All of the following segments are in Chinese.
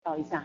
报一下。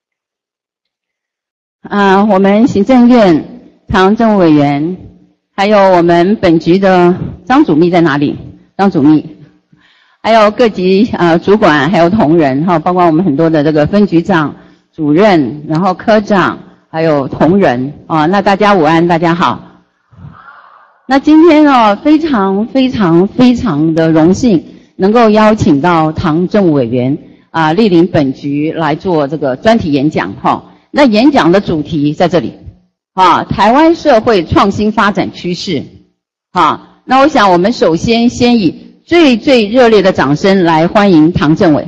我们行政院唐政务委员，还有我们本局的张主秘在哪里？张主秘，还有各级主管，还有同仁哈，包括我们很多的这个分局长、主任，然后科长，还有同仁啊。那大家午安，大家好。那今天非常的荣幸，能够邀请到唐政务委员莅临本局来做这个专题演讲哈。那演讲的主题在这里台湾社会创新发展趋势那我想我们首先以最热烈的掌声来欢迎唐政委。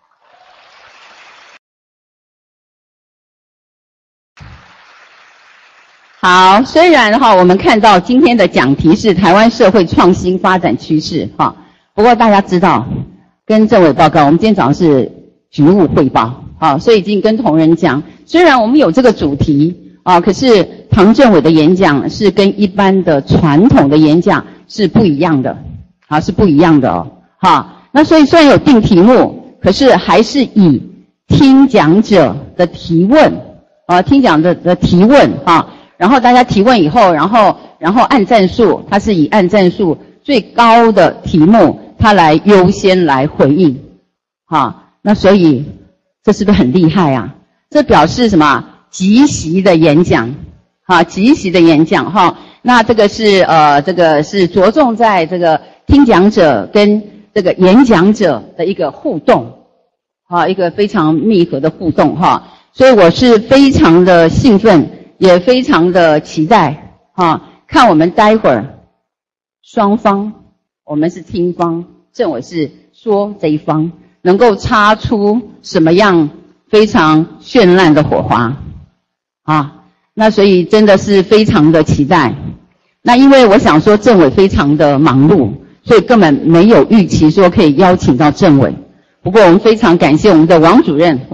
好，虽然我们看到今天的讲题是台湾社会创新发展趋势不过大家知道跟政委报告，我们今天早上是局务汇报所以已经跟同仁讲，虽然我们有这个主题可是唐政委的演讲是跟一般的传统的演讲是不一样的是不一样的那所以虽然有定题目，可是还是以听讲者的提问听讲者的提问然后大家提问以后，然后按赞数，它是以按赞数最高的题目，它来优先来回应那所以这是不是很厉害啊？这表示什么？即席的演讲即席的演讲那这个是着重在这个听讲者跟这个演讲者的一个互动一个非常密合的互动所以我是非常的兴奋，也非常的期待看我们待会儿双方，我们是听方，政委是说这一方，能够擦出什么样非常绚烂的火花那所以真的是非常的期待。那因为我想说政委非常的忙碌，所以根本没有预期说可以邀请到政委。不过我们非常感谢我们的王主任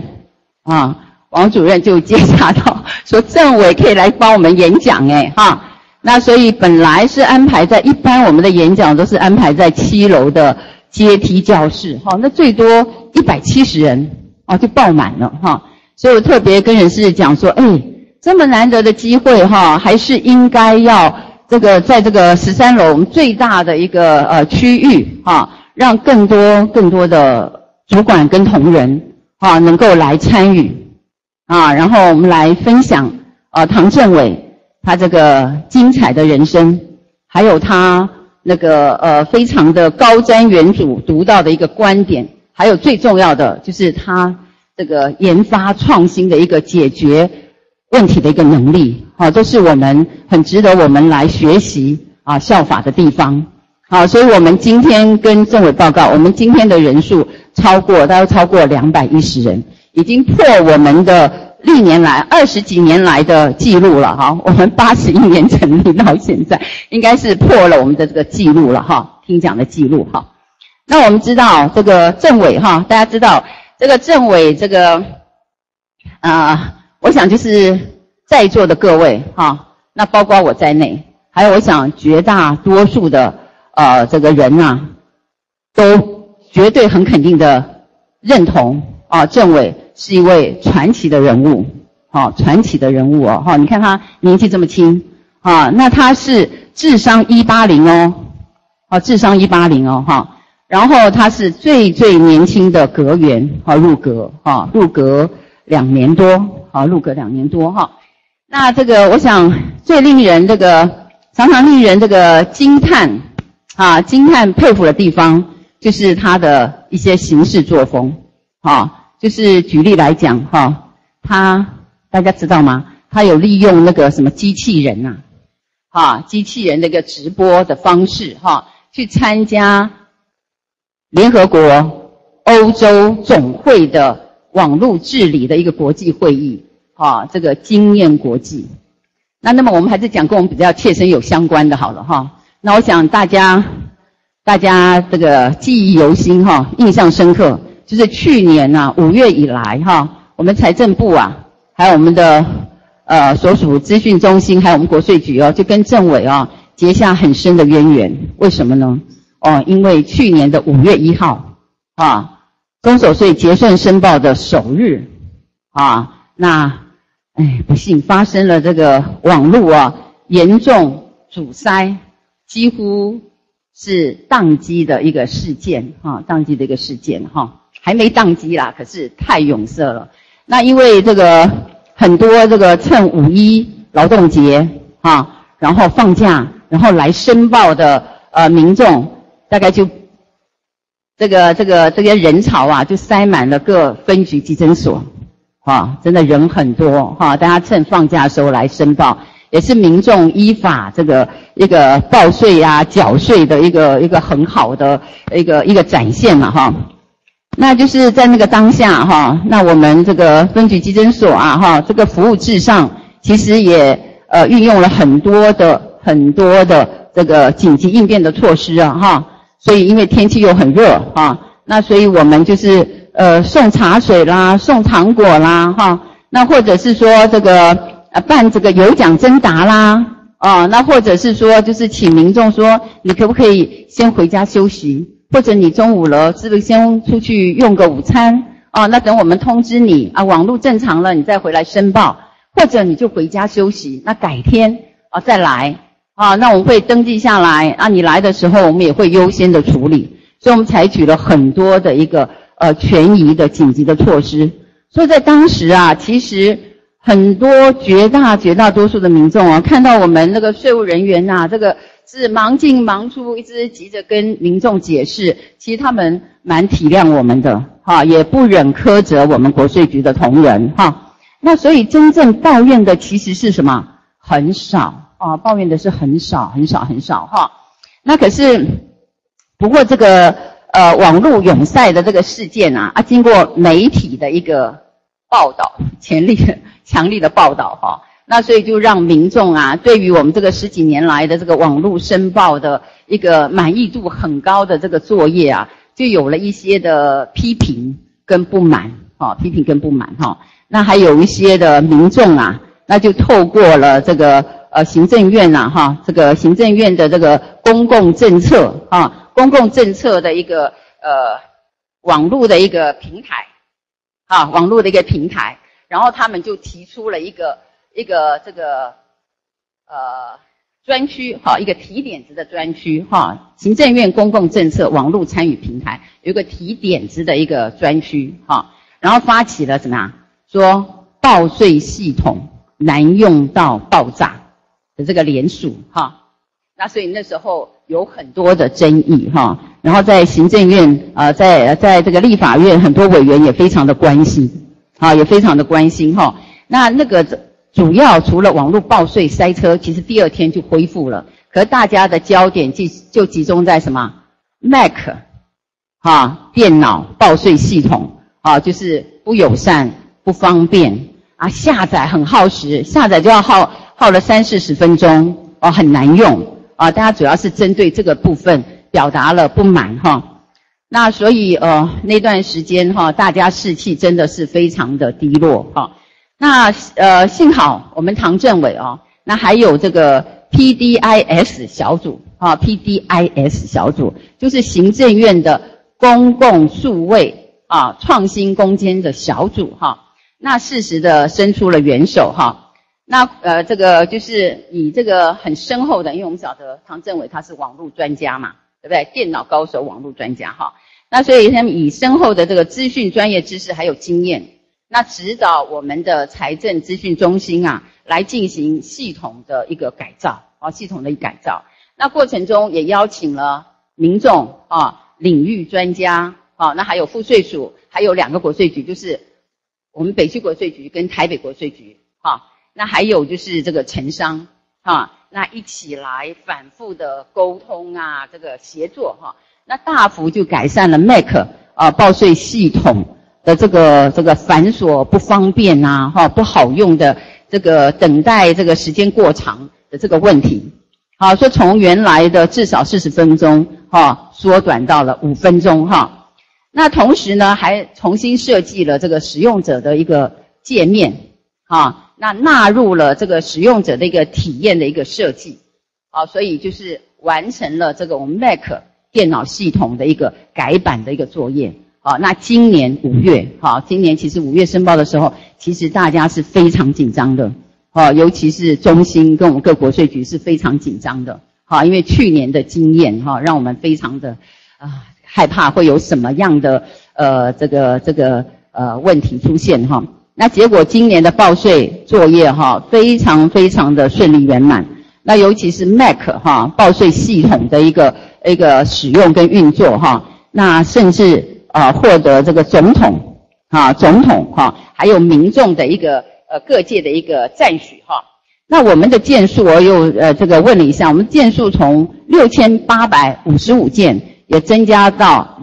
就接洽到说政委可以来帮我们演讲那所以本来是安排在一般我们的演讲都是安排在7楼的阶梯教室那最多170人就爆满了所以我特别跟人事讲说这么难得的机会还是应该要在这个13楼我们最大的一个区域让更多的主管跟同仁能够来参与然后我们来分享唐政委他这个精彩的人生，还有他那个非常的高瞻远瞩独到的一个观点，还有最重要的就是他这个研发创新的一个解决问题的一个能力都是我们很值得我们来学习效法的地方所以我们今天跟政委报告，我们今天的人数大概超过210人，已经破我们的历年来20几年来的记录了我们81年成立到现在，应该是破了我们的这个记录了听讲的记录那我们知道这个政委大家知道这个政委这个我想就是在座的各位那包括我在内，还有我想绝大多数的这个人都绝对很肯定的认同政委是一位传奇的人物传奇的人物你看他年纪这么轻那他是智商180智商180然后他是最年轻的阁员入阁2年多入阁2年多那这个我想最令人常常令人惊叹佩服的地方，就是他的一些行事作风就是举例来讲大家知道吗？他有利用那个什么机器人机器人那个直播的方式去参加联合国欧洲总会的网络治理的一个国际会议这个经验国际。那么我们还是讲跟我们比较切身有相关的好了那我想大家这个记忆犹新印象深刻，就是去年5月以来我们财政部还有我们的所属资讯中心，还有我们国税局就跟政委结下很深的渊源。为什么呢？因为去年的5月1号综所税结算申报的首日啊，那不幸发生了这个网络啊严重阻塞，几乎是宕机的一个事件哈，宕机的一个事件哈，还没宕机啦，可是太涌塞了。那因为这个很多这个趁5·1劳动节啊，然后放假，然后来申报的民众，大概就这些人潮啊，就塞满了各分局稽征所啊，真的人很多哈，大家趁放假的时候来申报。也是民众依法这个一个报税啊、缴税的一个很好的一个展现嘛哈。那就是在那个当下哈，那我们这个分局稽征所啊哈，这个服务至上，其实也运用了很多的这个紧急应变的措施啊哈。所以因为天气又很热哈，那所以我们就是送茶水啦、送糖果啦哈，那或者是说这个办这个有奖征答啦，那或者是说就是请民众说，你可不可以先回家休息，或者你中午了是不是先出去用个午餐那等我们通知你网络正常了，你再回来申报，或者你就回家休息，那改天再来那我们会登记下来你来的时候我们也会优先的处理，所以我们采取了很多的一个权宜的紧急的措施。所以在当时其实很多绝大多数的民众看到我们那个税务人员这个是忙进忙出，一直急着跟民众解释，其实他们蛮体谅我们的也不忍苛责我们国税局的同仁那所以真正抱怨的其实是什么？很少抱怨的是很少那可是不过这个网络涌塞的这个事件经过媒体的一个报道，强力的报道那所以就让民众对于我们这个10几年来的这个网络申报的一个满意度很高的这个作业就有了一些的批评跟不满那还有一些的民众那就透过了这个行政院这个行政院的这个公共政策的一个网络的一个平台网络的一个平台，然后他们就提出了一个这个专区一个提点子的专区行政院公共政策网络参与平台有一个提点子的一个专区然后发起了怎么样说报税系统难用到爆炸的这个联署那所以那时候有很多的争议然后在行政院在这个立法院很多委员也非常的关心也非常的关心那个主要除了网络报税塞车，其实第二天就恢复了，可是大家的焦点就集中在什么 Mac 电脑报税系统就是不友善不方便下载很耗时，下载就要耗了30-40分钟很难用大家主要是针对这个部分表达了不满那所以那段时间大家士气真的是非常的低落那幸好我们唐政委那还有这个 PDIS 小组PDIS 小组就是行政院的公共数位创新攻坚的小组那适时的伸出了援手那这个就是以这个很深厚的，因为我们晓得唐政委他是网络专家嘛，对不对？电脑高手、网络专家那所以他们以深厚的这个资讯专业知识还有经验，那指导我们的财政资讯中心来进行系统的一个改造那过程中也邀请了民众领域专家那还有赋税署，还有2个国税局，就是我们北区国税局跟台北国税局那还有就是这个城商那一起来反复的沟通这个协作那大幅就改善了 Mac 报税系统的这个繁琐不方便不好用的这个等待这个时间过长的这个问题说从原来的至少40分钟缩短到了5分钟那同时呢还重新设计了这个使用者的一个界面那纳入了这个使用者的一个体验的一个设计所以就是完成了这个我们 Mac 电脑系统的一个改版的一个作业好，那今年5月，好，今年其实5月申报的时候，其实大家是非常紧张的，好，尤其是中心跟我们各国税局是非常紧张的，好，因为去年的经验，哈，让我们非常的害怕会有什么样的问题出现哈。那结果今年的报税作业哈，非常非常的顺利圆满。那尤其是 MAC 哈报税系统的一个使用跟运作哈，那甚至获得这个总统哈，还有民众的一个各界的一个赞许哈。那我们的件数我又问了一下，我们件数从6855件也增加到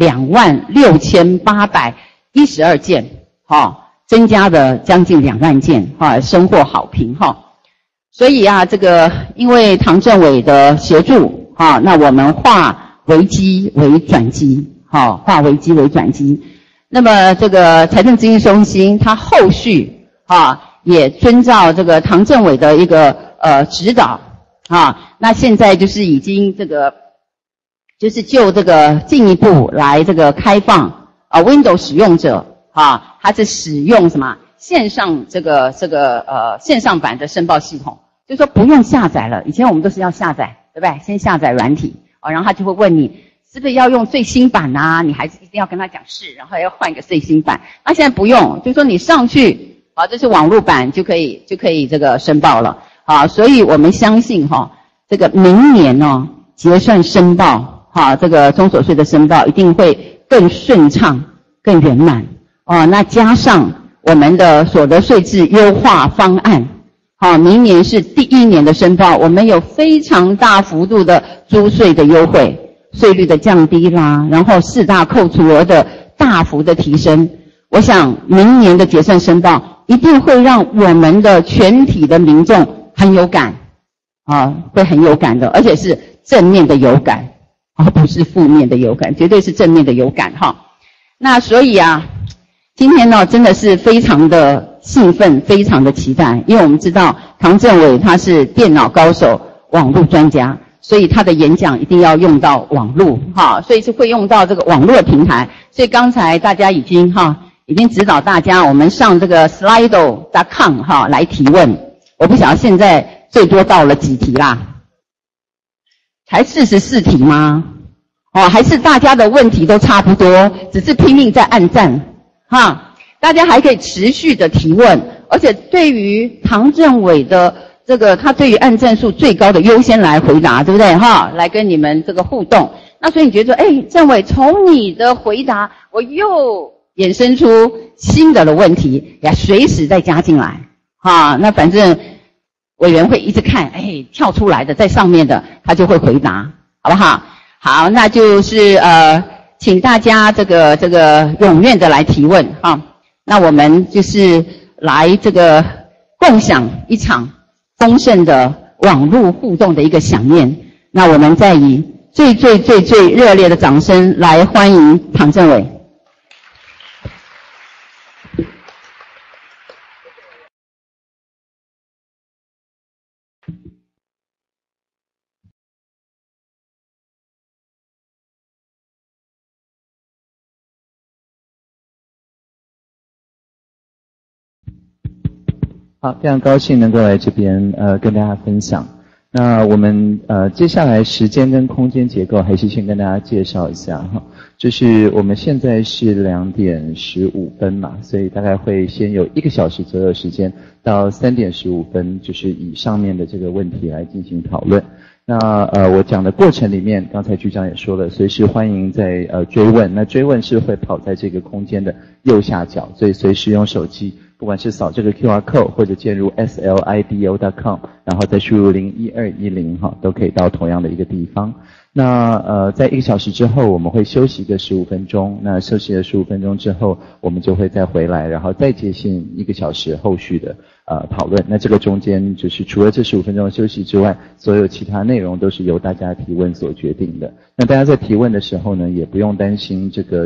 26812件哈，增加的将近2万件哈，收获好评哈。所以因为唐政委的协助哈，那我们化危机为转机哈，化危机为转机。那么这个财政资讯中心它后续也遵照这个唐政委的一个指导那现在就是已经就是就这个进一步来这个开放Windows 使用者它是使用什么线上线上版的申报系统，就是说不用下载了。以前我们都是要下载，对不对？先下载软体然后他就会问你是不是要用最新版啊？你还是一定要跟他讲是，然后要换一个最新版。那现在不用，就是说你上去这是网络版就可以这个申报了所以我们相信这个明年结算申报这个综所税的申报一定会更顺畅、更圆满那加上我们的所得税制优化方案明年是第1年的申报，我们有非常大幅度的租税的优惠，税率的降低啦，然后4大扣除额的大幅的提升。我想明年的结算申报一定会让我们的全体的民众很有感会很有感的，而且是正面的有感不是负面的有感，绝对是正面的有感那所以今天真的是非常的兴奋，非常的期待，因为我们知道唐政委他是电脑高手、网络专家，所以他的演讲一定要用到网络所以是会用到这个网络平台。所以刚才大家已经指导大家，我们上这个 slido.com 来提问。我不晓得现在最多到了几题啦？才44题吗？还是大家的问题都差不多，只是拼命在按赞大家还可以持续的提问，而且对于唐政委的他对于按赞数最高的优先来回答，对不对来跟你们这个互动。那所以你觉得政委从你的回答我又衍生出新的问题随时再加进来那反正委员会一直看跳出来的在上面的他就会回答，好不好？好，那就是请大家这个踊跃的来提问那我们就是来共享一场丰盛的网络互动的一个飨宴。那我们再以最热烈的掌声来欢迎唐政委。 好，非常高兴能够来这边跟大家分享。那我们接下来时间跟空间结构还是先跟大家介绍一下就是我们现在是2点15分嘛，所以大概会先有1个小时左右时间到3点15分，就是以上面的这个问题来进行讨论。那我讲的过程里面，刚才局长也说了，随时欢迎在追问。那追问是会跑在这个空间的右下角，所以随时用手机，不管是扫这个 QR code 或者键入 slido.com， 然后再输入01210都可以到同样的一个地方。那在1个小时之后，我们会休息个15分钟。那休息了15分钟之后，我们就会再回来，然后再接近1个小时后续的讨论。那这个中间就是除了这15分钟的休息之外，所有其他内容都是由大家提问所决定的。那大家在提问的时候呢，也不用担心这个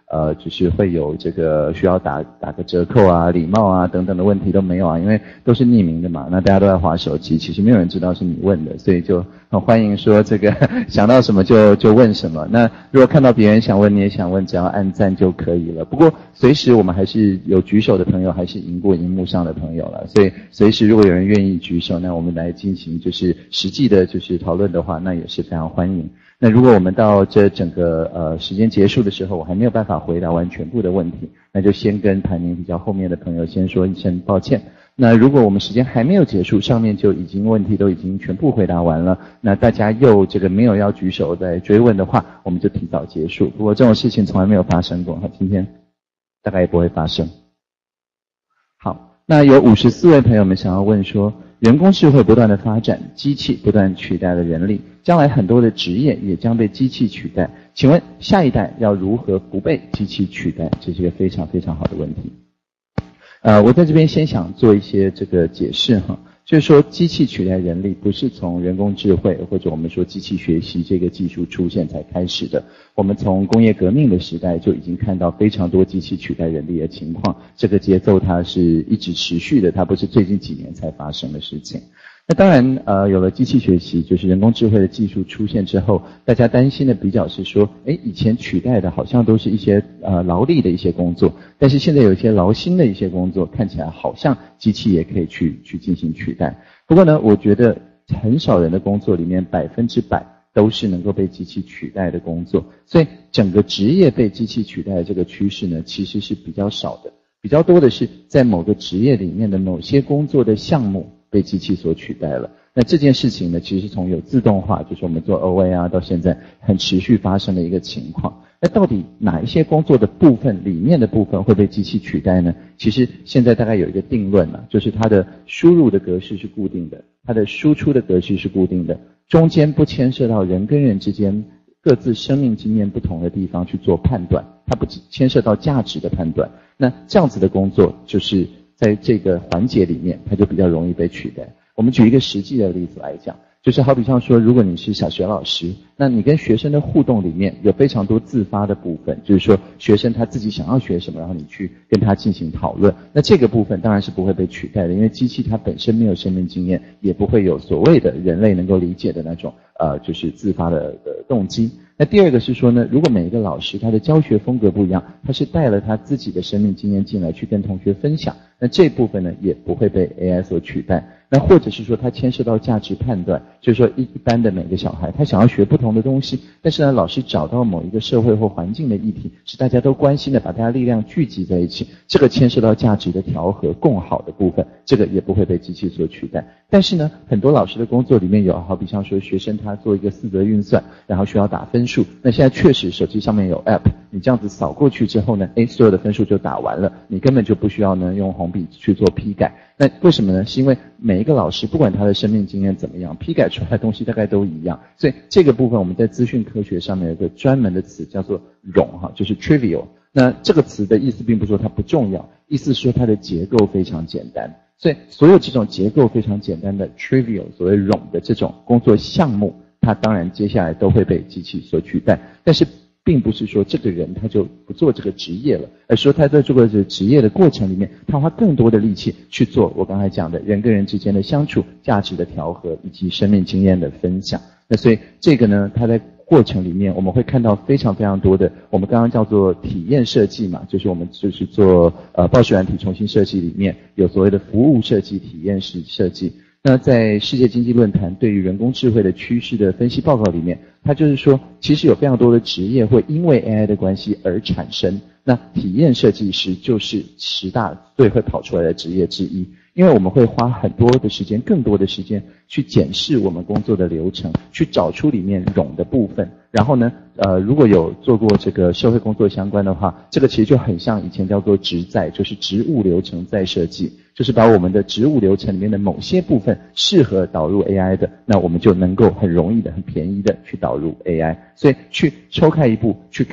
就是会有这个需要打个折扣啊、礼貌啊等等的问题都没有啊，因为都是匿名的嘛，那大家都在滑手机，其实没有人知道是你问的，所以就很欢迎说这个想到什么就问什么。那如果看到别人想问你也想问，只要按赞就可以了。不过随时我们还是有举手的朋友，还是赢过荧幕上的朋友了，所以随时如果有人愿意举手，那我们来进行就是实际的就是讨论的话，那也是非常欢迎。那如果我们到这整个时间结束的时候，我还没有办法回答完全部的问题，那就先跟排名比较后面的朋友先说一声抱歉。那如果我们时间还没有结束，上面就已经问题都已经全部回答完了，那大家又这个没有要举手再追问的话，我们就提早结束。不过这种事情从来没有发生过，今天大概也不会发生。好，那有54位朋友们想要问说，人工智慧不断的发展，机器不断取代了人力，将来很多的职业也将被机器取代，请问下一代要如何不被机器取代？这是一个非常非常好的问题。我在这边先想做一些这个解释哈，就是说机器取代人力不是从人工智慧或者我们说机器学习这个技术出现才开始的，我们从工业革命的时代就已经看到非常多机器取代人力的情况，这个节奏它是一直持续的，它不是最近几年才发生的事情。那当然有了机器学习，就是人工智慧的技术出现之后，大家担心的比较是说，以前取代的好像都是一些劳力的一些工作，但是现在有一些劳心的一些工作，看起来好像机器也可以去进行取代。不过呢，我觉得很少人的工作里面100%都是能够被机器取代的工作，所以整个职业被机器取代的这个趋势呢，其实是比较少的，比较多的是在某个职业里面的某些工作的项目被机器所取代了。那这件事情呢，其实是从有自动化，就是我们做 OA 啊，到现在很持续发生的一个情况。那到底哪一些工作的部分里面的部分会被机器取代呢？其实现在大概有一个定论了，就是它的输入的格式是固定的，它的输出的格式是固定的，中间不牵涉到人跟人之间各自生命经验不同的地方去做判断，它不牵涉到价值的判断。那这样子的工作就是在这个环节里面，它就比较容易被取代。我们举一个实际的例子来讲，就是好比像说，如果你是小学老师，那你跟学生的互动里面有非常多自发的部分，就是说学生他自己想要学什么，然后你去跟他进行讨论，那这个部分当然是不会被取代的，因为机器它本身没有生命经验，也不会有所谓的人类能够理解的那种就是自发的动机。那第二个是说呢，如果每一个老师他的教学风格不一样，他是带了他自己的生命经验进来去跟同学分享，那这部分呢也不会被 AI 所取代。那或者是说它牵涉到价值判断，就是说一般的每个小孩他想要学不同的东西，但是呢老师找到某一个社会或环境的议题是大家都关心的，把大家力量聚集在一起，这个牵涉到价值的调和共好的部分，这个也不会被机器所取代。但是呢很多老师的工作里面有好比像说学生他做一个4则运算，然后需要打分数，那现在确实手机上面有 App， 你这样子扫过去之后呢，所有的分数就打完了，你根本就不需要呢用红笔去做批改。那为什么呢？是因为每一个老师不管他的生命经验怎么样，批改出来的东西大概都一样，所以这个部分我们在资讯科学上面有一个专门的词叫做冗就是 trivial。 那这个词的意思并不是说它不重要，意思是说它的结构非常简单，所以所有这种结构非常简单的 trivial 所谓冗的这种工作项目，它当然接下来都会被机器所取代，但是并不是说这个人他就不做这个职业了，而是说他在做这个职业的过程里面，他花更多的力气去做我刚才讲的人跟人之间的相处、价值的调和以及生命经验的分享。那所以这个呢，他在过程里面我们会看到非常非常多的，我们刚刚叫做体验设计嘛，就是我们就是做报识软体重新设计里面有所谓的服务设计、体验式设计。那在世界经济论坛对于人工智慧的趋势的分析报告里面，它就是说其实有非常多的职业会因为 AI 的关系而产生，那体验设计师就是10大最会跑出来的职业之一。因为我们会花很多的时间，更多的时间去检视我们工作的流程，去找出里面冗的部分，然后呢如果有做过这个社会工作相关的话，这个其实就很像以前叫做职再，就是职务流程再设计，就是把我们的职务流程里面的某些部分适合导入 AI 的，那我们就能够很容易的、很便宜的去导入 AI。所以去抽开一步去看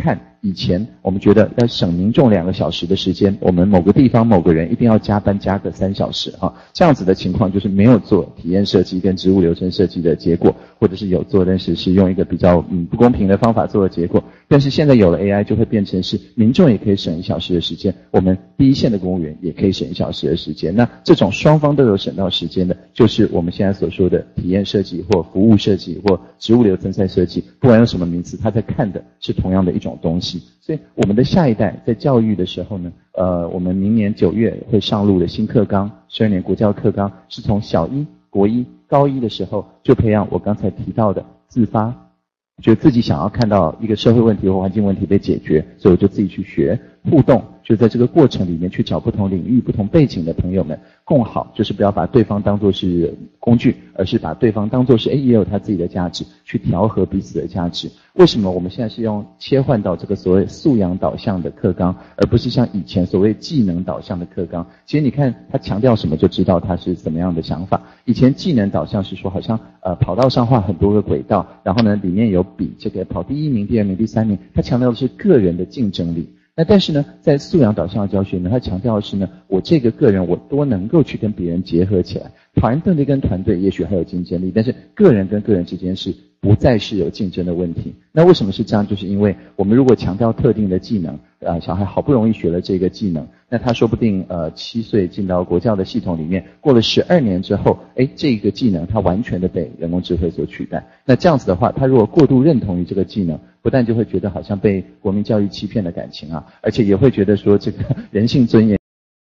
以前我们觉得要省民众2个小时的时间，我们某个地方某个人一定要加班加个3小时哈，这样子的情况就是没有做体验设计跟职务流程设计的结果，或者是有做但是是用一个比较不公平的方法做的结果。但是现在有了 AI 就会变成是民众也可以省1小时的时间，我们第一线的公务员也可以省1小时的时间。那这种双方都有省到时间的，就是我们现在所说的体验设计或服务设计或职务流程设计，不管用什么名词，他在看的是同样的一种东西。所以我们的下一代在教育的时候呢，我们明年9月会上路的新课纲，12年国教课纲是从小一、国一、高一的时候就培养我刚才提到的自发，觉得自己想要看到一个社会问题或环境问题被解决，所以我就自己去学互动，就在这个过程里面去找不同领域、不同背景的朋友们共好，就是不要把对方当作是工具，而是把对方当作是也有他自己的价值，去调和彼此的价值。为什么我们现在是用切换到这个所谓素养导向的课纲，而不是像以前所谓技能导向的课纲？其实你看他强调什么就知道他是怎么样的想法。以前技能导向是说好像跑道上画很多个轨道，然后呢里面有比这个跑第1名、第2名、第3名，他强调的是个人的竞争力。那但是呢，在素养导向的教学呢，他强调的是呢，我这个个人我多能够去跟别人结合起来，团队跟团队也许还有竞争力，但是个人跟个人之间是不再是有竞争的问题。那为什么是这样？就是因为我们如果强调特定的技能，小孩好不容易学了这个技能，那他说不定7岁进到国教的系统里面，过了12年之后，这个技能他完全的被人工智慧所取代。那这样子的话，他如果过度认同于这个技能，不但就会觉得好像被国民教育欺骗的感情啊，而且也会觉得说这个人性尊严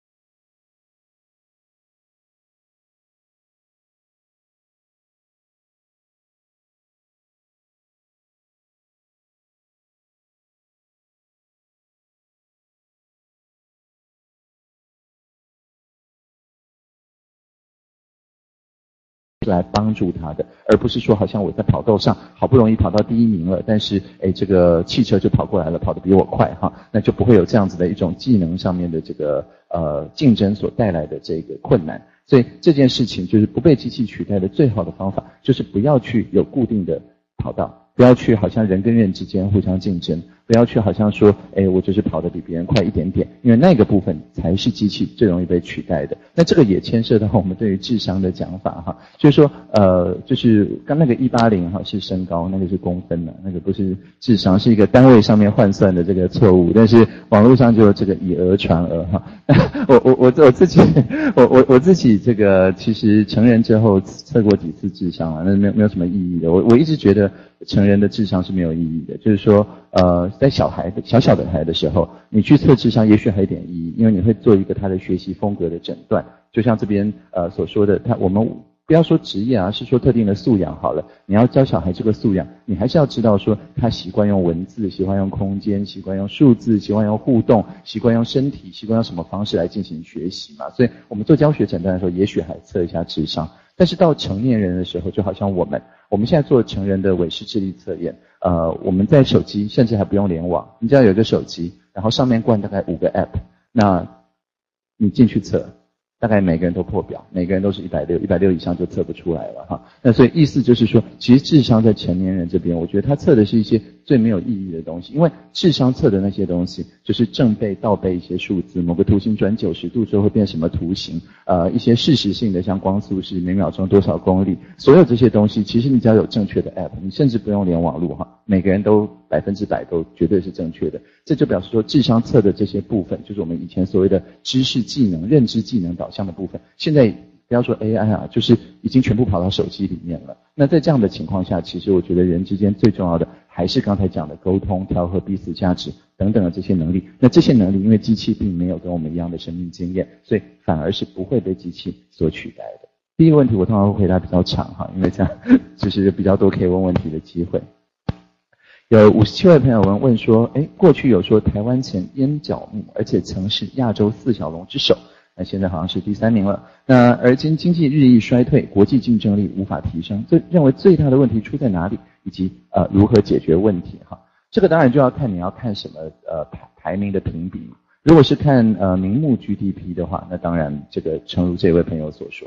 来帮助他的，而不是说好像我在跑道上好不容易跑到第1名了，但是这个汽车就跑过来了，跑得比我快哈，那就不会有这样子的一种技能上面的这个竞争所带来的这个困难。所以这件事情就是不被机器取代的最好的方法，就是不要去有固定的跑道，不要去好像人跟人之间互相竞争，不要去好像说我就是跑得比别人快一点点，因为那个部分才是机器最容易被取代的。那这个也牵涉到我们对于智商的讲法哈，就是说就是刚那个180哈是身高，那个是公分的，那个不是智商，是一个单位上面换算的这个错误，但是网络上就这个以讹传讹哈。我自己这个其实成人之后测过几次智商啊，那没有什么意义的。我一直觉得成人的智商是没有意义的，就是说在小小的孩的时候，你去测智商也许还有点意义，因为你会做一个他的学习风格的诊断，就像这边所说的，我们不要说职业啊，是说特定的素养好了。你要教小孩这个素养，你还是要知道说他习惯用文字，习惯用空间，习惯用数字，习惯用互动，习惯用身体，习惯用什么方式来进行学习嘛。所以我们做教学诊断的时候，也许还测一下智商。但是到成年人的时候，就好像我们现在做成人的韦氏智力测验，我们在手机甚至还不用联网，你只要有一个手机，然后上面灌大概5个 app， 那你进去测，大概每个人都破表，每个人都是160以上就测不出来了哈。那所以意思就是说，其实智商在成年人这边，我觉得他测的是一些最没有意义的东西，因为智商测的那些东西就是正背倒背一些数字，某个图形转90度之后会变什么图形，一些事实性的像光速是每秒钟多少公里，所有这些东西其实你只要有正确的 app， 你甚至不用连网路哈，每个人都100%都绝对是正确的。这就表示说智商测的这些部分，就是我们以前所谓的知识技能、认知技能导向的部分，现在不要说 AI 啊，就是已经全部跑到手机里面了。那在这样的情况下，其实我觉得人之间最重要的还是刚才讲的沟通、调和彼此价值等等的这些能力。那这些能力因为机器并没有跟我们一样的生命经验，所以反而是不会被机器所取代的。第一个问题我通常会回答比较长哈，因为这样就是比较多可以问问题的机会。有57位朋友问说，过去有说台湾前烟角木，而且曾是亚洲4小龙之首，那现在好像是第3名了。那而今经济日益衰退，国际竞争力无法提升，认为最大的问题出在哪里，以及如何解决问题哈？这个当然就要看你要看什么排名的评比嘛。如果是看名目 GDP 的话，那当然这个诚如这位朋友所说。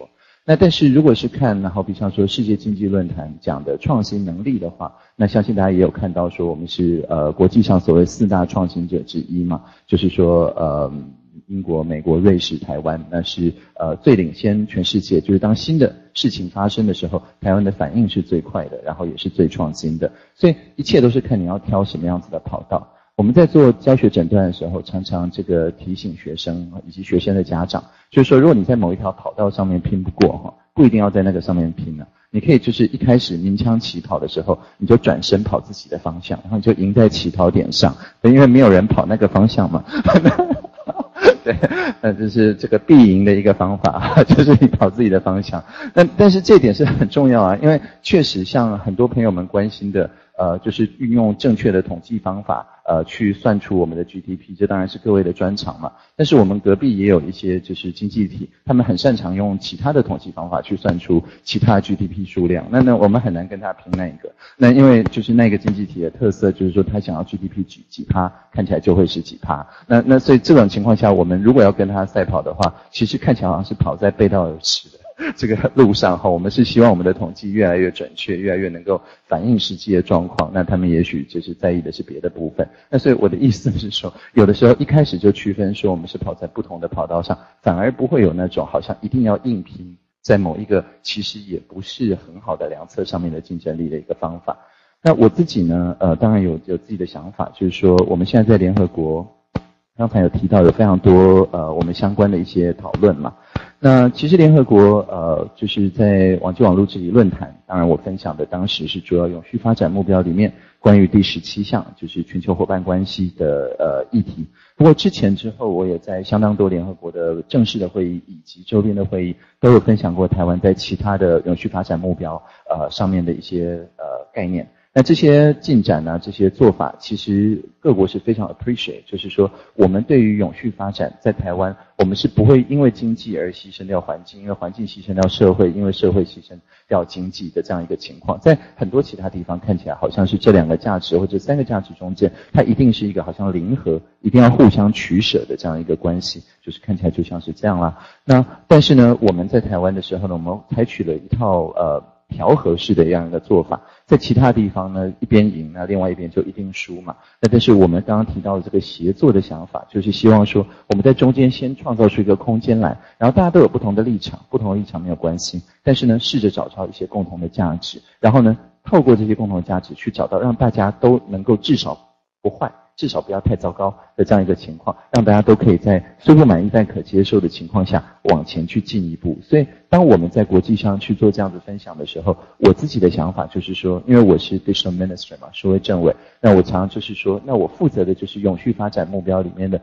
那但是如果是看，好比像说世界经济论坛讲的创新能力的话，那相信大家也有看到说我们是国际上所谓4大创新者之一嘛，就是说英国、美国、瑞士、台湾，那是最领先全世界，就是当新的事情发生的时候，台湾的反应是最快的，然后也是最创新的，所以一切都是看你要挑什么样子的跑道。我们在做教学诊断的时候，常常这个提醒学生以及学生的家长，就是说如果你在某一条跑道上面拼不过不一定要在那个上面拼了，你可以就是一开始鸣枪起跑的时候，你就转身跑自己的方向，然后你就赢在起跑点上，因为没有人跑那个方向嘛。对，就是这个必赢的一个方法，就是你跑自己的方向。但是这点是很重要啊，因为确实像很多朋友们关心的，就是运用正确的统计方法，去算出我们的 GDP， 这当然是各位的专长嘛。但是我们隔壁也有一些就是经济体，他们很擅长用其他的统计方法去算出其他 GDP 数量。那我们很难跟他拼那个。那因为就是那个经济体的特色，就是说他想要 GDP 几趴，看起来就会是几趴。那所以这种情况下，我们如果要跟他赛跑的话，其实看起来好像是跑在背道而驰的这个路上我们是希望我们的统计越来越准确，越来越能够反映实际的状况。那他们也许就是在意的是别的部分。那所以我的意思是说，有的时候一开始就区分说我们是跑在不同的跑道上，反而不会有那种好像一定要硬拼在某一个其实也不是很好的量测上面的竞争力的一个方法。那我自己呢，当然有自己的想法，就是说我们现在在联合国，刚才有提到有非常多我们相关的一些讨论嘛。那其实联合国就是在网际网络治理论坛，当然我分享的当时是主要永续发展目标里面关于第17项，就是全球伙伴关系的议题。不过之后我也在相当多联合国的正式的会议以及周边的会议都有分享过台湾在其他的永续发展目标上面的一些概念。那这些进展啊，这些做法，其实各国是非常 appreciate， 就是说我们对于永续发展在台湾，我们是不会因为经济而牺牲掉环境，因为环境牺牲掉社会，因为社会牺牲掉经济的这样一个情况。在很多其他地方看起来好像是这2个价值或者3个价值中间，它一定是一个好像零和，一定要互相取舍的这样一个关系，就是看起来就像是这样啦。那但是呢，我们在台湾的时候呢，我们采取了一套调和式的这样一个做法，在其他地方呢，一边赢，那另外一边就一定输嘛。那但是我们刚刚提到的这个协作的想法，就是希望说我们在中间先创造出一个空间来，然后大家都有不同的立场，不同的立场没有关系，但是呢，试着找到一些共同的价值，然后呢，透过这些共同的价值去找到让大家都能够至少不坏，至少不要太糟糕的这样一个情况，让大家都可以在虽不满意但可接受的情况下往前去进一步。所以当我们在国际上去做这样子分享的时候，我自己的想法就是说，因为我是 Digital Minister 嘛，数位政委，那我常常就是说，那我负责的就是永续发展目标里面的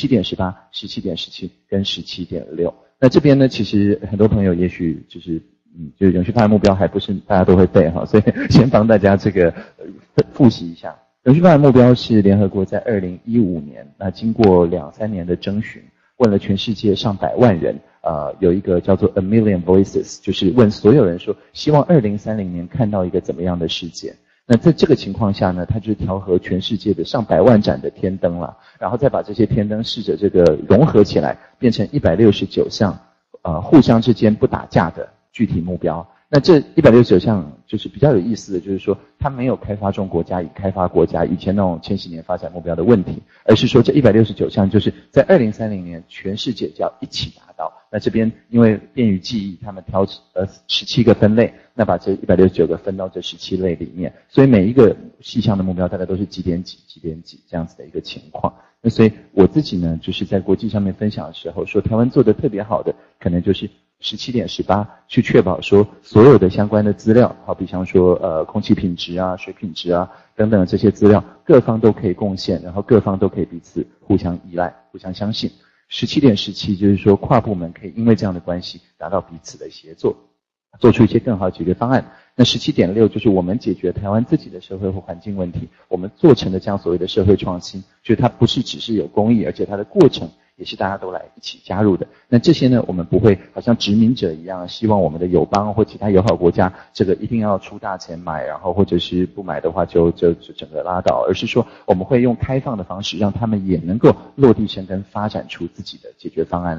17.18、17.17 跟 17.6。那这边呢，其实很多朋友也许就是永续发展目标还不是大家都会背哈，所以先帮大家这个复习一下。永续发展目标是联合国在2015年，那经过2-3年的征询，问了全世界上百万人，有一个叫做 A Million Voices， 就是问所有人说，希望2030年看到一个怎么样的世界。那在这个情况下呢，它就是调和全世界的上百万盏的天灯了，然后再把这些天灯试着这个融合起来，变成169项，互相之间不打架的具体目标。那这169项就是比较有意思的，就是说它没有开发中国家与开发国家以前那种千禧年发展目标的问题，而是说这169项就是在2030年全世界就要一起达到。那这边因为便于记忆，他们挑17个分类，那把这169个分到这17类里面，所以每一个细项的目标大概都是几点几这样子的一个情况。那所以我自己呢，就是在国际上面分享的时候说，台湾做的特别好的可能就是17.18去确保说所有的相关的资料，好比像说空气品质啊、水品质啊等等这些资料，各方都可以贡献，然后各方都可以彼此互相依赖、互相相信。17.17就是说跨部门可以因为这样的关系达到彼此的协作，做出一些更好的解决方案。那17.6就是我们解决台湾自己的社会或环境问题，我们做成的这样所谓的社会创新，就是它不是只是有公益，而且它的过程也是大家都来一起加入的。那这些呢，我们不会好像殖民者一样，希望我们的友邦或其他友好国家这个一定要出大钱买，然后或者是不买的话就整个拉倒，而是说我们会用开放的方式，让他们也能够落地生根，发展出自己的解决方案来。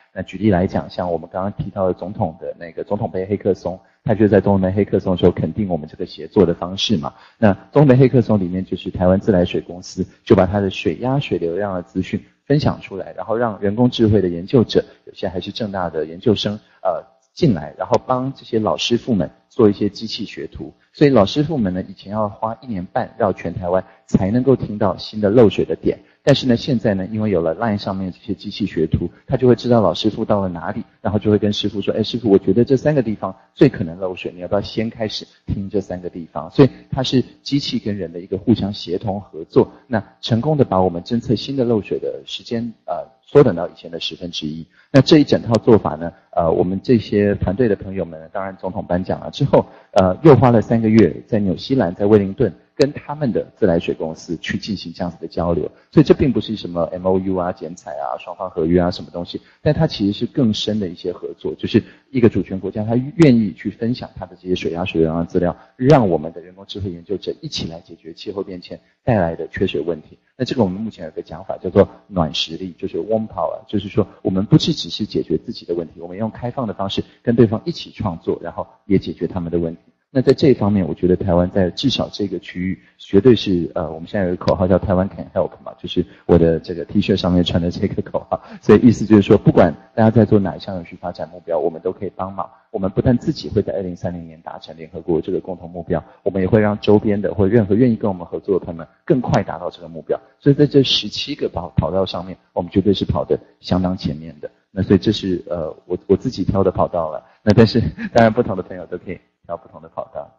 那举例来讲，像我们刚刚提到的总统的那个总统杯黑客松，他就在总统杯黑客松的时候肯定我们这个协作的方式嘛。那总统杯黑客松里面就是台湾自来水公司就把它的水压、水流量的资讯分享出来，然后让人工智慧的研究者，有些还是政大的研究生进来，然后帮这些老师傅们做一些机器学徒。所以老师傅们呢，以前要花1年半绕全台湾才能够听到新的漏水的点。但是呢，现在呢，因为有了 LINE 上面这些机器学徒，他就会知道老师傅到了哪里，然后就会跟师傅说，师傅，我觉得这3个地方最可能漏水，你要不要先开始听这3个地方？所以它是机器跟人的一个互相协同合作，那成功的把我们侦测新的漏水的时间缩短到以前的1/10。那这一整套做法呢，我们这些团队的朋友们，当然总统颁奖了之后，又花了3个月在纽西兰，在威灵顿跟他们的自来水公司去进行这样子的交流。所以这并不是什么 MOU 啊、剪彩啊、双方合约啊什么东西，但它其实是更深的一些合作，就是一个主权国家他愿意去分享他的这些水压、水流量的资料，让我们的人工智慧研究者一起来解决气候变迁带来的缺水问题。那这个我们目前有个讲法叫做暖实力，就是 warm power， 就是说我们不是只是解决自己的问题，我们用开放的方式跟对方一起创作，然后也解决他们的问题。那在这一方面，我觉得台湾在至少这个区域绝对是我们现在有一个口号叫台湾 can help 嘛，就是我的这个 T 恤上面穿的这个口号。所以意思就是说，不管大家在做哪一项永续发展目标，我们都可以帮忙。我们不但自己会在2030年达成联合国这个共同目标，我们也会让周边的或任何愿意跟我们合作的朋友们更快达到这个目标。所以在这17个跑道上面，我们绝对是跑得相当前面的。那所以这是我自己挑的跑道了。那但是当然不同的朋友都可以挑不同的跑道。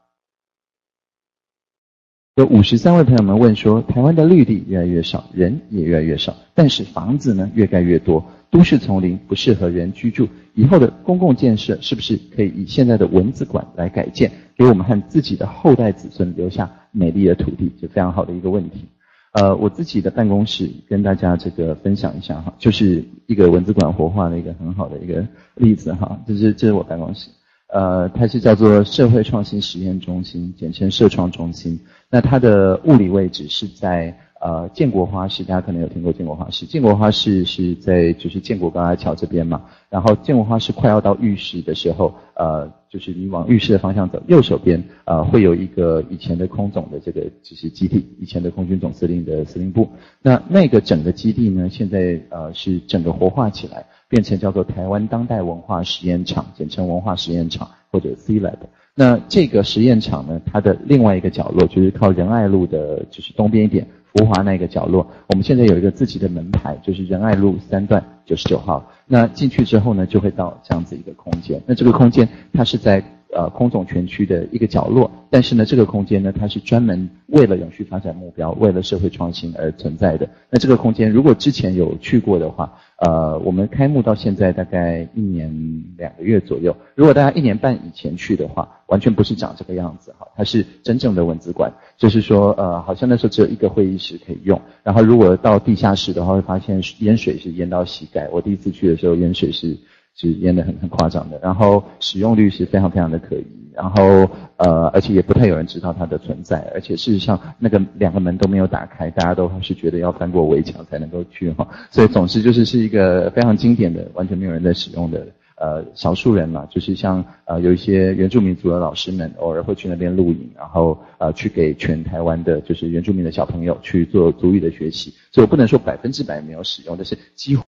有53位朋友们问说，台湾的绿地越来越少，人也越来越少，但是房子呢越盖越多，都市丛林不适合人居住，以后的公共建设是不是可以以现在的蚊子馆来改建，给我们和自己的后代子孙留下美丽的土地？这非常好的一个问题。我自己的办公室跟大家这个分享一下哈，就是一个蚊子馆活化的一个很好的一个例子哈，这是我办公室。它是叫做社会创新实验中心，简称社创中心。那它的物理位置是在建国花市，大家可能有听过建国花市。建国花市是在就是建国高架桥这边嘛，然后建国花市快要到浴室的时候，就是你往浴室的方向走，右手边会有一个以前的空总的这个就是基地，以前的空军总司令的司令部。那个整个基地呢，现在是整个活化起来，变成叫做台湾当代文化实验场，简称文化实验场或者 C-Lab。那这个实验场呢，它的另外一个角落就是靠仁爱路的就是东边一点福华那个角落，我们现在有一个自己的门牌，就是仁爱路3段99号。那进去之后呢，就会到这样子一个空间。那这个空间它是在空总全区的一个角落，但是呢，这个空间呢，它是专门为了永续发展目标、为了社会创新而存在的。那这个空间，如果之前有去过的话，我们开幕到现在大概1年2个月左右。如果大家1年半以前去的话，完全不是长这个样子哈，它是真正的蚊子馆，就是说好像那时候只有一个会议室可以用。然后如果到地下室的话，会发现淹水是淹到膝盖。我第一次去的时候，淹水是淹得很夸张的，然后使用率是非常非常的可疑，然后而且也不太有人知道它的存在，而且事实上那个2个门都没有打开，大家都是觉得要翻过围墙才能够去哈，所以总之就是一个非常经典的，完全没有人在使用的少数人嘛，就是像有一些原住民族的老师们偶尔会去那边露营，然后去给全台湾的就是原住民的小朋友去做族语的学习，所以我不能说100%没有使用，但是几乎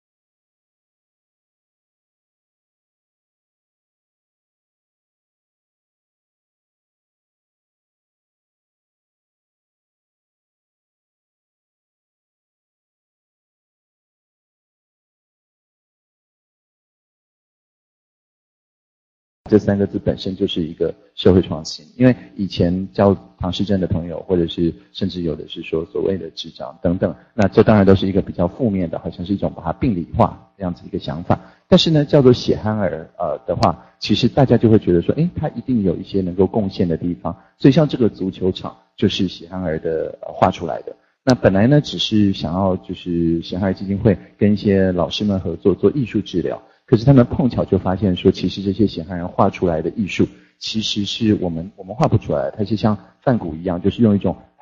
这3个字本身就是一个社会创新，因为以前教唐氏症的朋友，或者是甚至有的是说所谓的智障等等，那这当然都是一个比较负面的，好像是一种把它病理化这样子一个想法。但是呢，叫做血憨儿的话，其实大家就会觉得说，它一定有一些能够贡献的地方。所以像这个足球场就是血憨儿的画出来的。那本来呢，只是想要就是血憨儿基金会跟一些老师们合作做艺术治疗。可是他们碰巧就发现说，其实这些血憨人画出来的艺术，其实是我们画不出来的，它是像梵谷一样，就是用一种很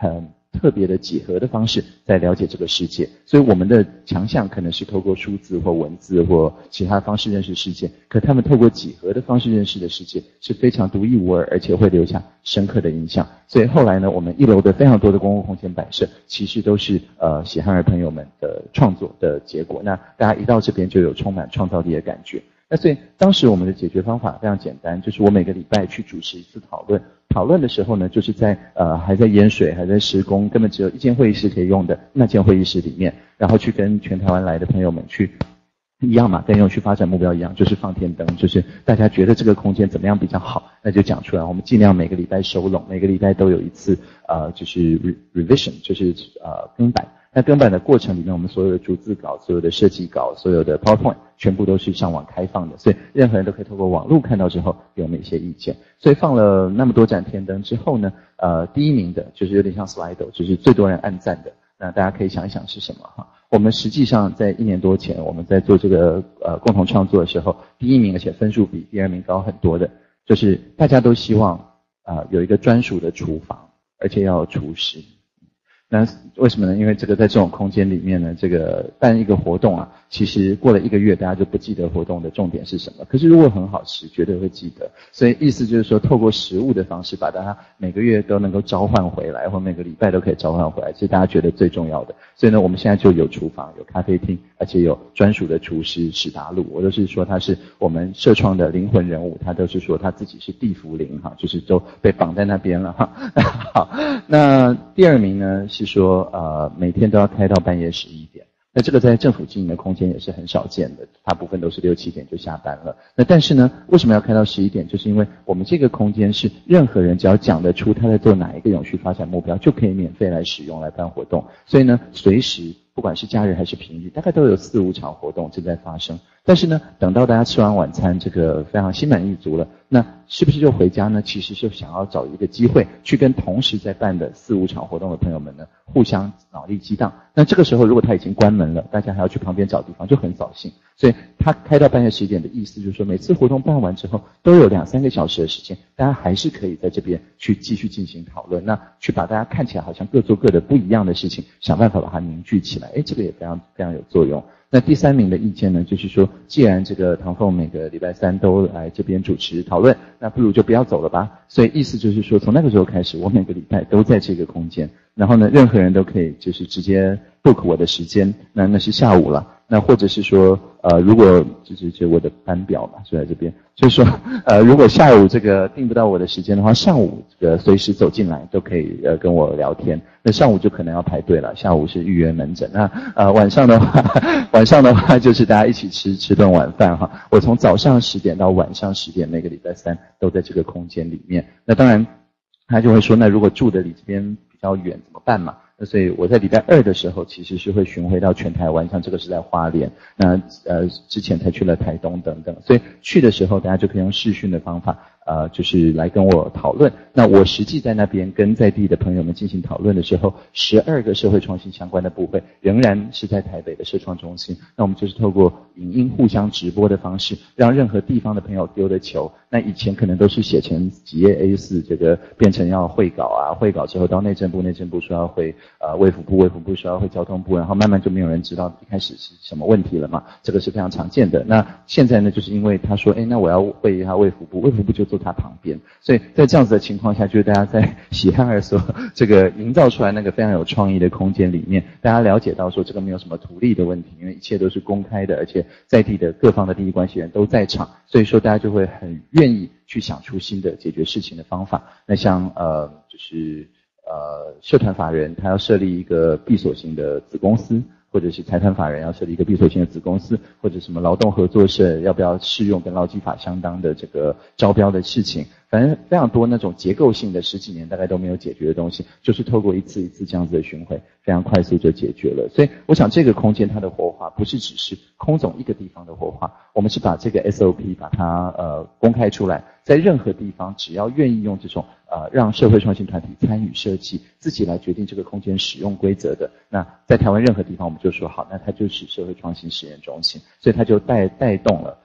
特别的几何的方式在了解这个世界。所以我们的强项可能是透过数字或文字或其他方式认识世界，可他们透过几何的方式认识的世界是非常独一无二，而且会留下深刻的印象。所以后来呢，我们1楼的非常多的公共空间摆设，其实都是喜憨儿朋友们的创作的结果。那大家一到这边就有充满创造力的感觉。那所以当时我们的解决方法非常简单，就是我每个礼拜去主持一次讨论。讨论的时候呢，就是在还在淹水、还在施工，根本只有一间会议室可以用的那间会议室里面，然后去跟全台湾来的朋友们去一样嘛，跟永续发展目标一样，就是放天灯，就是大家觉得这个空间怎么样比较好，那就讲出来。我们尽量每个礼拜收拢，每个礼拜都有一次就是 revision， 就是更版。那更版的过程里面，我们所有的逐字稿、所有的设计稿、所有的 PowerPoint 全部都是上网开放的，所以任何人都可以透过网络看到之后给我们一些意见。所以放了那么多盏天灯之后呢，第一名的就是有点像 Slido， 就是最多人按赞的。那大家可以想一想是什么哈？我们实际上在1年多前，我们在做这个共同创作的时候，第一名而且分数比第2名高很多的，就是大家都希望有一个专属的厨房，而且要有厨师。那为什么呢？因为这个在这种空间里面呢，这个办一个活动啊，其实过了1个月，大家就不记得活动的重点是什么。可是如果很好吃，绝对会记得。所以意思就是说，透过食物的方式，把大家每个月都能够召唤回来，或每个礼拜都可以召唤回来，这是大家觉得最重要的。所以呢，我们现在就有厨房、有咖啡厅，而且有专属的厨师史达路。我都是说他是我们社创的灵魂人物，他都是说他自己是地缚灵哈，就是都被绑在那边了哈。好，那第2名呢是说每天都要开到半夜11点。那这个在政府经营的空间也是很少见的，大部分都是6、7点就下班了。那但是呢，为什么要开到11点？就是因为我们这个空间是任何人只要讲得出他在做哪一个永续发展目标，就可以免费来使用来办活动。所以呢，随时不管是假日还是平日，大概都有4、5场活动正在发生。但是呢，等到大家吃完晚餐，这个非常心满意足了，那是不是就回家呢？其实是想要找一个机会去跟同时在办的4、5场活动的朋友们呢，互相脑力激荡。那这个时候如果他已经关门了，大家还要去旁边找地方，就很扫兴。所以他开到半夜11点的意思就是说，每次活动办完之后，都有2、3个小时的时间，大家还是可以在这边去继续进行讨论，那去把大家看起来好像各做各的不一样的事情，想办法把它凝聚起来。这个也非常非常有作用。那第3名的意见呢，就是说，既然这个唐凤每个礼拜3都来这边主持讨论，那不如就不要走了吧。所以意思就是说，从那个时候开始，我每个礼拜都在这个空间，然后呢，任何人都可以就是直接 book 我的时间，那是下午了。那或者是说，如果就是我的班表嘛，就在这边，就是说，如果下午这个订不到我的时间的话，上午这个随时走进来都可以跟我聊天。那上午就可能要排队了，下午是预约门诊。那晚上的话就是大家一起吃顿晚饭哈。我从早上10点到晚上10点，每个礼拜3都在这个空间里面。那当然，他就会说，那如果住的离这边比较远怎么办嘛？那所以我在礼拜2的时候其实是会巡回到全台湾，像这个是在花莲，那之前才去了台东等等，所以去的时候大家就可以用视讯的方法就是来跟我讨论。那我实际在那边跟在地的朋友们进行讨论的时候，12个社会创新相关的部会仍然是在台北的社创中心。那我们就是透过影音互相直播的方式，让任何地方的朋友丢的球，那以前可能都是写成几页 A4， 这个变成要会稿啊，会稿之后到内政部，内政部说要会卫福部，卫福部说要会交通部，然后慢慢就没有人知道一开始是什么问题了嘛，这个是非常常见的。那现在呢，就是因为他说，那我要会一下卫福部，卫福部就坐他旁边，所以在这样子的情况下，就是大家在喜憨儿所这个营造出来那个非常有创意的空间里面，大家了解到说这个没有什么图利的问题，因为一切都是公开的，而且在地的各方的利益关系人都在场，所以说大家就会很愿意去想出新的解决事情的方法。那像就是社团法人他要设立一个闭锁型的子公司，或者是财团法人要设立一个闭锁型的子公司，或者什么劳动合作社要不要适用跟劳基法相当的这个招标的事情，反正非常多那种结构性的10几年大概都没有解决的东西，就是透过一次一次这样子的巡回，非常快速就解决了。所以我想这个空间它的活化不是只是空总一个地方的活化，我们是把这个 SOP 把它公开出来，在任何地方只要愿意用这种让社会创新团体参与设计，自己来决定这个空间使用规则的，那在台湾任何地方我们就说好，那它就是社会创新实验中心，所以它就带动了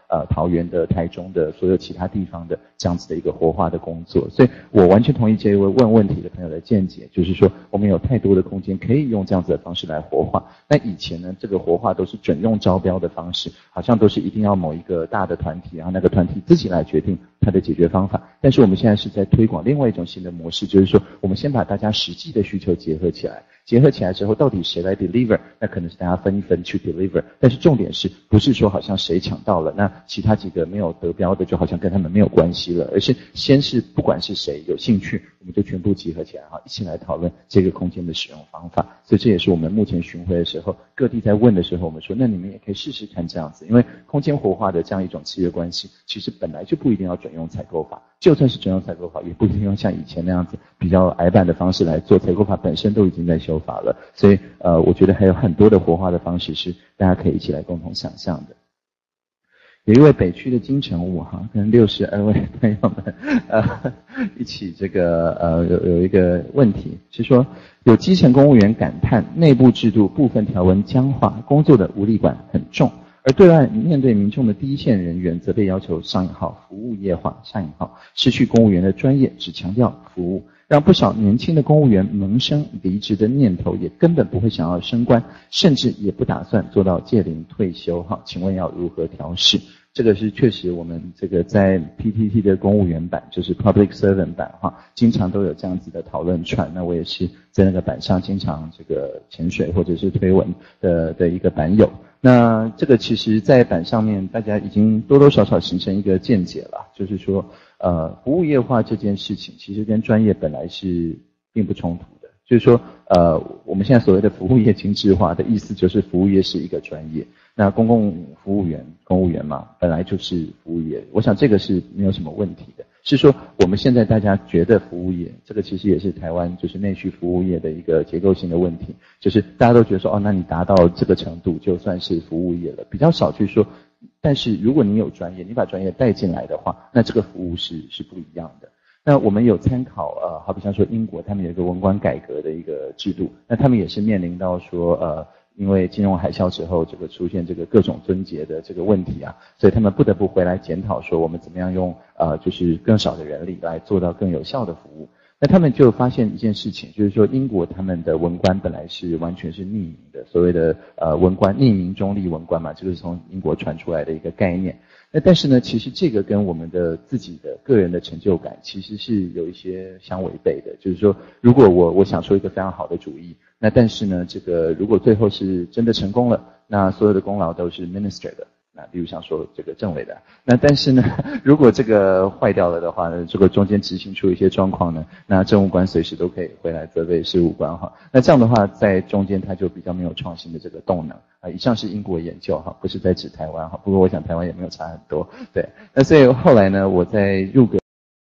桃园的、台中的所有其他地方的这样子的一个活化的工作。所以我完全同意这一位问问题的朋友的见解，就是说我们有太多的空间可以用这样子的方式来活化。那以前呢，这个活化都是准用招标的方式，好像都是一定要某一个大的团体，然后那个团体自己来决定它的解决方法。但是我们现在是在推广另外一种新的模式，就是说我们先把大家实际的需求结合起来，结合起来之后到底谁来 deliver， 那可能是大家分一分去 deliver， 但是重点是不是说好像谁抢到了，那其他几个没有得标的就好像跟他们没有关系了，而是先是不管是谁有兴趣，我们就全部集合起来一起来讨论这个空间的使用方法。所以这也是我们目前巡回的时候，各地在问的时候，我们说那你们也可以试试看这样子，因为空间活化的这样一种契约关系，其实本来就不一定要准用采购法，就算是准用采购法，也不一定要像以前那样子比较矮板的方式来做，采购法本身都已经在修法了。所以我觉得还有很多的活化的方式是大家可以一起来共同想象的。有一位北区的金城武跟62位朋友们一起这个有一个问题是说，有基层公务员感叹内部制度部分条文僵化，工作的无力感很重，而对外面对民众的第一线人员则被要求上引号服务业化下引号，失去公务员的专业，只强调服务，让不少年轻的公务员萌生离职的念头，也根本不会想要升官，甚至也不打算做到届龄退休。请问要如何调试？这个是确实我们这个在 PTT 的公务员版，就是 Public Servant 版经常都有这样子的讨论串。那我也是在那个版上经常这个潜水或者是推文的一个版友。那这个其实在版上面大家已经多多少少形成一个见解了，就是说服务业化这件事情其实跟专业本来是并不冲突的，就是说我们现在所谓的服务业精致化的意思就是服务业是一个专业，那公共服务员公务员嘛本来就是服务业，我想这个是没有什么问题的，是说我们现在大家觉得服务业这个其实也是台湾就是内需服务业的一个结构性的问题，就是大家都觉得说那你达到这个程度就算是服务业了，比较少去说，但是如果你有专业，你把专业带进来的话，那这个服务是不一样的。那我们有参考好比像说英国他们有一个文官改革的一个制度，那他们也是面临到说因为金融海啸之后这个出现这个各种尊节的这个问题所以他们不得不回来检讨说我们怎么样用就是更少的人力来做到更有效的服务。那他们就发现一件事情，就是说英国他们的文官本来是完全是匿名的，所谓的文官匿名中立文官嘛，这个是从英国传出来的一个概念。那但是呢，其实这个跟我们的自己的个人的成就感其实是有一些相违背的，就是说如果我想出一个非常好的主意，那但是呢这个如果最后是真的成功了，那所有的功劳都是 minister 的，那比如像说这个政委的，那但是呢如果这个坏掉了的话呢，这个中间执行出一些状况呢，那政务官随时都可以回来责备事务官那这样的话在中间他就比较没有创新的这个动能以上是英国研究不是在指台湾不过我想台湾也没有差很多。对，那所以后来呢我在入阁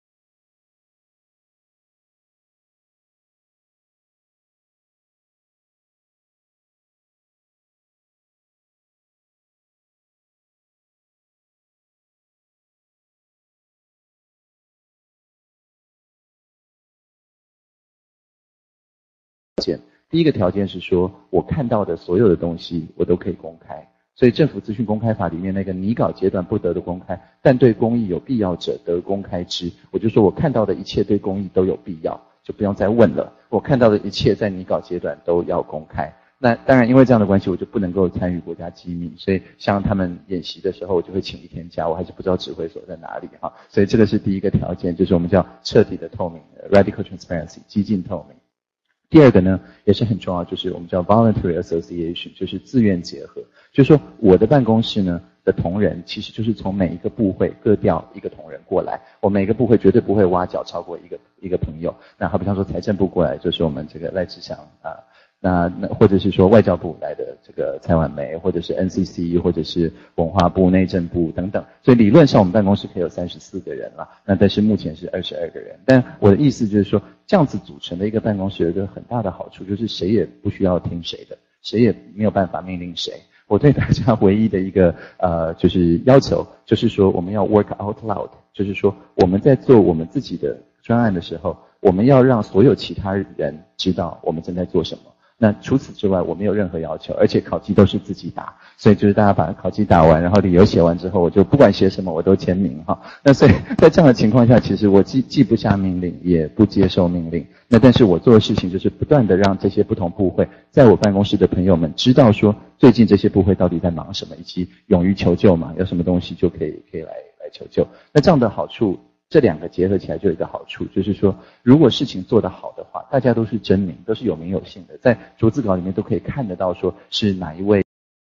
第一个条件是说我看到的所有的东西我都可以公开，所以政府资讯公开法里面那个拟稿阶段不得的公开，但对公益有必要者得公开之，我就说我看到的一切对公益都有必要，就不用再问了，我看到的一切在拟稿阶段都要公开。那当然因为这样的关系我就不能够参与国家机密，所以像他们演习的时候我就会请一天假，我还是不知道指挥所在哪里所以这个是第一个条件，就是我们叫彻底的透明 radical transparency 激进透明。第二个呢也是很重要，就是我们叫 voluntary association， 就是自愿结合，就是说我的办公室呢的同仁其实就是从每一个部会各调一个同仁过来，我每个部会绝对不会挖角超过一个朋友，那好比方说财政部过来就是我们这个赖志祥那或者是说外交部来的这个蔡婉梅，或者是 NCC， 或者是文化部、内政部等等，所以理论上我们办公室可以有34个人啦，那但是目前是22个人。但我的意思就是说，这样子组成的一个办公室有一个很大的好处，就是谁也不需要听谁的，谁也没有办法命令谁。我对大家唯一的一个就是要求，就是说我们要 work out loud， 就是说我们在做我们自己的专案的时候，我们要让所有其他人知道我们正在做什么。 那除此之外我没有任何要求，而且考绩都是自己打，所以就是大家把考绩打完，然后理由写完之后，我就不管写什么我都签名哈。那所以在这样的情况下，其实我既不下命令，也不接受命令。那但是我做的事情就是不断的让这些不同部会在我办公室的朋友们知道说，最近这些部会到底在忙什么，以及勇于求救嘛，有什么东西就可以来求救。那这样的好处，这两个结合起来就有一个好处，就是说如果事情做得好的话，大家都是真名，都是有名有姓的，在逐字稿里面都可以看得到说是哪一位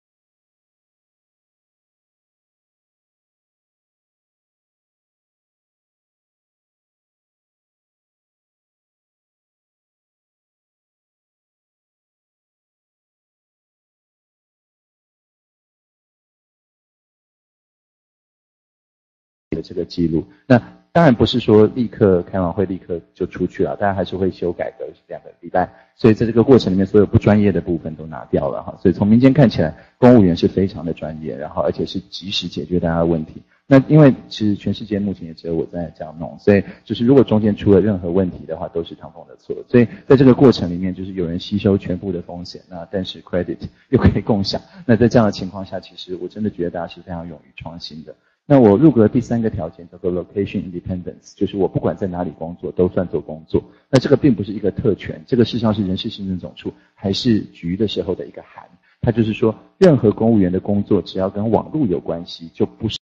的这个记录。那当然不是说立刻开完会立刻就出去了，大家还是会修改个2个礼拜，所以在这个过程里面所有不专业的部分都拿掉了哈。所以从民间看起来，公务员是非常的专业，然后而且是及时解决大家的问题。那因为其实全世界目前也只有我在这样弄，所以就是如果中间出了任何问题的话，都是唐凤的错。所以在这个过程里面，就是有人吸收全部的风险，那但是 credit 又可以共享。那在这样的情况下，其实我真的觉得大家是非常勇于创新的。那我入格第3个条件叫做 location independence， 就是我不管在哪里工作都算做工作。那这个并不是一个特权，这个事实上是人事行政总处还是局的时候的一个函。它就是说，任何公务员的工作只要跟网络有关系，就不是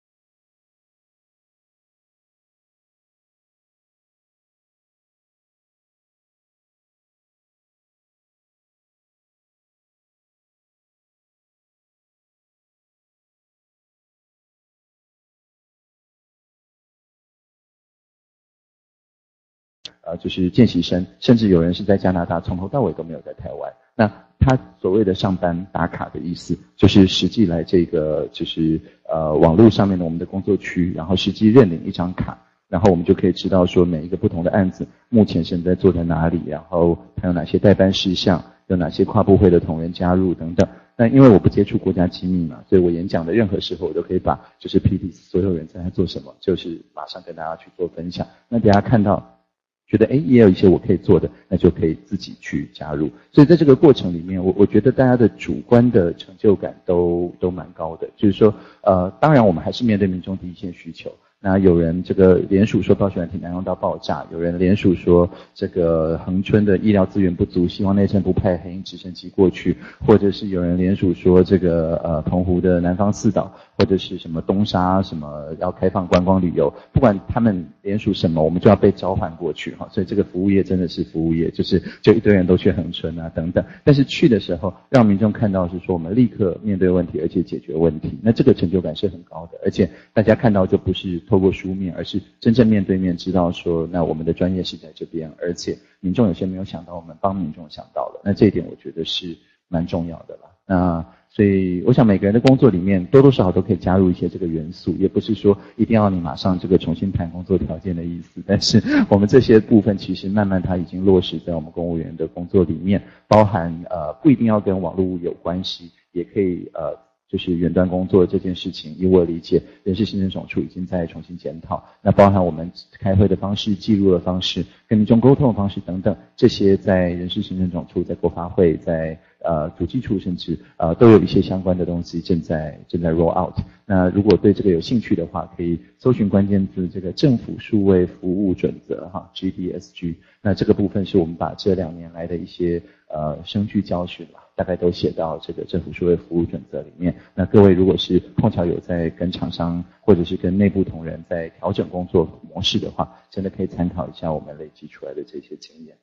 就是见习生，甚至有人是在加拿大从头到尾都没有在台湾。那他所谓的上班打卡的意思，就是实际来这个就是网络上面的我们的工作区，然后实际认领一张卡，然后我们就可以知道说每一个不同的案子目前现在做在哪里，然后还有哪些代办事项，有哪些跨部会的同仁加入等等。那因为我不接触国家机密嘛，所以我演讲的任何时候我都可以把就是 PD 所有人在做什么，就是马上跟大家去做分享。那大家看到觉得也有一些我可以做的，那就可以自己去加入。所以在这个过程里面，我觉得大家的主观的成就感都蛮高的。就是说当然我们还是面对民众第一线需求。那有人这个联署说高雄软体难用到爆炸，有人联署说这个恒春的医疗资源不足，希望内政部派黑鹰直升机过去，或者是有人联署说这个澎湖的南方四岛，或者是什么东沙什么要开放观光旅游，不管他们联署什么，我们就要被召唤过去哈。所以这个服务业真的是服务业，就一堆人都去恒春啊等等。但是去的时候让民众看到是说我们立刻面对问题，而且解决问题，那这个成就感是很高的。而且大家看到就不是透过书面，而是真正面对面知道说那我们的专业是在这边，而且民众有些没有想到，我们帮民众想到了，那这一点我觉得是蛮重要的啦。那所以我想每个人的工作里面多多少少都可以加入一些这个元素，也不是说一定要你马上这个重新谈工作条件的意思，但是我们这些部分其实慢慢它已经落实在我们公务员的工作里面，包含不一定要跟网络有关系，也可以就是远端工作这件事情，以我理解，人事行政总处已经在重新检讨。那包含我们开会的方式、记录的方式、跟民众沟通的方式等等，这些在人事行政总处、在国发会、在主计处，甚至都有一些相关的东西正在 roll out。那如果对这个有兴趣的话，可以搜寻关键字这个政府数位服务准则哈 GDSG。那这个部分是我们把这2年来的一些生具教训吧，大概都写到这个政府数位服务准则里面。那各位如果是碰巧有在跟厂商或者是跟内部同仁在调整工作模式的话，真的可以参考一下我们累积出来的这些经验。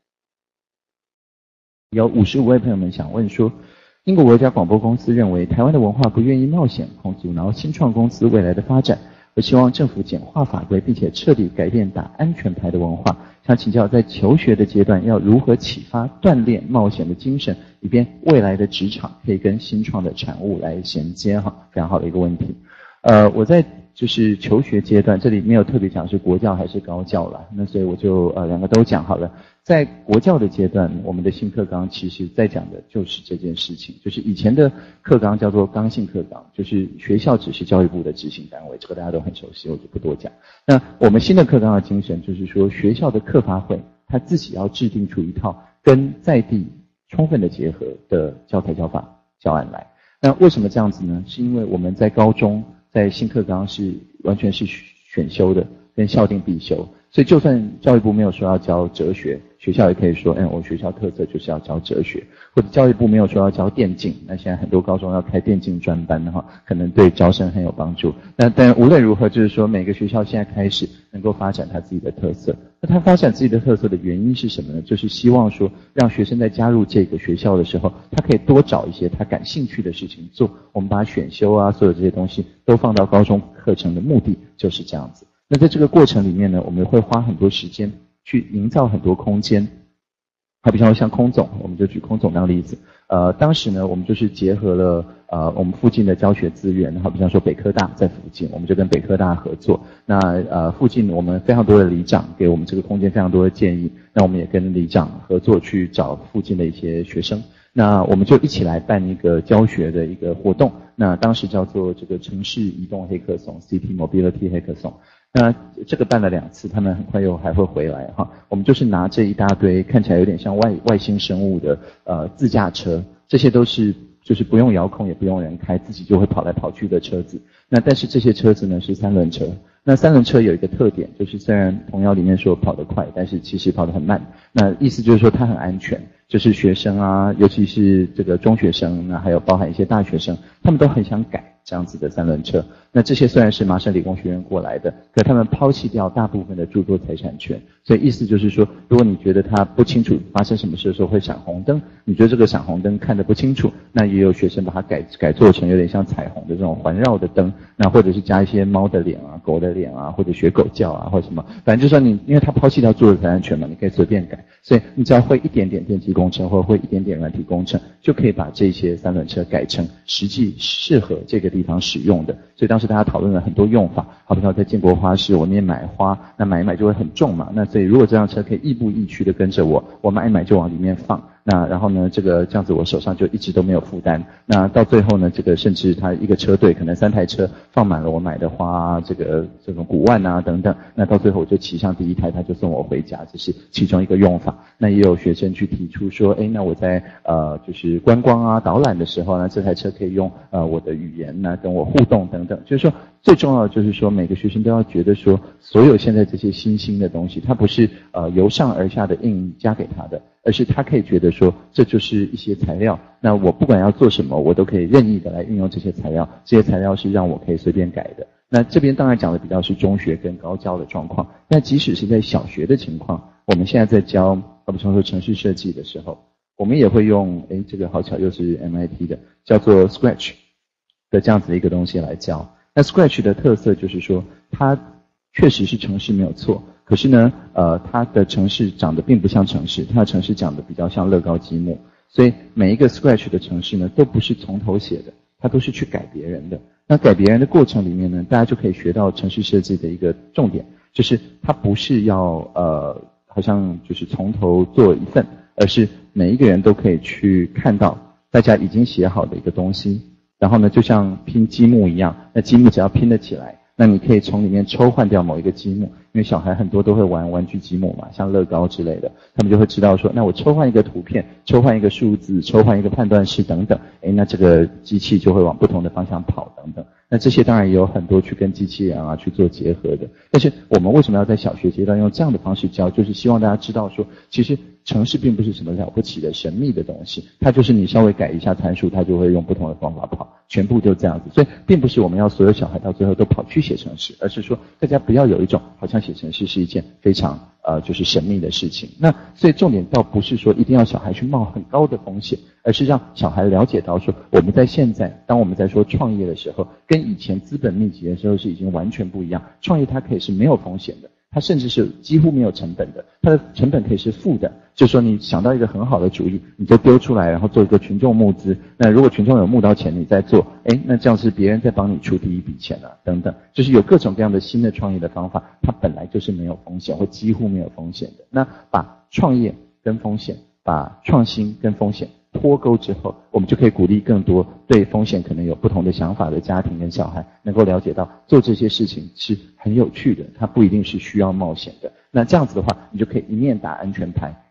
有55位朋友们想问说，英国国家广播公司认为台湾的文化不愿意冒险，恐阻挠新创公司未来的发展，我希望政府简化法规，并且彻底改变打安全牌的文化。想请教在求学的阶段要如何启发锻炼冒险的精神，以便未来的职场可以跟新创的产物来衔接哈，非常好的一个问题。我在就是求学阶段，这里没有特别讲是国教还是高教啦，那所以我就2个都讲好了。在国教的阶段，我们的新课纲其实在讲的就是这件事情，就是以前的课纲叫做刚性课纲，就是学校只是教育部的执行单位，这个大家都很熟悉，我就不多讲。那我们新的课纲的精神就是说，学校的课发会他自己要制定出一套跟在地充分的结合的教材教法教案来。那为什么这样子呢？是因为我们在高中在新课纲是完全是选修的，跟校定必修，所以就算教育部没有说要教哲学，学校也可以说，我学校特色就是要教哲学，或者教育部没有说要教电竞，那现在很多高中要开电竞专班哈，可能对招生很有帮助。但无论如何，就是说每个学校现在开始能够发展他自己的特色。那他发展自己的特色的原因是什么呢？就是希望说让学生在加入这个学校的时候，他可以多找一些他感兴趣的事情做。我们把选修啊，所有这些东西都放到高中课程的目的就是这样子。那在这个过程里面呢，我们会花很多时间去营造很多空间。好比像空总，我们就举空总当例子。当时呢，我们就是结合了我们附近的教学资源，好比像说北科大在附近，我们就跟北科大合作。那附近我们非常多的里长给我们这个空间非常多的建议，那我们也跟里长合作去找附近的一些学生。那我们就一起来办一个教学的一个活动，那当时叫做这个城市移动黑客松 City Mobility Hackathon。那这个办了2次，他们很快又还会回来哈。我们就是拿这一大堆看起来有点像外星生物的自驾车，这些都是就是不用遥控也不用人开，自己就会跑来跑去的车子。那但是这些车子呢是3轮车。那3轮车有一个特点，就是虽然童谣里面说跑得快，但是其实跑得很慢。那意思就是说它很安全，就是学生啊，尤其是这个中学生，那还有包含一些大学生，他们都很想改这样子的3轮车。那这些虽然是麻省理工学院过来的，可他们抛弃掉大部分的著作财产权。所以意思就是说，如果你觉得它不清楚发生什么事的时候会闪红灯，你觉得这个闪红灯看得不清楚，那也有学生把它改做成有点像彩虹的这种环绕的灯，那或者是加一些猫的脸啊、狗的脸啊，或者学狗叫啊，或者什么，反正就是说你，因为它抛弃掉著作财产权嘛，你可以随便改，所以你只要会一点点电机工程或者会一点点软体工程，就可以把这些3轮车改成实际适合这个地方使用的。所以当时大家讨论了很多用法，好比说在建国花市我们也买花，那买一买就会很重嘛，那所以如果这辆车可以亦步亦趋的跟着我买一买就往里面放，那然后呢这样子我手上就一直都没有负担。那到最后呢，这个甚至他一个车队可能3台车放满了我买的花，这种古玩啊等等，那到最后我就骑上第一台，他就送我回家，这是其中一个用法。那也有学生去提出说，那我在就是观光啊导览的时候呢，这台车可以用我的语言呢跟我互动等等。就是说最重要的就是说每个学生都要觉得说，所有现在这些新兴的东西，它不是由上而下的硬加给他的，而是他可以觉得说这就是一些材料，那我不管要做什么，我都可以任意的来运用这些材料，这些材料是让我可以随便改的。那这边当然讲的比较是中学跟高教的状况，那即使是在小学的情况，我们现在在教比方说程式设计的时候，我们也会用这个好巧又是 MIT 的叫做 Scratch 的这样子的一个东西来教。那 Scratch 的特色就是说它确实是程式没有错，可是呢它的程式长得并不像程式，它的程式长得比较像乐高积木，所以每一个 Scratch 的程式呢都不是从头写的，它都是去改别人的。那改别人的过程里面呢，大家就可以学到程式设计的一个重点，就是它不是要好像就是从头做一份，而是每一个人都可以去看到大家已经写好的一个东西，然后呢就像拼积木一样，那积木只要拼得起来，那你可以从里面抽换掉某一个积木，因为小孩很多都会玩玩具积木嘛，像乐高之类的，他们就会知道说，那我抽换一个图片，抽换一个数字，抽换一个判断式等等，那这个机器就会往不同的方向跑等等。那这些当然也有很多去跟机器人啊去做结合的，但是我们为什么要在小学阶段用这样的方式教，就是希望大家知道说，其实程式并不是什么了不起的神秘的东西，它就是你稍微改一下参数，它就会用不同的方法跑，全部就这样子。所以并不是我们要所有小孩到最后都跑去写程式，而是说大家不要有一种好像写程式是一件非常就是神秘的事情。那所以重点倒不是说一定要小孩去冒很高的风险，而是让小孩了解到说，我们在现在当我们在说创业的时候，跟以前资本密集的时候是已经完全不一样。创业它可以是没有风险的，它甚至是几乎没有成本的，它的成本可以是负的，就是说你想到一个很好的主意，你就丢出来，然后做一个群众募资，那如果群众有募到钱你再做，那这样是别人在帮你出第一笔钱啊等等，就是有各种各样的新的创业的方法，它本来就是没有风险或几乎没有风险的。那把创业跟风险，把创新跟风险脱钩之后，我们就可以鼓励更多对风险可能有不同的想法的家庭跟小孩能够了解到做这些事情是很有趣的，它不一定是需要冒险的。那这样子的话，你就可以一面打安全牌，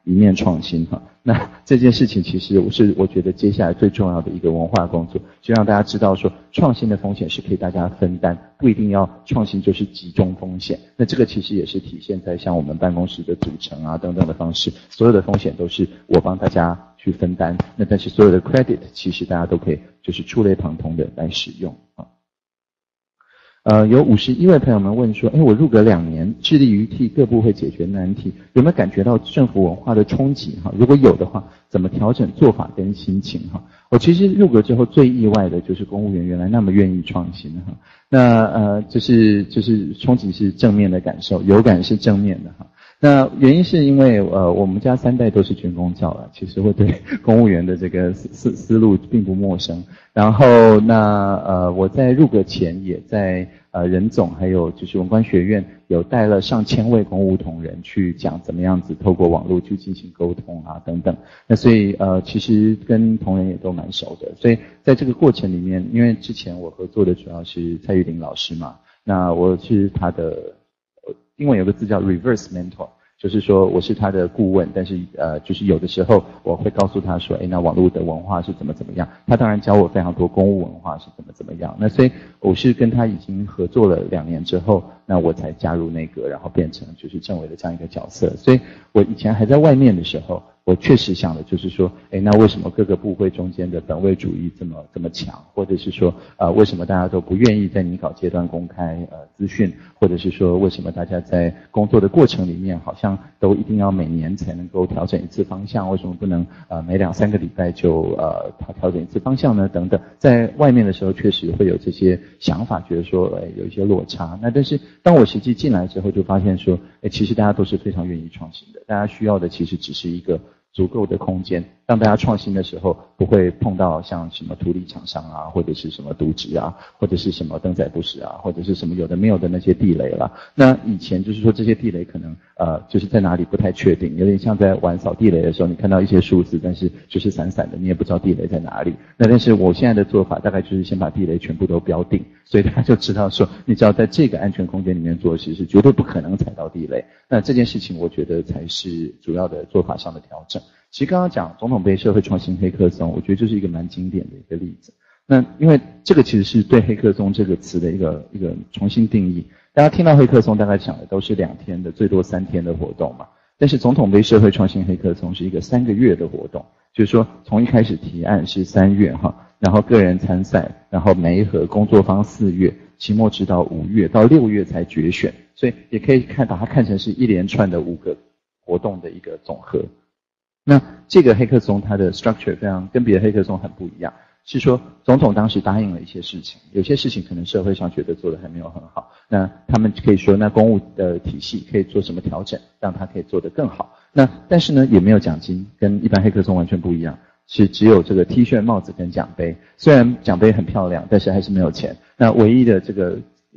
一面创新哈。那这件事情其实我觉得接下来最重要的一个文化工作，就让大家知道说创新的风险是可以大家分担，不一定要创新就是集中风险。那这个其实也是体现在像我们办公室的组成啊等等的方式，所有的风险都是我帮大家去分担，那但是所有的 credit 其实大家都可以就是触类旁通的来使用啊。有51位朋友们问说，我入阁2年，致力于替各部会解决难题，有没有感觉到政府文化的冲击哈？如果有的话，怎么调整做法跟心情哈？我其实入阁之后最意外的就是公务员原来那么愿意创新哈。那就是冲击是正面的感受，有感是正面的哈。那原因是因为我们家3代都是军公教了，其实会对公务员的这个思路并不陌生。然后我在入阁前也在人总还有就是文官学院有带了上千位公务同仁去讲怎么样子透过网络去进行沟通啊等等。那所以其实跟同仁也都蛮熟的。所以在这个过程里面，因为之前我合作的主要是蔡玉玲老师嘛，那我是他的英文有个字叫 reverse mentor， 就是说我是他的顾问，但是就是有的时候我会告诉他说，那网络的文化是怎么样，他当然教我非常多公务文化是怎么样。那所以我是跟他已经合作了2年之后，那我才加入内阁，然后变成就是政委的这样一个角色。所以我以前还在外面的时候，我确实想的就是说，那为什么各个部会中间的本位主义这么强，或者是说为什么大家都不愿意在拟稿阶段公开资讯，或者是说为什么大家在工作的过程里面好像都一定要每年才能够调整一次方向，为什么不能每2-3个礼拜就调整一次方向呢？等等，在外面的时候确实会有这些想法，觉得说有一些落差。那但是当我实际进来之后，就发现说，其实大家都是非常愿意创新的，大家需要的其实只是一个足够的空间，让大家创新的时候不会碰到像什么图利厂商啊，或者是什么渎职啊，或者是什么登载不实啊，或者是什么有的没有的那些地雷了。那以前就是说这些地雷可能就是在哪里不太确定，有点像在玩扫地雷的时候，你看到一些数字，但是就是散散的，你也不知道地雷在哪里。那但是我现在的做法大概就是先把地雷全部都标定，所以大家就知道说，你只要在这个安全空间里面做，其实是绝对不可能踩到地雷。那这件事情我觉得才是主要的做法上的调整。其实刚刚讲总统杯社会创新黑客松，我觉得就是一个蛮经典的一个例子。那因为这个其实是对黑客松这个词的一个重新定义。大家听到黑客松大概想的都是2天的，最多3天的活动嘛。但是总统杯社会创新黑客松是一个3个月的活动，就是说从一开始提案是3月哈，然后个人参赛，然后媒合工作坊4月，期末指导5月，到6月才决选。所以也可以把它看成是一连串的5个活动的一个总和。那这个黑客松它的 structure 非常跟别的黑客松很不一样，是说总统当时答应了一些事情，有些事情可能社会上觉得做得还没有很好，那他们可以说那公务的体系可以做什么调整，让它可以做得更好。那但是呢也没有奖金，跟一般黑客松完全不一样，是只有这个 T 恤、帽子跟奖杯。虽然奖杯很漂亮，但是还是没有钱。那唯一的这个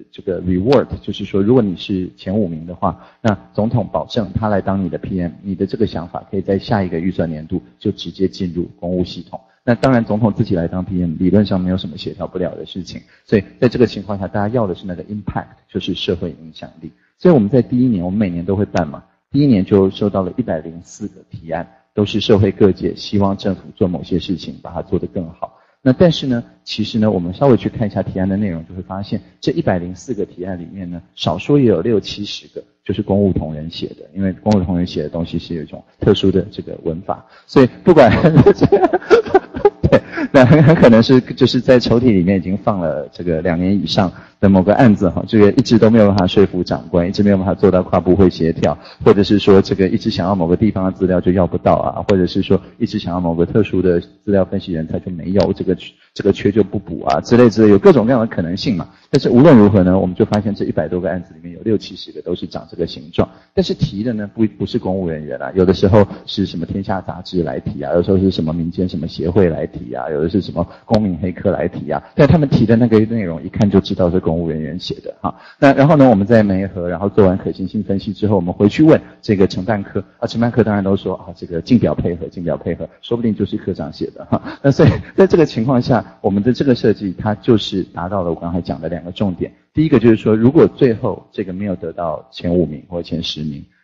reward 就是说，如果你是前5名的话，那总统保证他来当你的 PM， 你的这个想法可以在下一个预算年度就直接进入公务系统。那当然总统自己来当 PM 理论上没有什么协调不了的事情，所以在这个情况下大家要的是那个 impact， 就是社会影响力。所以我们在第1年，我们每年都会办嘛，第1年就收到了104个提案，都是社会各界希望政府做某些事情把它做得更好。那但是呢，其实呢，我们稍微去看一下提案的内容，就会发现这104个提案里面呢，少说也有60-70个就是公务同仁写的，因为公务同仁写的东西是有一种特殊的这个文法，所以不管对，那很可能是就是在抽屉里面已经放了这个2年以上的某个案子哈，这个一直都没有办法说服长官，一直没有办法做到跨部会协调，或者是说这个一直想要某个地方的资料就要不到啊，或者是说一直想要某个特殊的资料分析人才就没有，这个缺就不补啊之类，有各种各样的可能性嘛。但是无论如何呢，我们就发现这100多个案子里面有60-70个都是长这个形状，但是提的呢不是公务人员啊，有的时候是什么天下杂志来提啊，有的时候是什么民间什么协会来提啊，有的是什么公民黑客来提啊，但他们提的那个内容一看就知道是公务人员写的哈。那然后呢，我们在媒合，然后做完可行性分析之后，我们回去问这个承办科啊，承办科当然都说啊，这个竞表配合，说不定就是科长写的哈。那所以在这个情况下，我们的这个设计它就是达到了我刚才讲的2个重点。第一个就是说，如果最后这个没有得到前5名或前10名，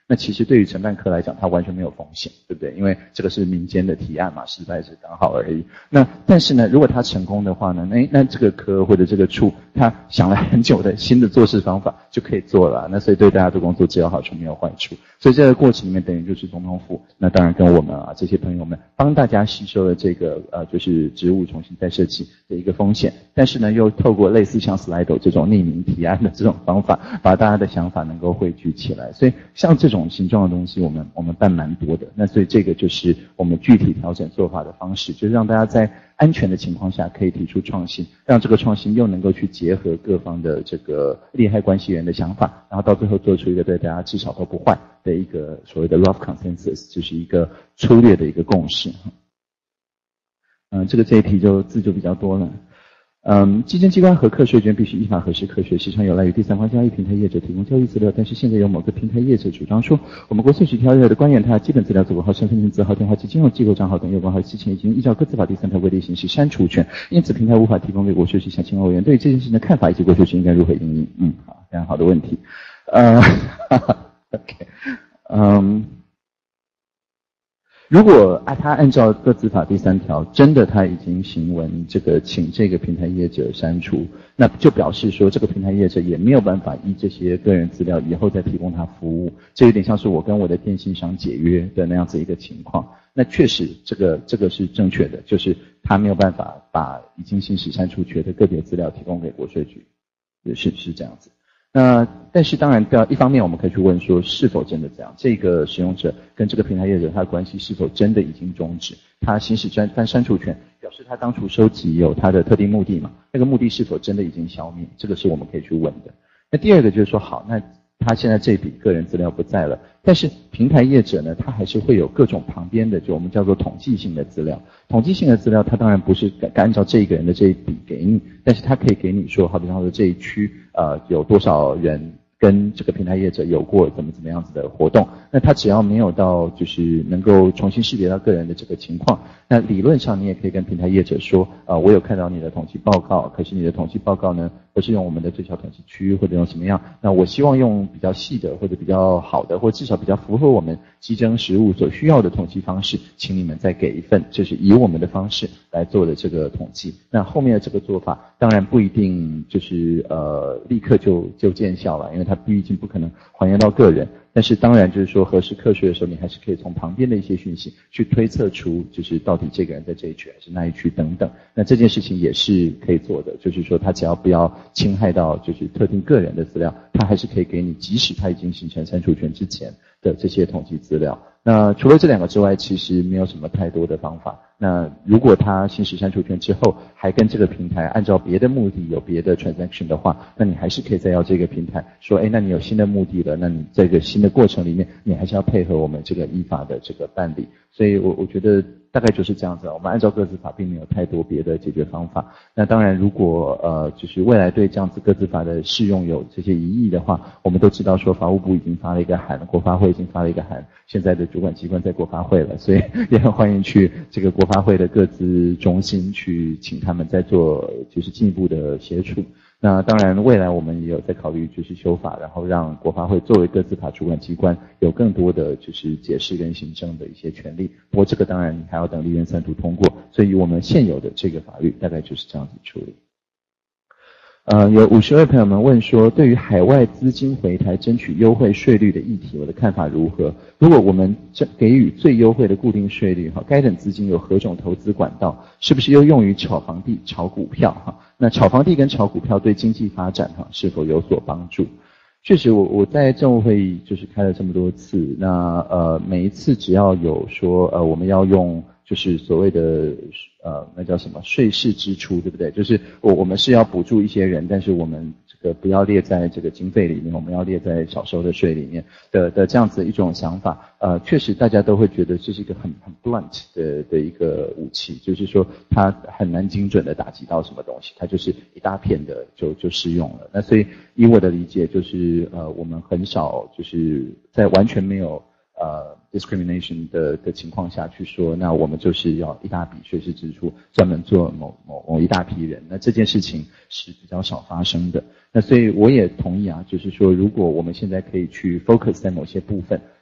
那其实对于承办科来讲，它完全没有风险，对不对？因为这个是民间的提案嘛，失败是刚好而已。那但是呢，如果它成功的话呢，那这个科或者这个处，他想了很久的新的做事方法就可以做了，那所以对大家的工作只有好处没有坏处。所以这个过程里面等于就是总统府，那当然跟我们这些朋友们帮大家吸收了这个就是职务重新再设计的一个风险，但是呢又透过类似像 Slido 这种匿名提案的这种方法，把大家的想法能够汇聚起来。所以像这种形状的东西我们办蛮多的，那所以这个就是我们具体调整做法的方式，就是让大家在安全的情况下可以提出创新，让这个创新又能够去结合各方的这个利害关系人的想法，然后到最后做出一个对大家至少都不坏的一个所谓的 rough consensus， 就是一个粗略的一个共识。这一题字就比较多了。基征机关和课税捐必须依法核实课税，时常有赖于第三方交易平台业者提供交易资料，但是现在有某个平台业者主张说，我们国税局调阅的官员他的基本资料、组口号、身份证字号、电话及金融机构账号等有关号之前已经依照各自法第3条规定行使删除权，因此平台无法提供给国税局。想请问委员对于这件事情的看法以及国税局应该如何应应？好，非常好的问题。OK，如果他按照个资法第3条，真的他已经行文请这个平台业者删除，那就表示说这个平台业者也没有办法依这些个人资料以后再提供他服务，这有点像是我跟我的电信商解约的那样子一个情况。那确实这个是正确的，就是他没有办法把已经行使删除权的个别资料提供给国税局，是这样子。但是当然一方面我们可以去问说是否真的这样，这个使用者跟这个平台业者他的关系是否真的已经终止，他行使删除权表示他当初收集有他的特定目的嘛，那个目的是否真的已经消灭，这个是我们可以去问的。那第二个就是说好，那他现在这笔个人资料不在了，但是平台业者呢，他还是会有各种旁边的就我们叫做统计性的资料。统计性的资料它当然不是按照这一个人的这一笔给你，但是他可以给你说，好比方说这一区有多少人跟这个平台业者有过怎么样子的活动，那他只要没有到就是能够重新识别到个人的这个情况，那理论上你也可以跟平台业者说，我有看到你的统计报告，可是你的统计报告呢不是用我们的最小统计区或者用什么样，那我希望用比较细的或者比较好的或至少比较符合我们基征实务所需要的统计方式，请你们再给一份就是以我们的方式来做的这个统计。那后面的这个做法当然不一定就是立刻就见效了，因为它毕竟不可能还原到个人，但是当然就是说核实课税的时候，你还是可以从旁边的一些讯息去推测出就是到底这个人在这一区还是那一区等等。那这件事情也是可以做的，就是说他只要不要侵害到就是特定个人的资料，他还是可以给你即使他已经形成删除权之前的这些统计资料。那除了这两个之外，其实没有什么太多的方法。那如果他行使删除权之后，还跟这个平台按照别的目的有别的 transaction 的话，那你还是可以再要这个平台说，那你有新的目的了，那你这个新的过程里面，你还是要配合我们这个依法的这个办理。所以我觉得大概就是这样子，我们按照个资法并没有太多别的解决方法。那当然如果就是未来对这样子个资法的适用有这些疑义的话，我们都知道说法务部已经发了一个函，国发会已经发了一个函，现在的主管机关在国发会了，所以也很欢迎去这个国发会的个资中心去请他们再做就是进一步的协助。那当然未来我们也有在考虑就是修法，然后让国发会作为个资法主管机关有更多的就是解释跟行政的一些权利，不过这个当然还要等立院3读通过，所以我们现有的这个法律大概就是这样子处理。有50位朋友们问说，对于海外资金回台争取优惠税率的议题，我的看法如何？如果我们给予最优惠的固定税率，该等资金有何种投资管道？是不是又用于炒房地、炒股票？那炒房地跟炒股票对经济发展是否有所帮助？确实我在政务会议就是开了这么多次，那每一次只要有说我们要用就是所谓的那叫什么税事支出，对不对？就是我们是要补助一些人，但是我们这个不要列在这个经费里面，我们要列在少收的税里面的这样子一种想法。确实大家都会觉得这是一个很 blunt 的一个武器，就是说它很难精准的打击到什么东西，它就是一大片的就适用了。那所以以我的理解就是我们很少就是在完全没有discrimination 的情况下去说，那我们就是要一大笔税事支出专门做某一大批人，那这件事情是比较少发生的。那所以我也同意就是说如果我们现在可以去 focus 在某些部分，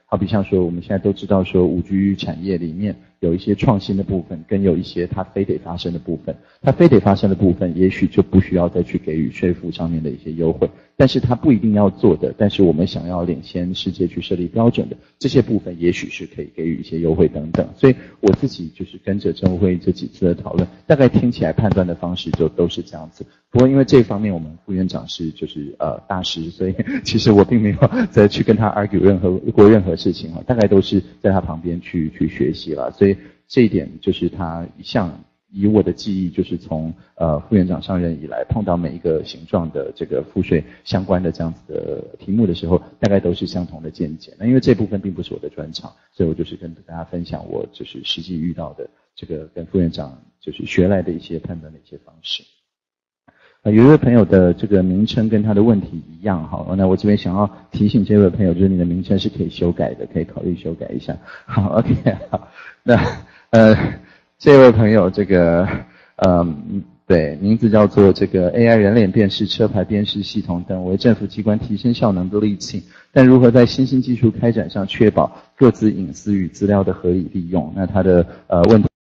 好比像说我们现在都知道说 5G 产业里面有一些创新的部分，跟有一些它非得发生的部分。它非得发生的部分，也许就不需要再去给予税负上面的一些优惠，但是它不一定要做的，但是我们想要领先世界去设立标准的这些部分，也许是可以给予一些优惠等等。所以我自己就是跟着政务会议这几次的讨论，大概听起来判断的方式就都是这样子。不过因为这方面我们副院长是就是大师，所以其实我并没有再去跟他 argue 任何事情，大概都是在他旁边去学习了。所以这一点就是他一向以我的记忆，就是从副院长上任以来，碰到每一个形状的这个赋税相关的这样子的题目的时候，大概都是相同的见解。那因为这部分并不是我的专长，所以我就是跟大家分享我就是实际遇到的这个跟副院长就是学来的一些判断的一些方式。有一位朋友的这个名称跟他的问题一样，好，那我这边想要提醒这位朋友，就是你的名称是可以修改的，可以考虑修改一下。好 ，OK， 好，那这位朋友这个对，名字叫做这个 AI 人脸辨识、车牌辨识系统等为政府机关提升效能的利器，但如何在新兴技术开展上确保各自隐私与资料的合理利用？那他的问题。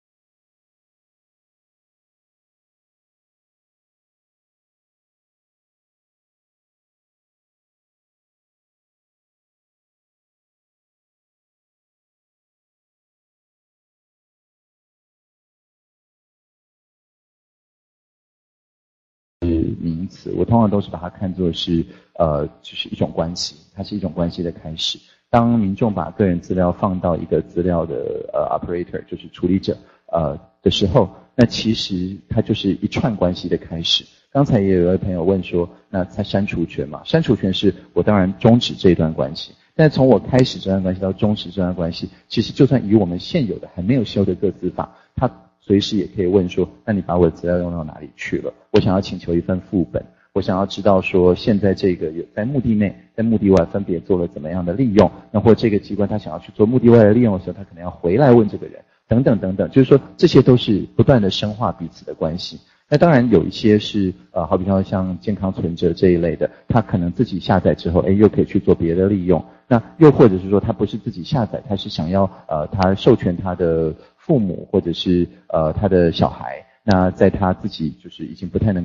名词，我通常都是把它看作是就是一种关系，它是一种关系的开始。当民众把个人资料放到一个资料的operator， 就是处理者的时候，那其实它就是一串关系的开始。刚才也有一位朋友问说，那它删除权嘛？删除权是我当然终止这一段关系，但从我开始这段关系到终止这段关系，其实就算以我们现有的还没有修的个资法，它随时也可以问说，那你把我的资料用到哪里去了？我想要请求一份副本，我想要知道说现在这个有在目的内、在目的外分别做了怎么样的利用，那或这个机关他想要去做目的外的利用的时候，他可能要回来问这个人，等等等等，就是说这些都是不断的深化彼此的关系。那当然有一些是好比说像健康存折这一类的，他可能自己下载之后，又可以去做别的利用。那又或者是说他不是自己下载，他是想要他授权他的父母或者是他的小孩，那在他自己就是已经不太能。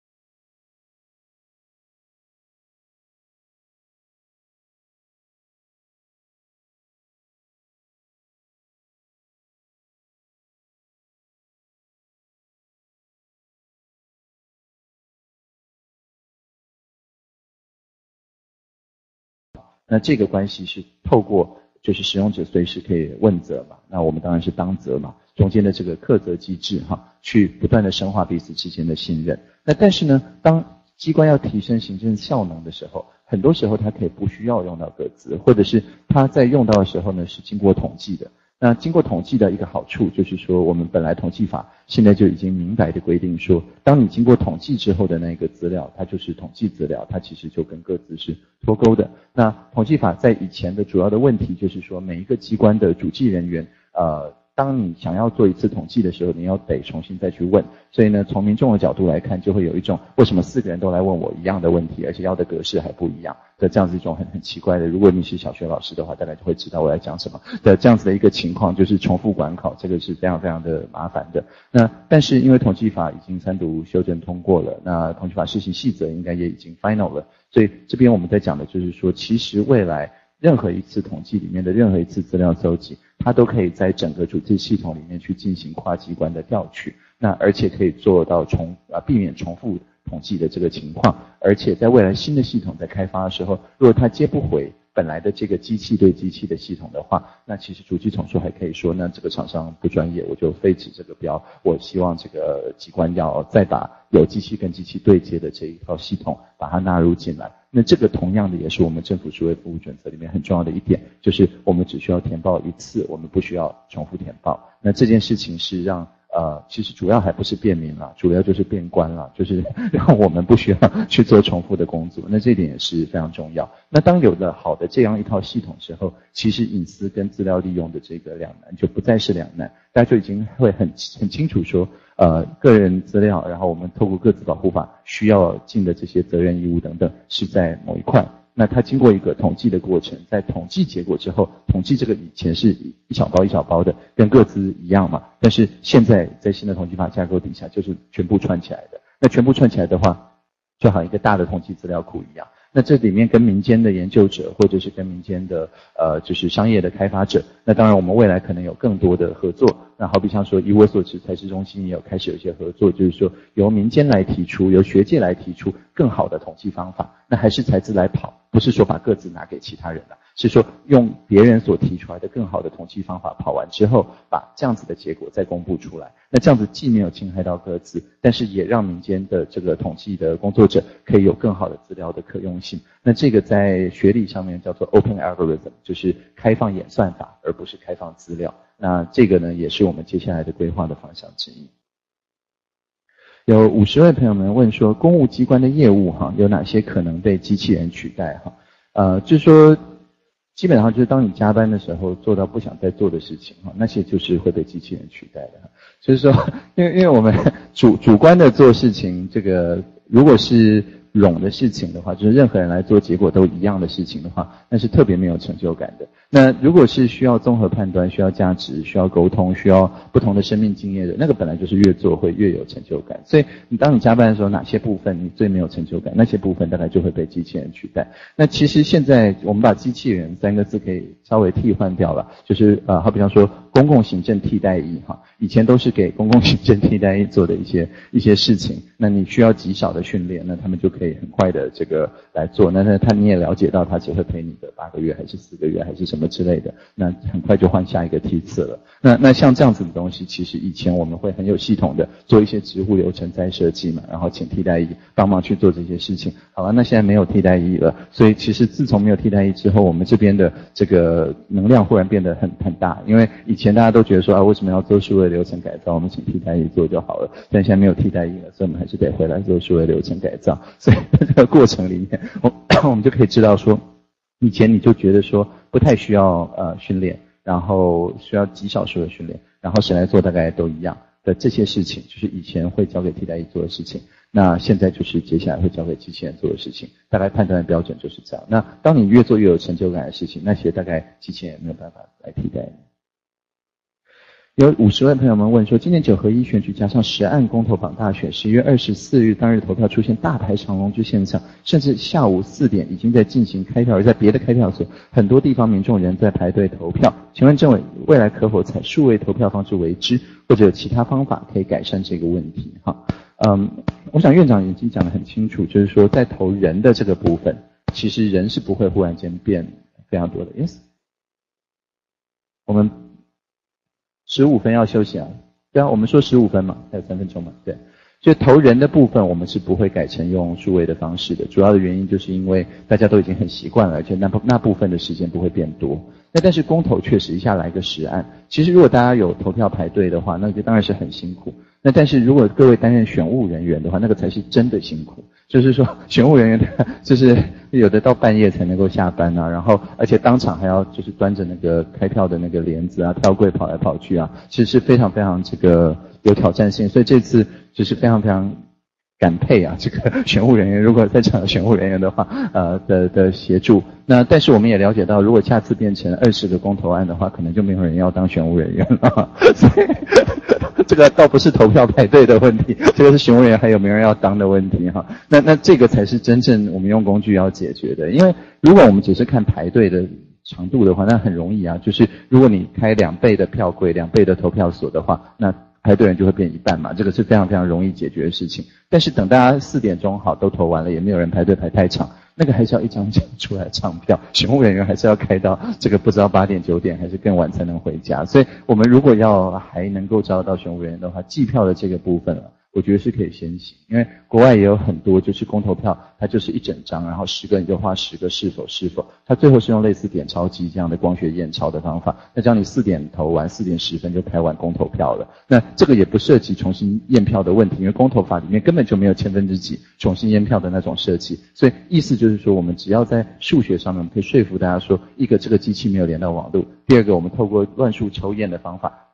那这个关系是透过就是使用者随时可以问责嘛，那我们当然是当责嘛，中间的这个客责机制去不断的深化彼此之间的信任。那但是呢，当机关要提升行政效能的时候，很多时候它可以不需要用到个资，或者是它在用到的时候呢是经过统计的。那经过统计的一个好处就是说，我们本来统计法现在就已经明白的规定说，当你经过统计之后的那个资料，它就是统计资料，它其实就跟个资是脱钩的。那统计法在以前的主要的问题就是说，每一个机关的主计人员当你想要做一次统计的时候，你要得重新再去问。所以呢，从民众的角度来看，就会有一种为什么4个人都来问我一样的问题，而且要的格式还不一样的这样子一种很奇怪的。如果你是小学老师的话，大概就会知道我在讲什么的这样子的一个情况，就是重复管考，这个是非常非常的麻烦的。那但是因为统计法已经3读修正通过了，那统计法施行细则应该也已经 final 了，所以这边我们在讲的就是说，其实未来任何一次统计里面的任何一次资料搜集，它都可以在整个主计系统里面去进行跨机关的调取，那而且可以做到避免重复统计的这个情况，而且在未来新的系统在开发的时候，如果它接不回本来的这个机器对机器的系统的话，那其实主计总数还可以说，那这个厂商不专业，我就废止这个标，我希望这个机关要再把有机器跟机器对接的这一套系统把它纳入进来。那这个同样的也是我们政府数位服务准则里面很重要的一点，就是我们只需要填报一次，我们不需要重复填报。那这件事情是让其实主要还不是便民啦，主要就是变官啦，就是让我们不需要去做重复的工作。那这一点也是非常重要。那当有了好的这样一套系统之后，其实隐私跟资料利用的这个两难就不再是两难，大家就已经会很清楚说，个人资料，然后我们透过个资保护法需要尽的这些责任义务等等是在某一块。 那它经过一个统计的过程，在统计结果之后，统计这个以前是一小包一小包的，跟个资一样嘛，但是现在在新的统计法架构底下，就是全部串起来的。那全部串起来的话，就好像一个大的统计资料库一样。那这里面跟民间的研究者，或者是跟民间的就是商业的开发者，那当然我们未来可能有更多的合作。那好比像说，以我所知，财资中心也有开始有一些合作，就是说由民间来提出，由学界来提出更好的统计方法。那还是财资来跑，不是说把个资拿给其他人了，是说用别人所提出来的更好的统计方法跑完之后，把这样子的结果再公布出来。那这样子既没有侵害到个资，但是也让民间的这个统计的工作者可以有更好的资料的可用性。那这个在学理上面叫做 open algorithm， 就是开放演算法，而不是开放资料。那这个呢，也是我们接下来的规划的方向之一。有50位朋友们问说，公务机关的业务有哪些可能被机器人取代就是说基本上就是当你加班的时候做到不想再做的事情那些就是会被机器人取代的。就是说因为我们主观的做事情，这个如果是冗的事情的话，就是任何人来做结果都一样的事情的话，那是特别没有成就感的。那如果是需要综合判断，需要价值，需要沟通，需要不同的生命经验的，那个本来就是越做会越有成就感。所以当你加班的时候，哪些部分你最没有成就感，那些部分大概就会被机器人取代。那其实现在我们把机器人3个字可以稍微替换掉了，就是好比方说公共行政替代役以前都是给公共行政替代役做的一些事情，那你需要极少的训练，那他们就可以很快的这个来做。那你也了解到他只会陪你的8个月还是4个月还是什么之类的，那很快就换下一个梯次了。那像这样子的东西，其实以前我们会很有系统的做一些职务流程再设计嘛，然后请替代役帮忙去做这些事情。好了，那现在没有替代役了，所以其实自从没有替代役之后，我们这边的这个能量忽然变得很大。因为以前大家都觉得说为什么要做数位流程改造，我们请替代役做就好了。但现在没有替代役了，所以我们还是得回来做数位流程改造。所以在这个过程里面，我们就可以知道说，以前你就觉得说不太需要训练，然后需要极少数的训练，然后谁来做大概都一样的这些事情，就是以前会交给替代役做的事情。那现在就是接下来会交给机器人做的事情，大概判断的标准就是这样。那当你越做越有成就感的事情，那些大概机器人也没有办法来替代你。有50位朋友们问说，今年9合1选举加上10案公投榜大选，11月24日当日投票出现大排长龙之现象，甚至下午4点已经在进行开票，而在别的开票所，很多地方民众仍在排队投票。请问政委未来可否采数位投票方式为之，或者有其他方法可以改善这个问题？我想院长已经讲得很清楚，就是说在投人的这个部分，其实人是不会忽然间变非常多的。Yes， 我们15分要休息啊？对啊，我们说15分嘛，还有3分钟嘛，对。所以投人的部分我们是不会改成用数位的方式的，主要的原因就是因为大家都已经很习惯了，而且那部分的时间不会变多。那但是公投确实一下来个10案，其实如果大家有投票排队的话，那就当然是很辛苦。那但是如果各位担任选务人员的话，那个才是真的辛苦。就是说选务人员就是有的到半夜才能够下班啊，然后而且当场还要就是端着那个开票的那个帘子啊，票柜跑来跑去啊，其实是非常非常这个有挑战性。所以这次就是非常非常感佩啊，这个选务人员，如果在场的选务人员的话，的协助。那但是我们也了解到，如果下次变成20个公投案的话，可能就没有人要当选务人员了。所以这个倒不是投票排队的问题，这个是选务人员还有没有人要当的问题哈。那这个才是真正我们用工具要解决的。因为如果我们只是看排队的长度的话，那很容易啊，就是如果你开2倍的票柜，2倍的投票所的话，那排队人就会变1半嘛，这个是非常非常容易解决的事情。但是等大家4点钟好都投完了，也没有人排队排太长，那个还是要一张张出来唱票，选务人员还是要开到这个不知道8点9点还是更晚才能回家。所以我们如果要还能够招到选务人员的话，计票的这个部分我觉得是可以先行。因为国外也有很多就是公投票，它就是一整张，然后10个你就画10个是否，它最后是用类似点钞机这样的光学验钞的方法，那这样你4点投完4点10分就开完公投票了。那这个也不涉及重新验票的问题，因为公投法里面根本就没有1000分之几重新验票的那种设计。所以意思就是说，我们只要在数学上面我们可以说服大家说，一个这个机器没有连到网络，第二个我们透过乱数抽验的方法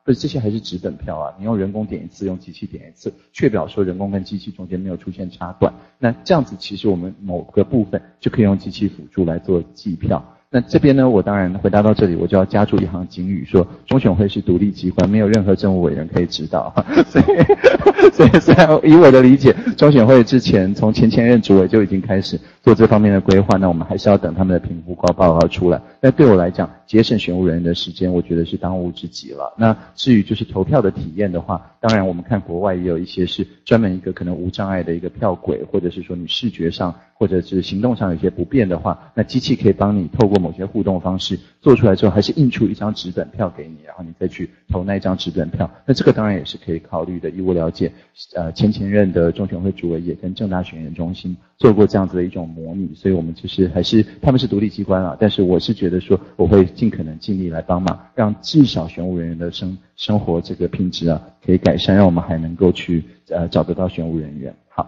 不是这些还是纸本票啊，你用人工点一次，用机器点一次，确保说人工跟机器中间没有出现插断。那这样子其实我们某个部分就可以用机器辅助来做计票。那这边呢，我当然回答到这里，我就要加注一行警语，说中选会是独立机关，没有任何政务委员可以指导。所以虽然以我的理解，中选会之前从前任主委就已经开始做这方面的规划，那我们还是要等他们的评估报告出来。那对我来讲，节省选务人员的时间，我觉得是当务之急了。那至于就是投票的体验的话，当然我们看国外也有一些是专门一个可能无障碍的一个票轨，或者是说你视觉上或者是行动上有些不便的话，那机器可以帮你透过某些互动方式做出来之后，还是印出一张纸本票给你，然后你再去投那一张纸本票。那这个当然也是可以考虑的。以我了解，前任的中选会主委也跟政大选研中心做过这样子的一种模拟，所以我们就是还是他们是独立机关啊，但是我是觉得说我会尽可能尽力来帮忙，让至少选务人员的生活这个品质啊可以改善，让我们还能够去找得到选务人员。好，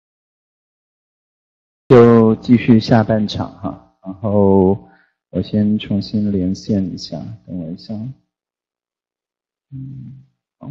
就继续下半场哈，然后我先重新连线一下，等我一下。好。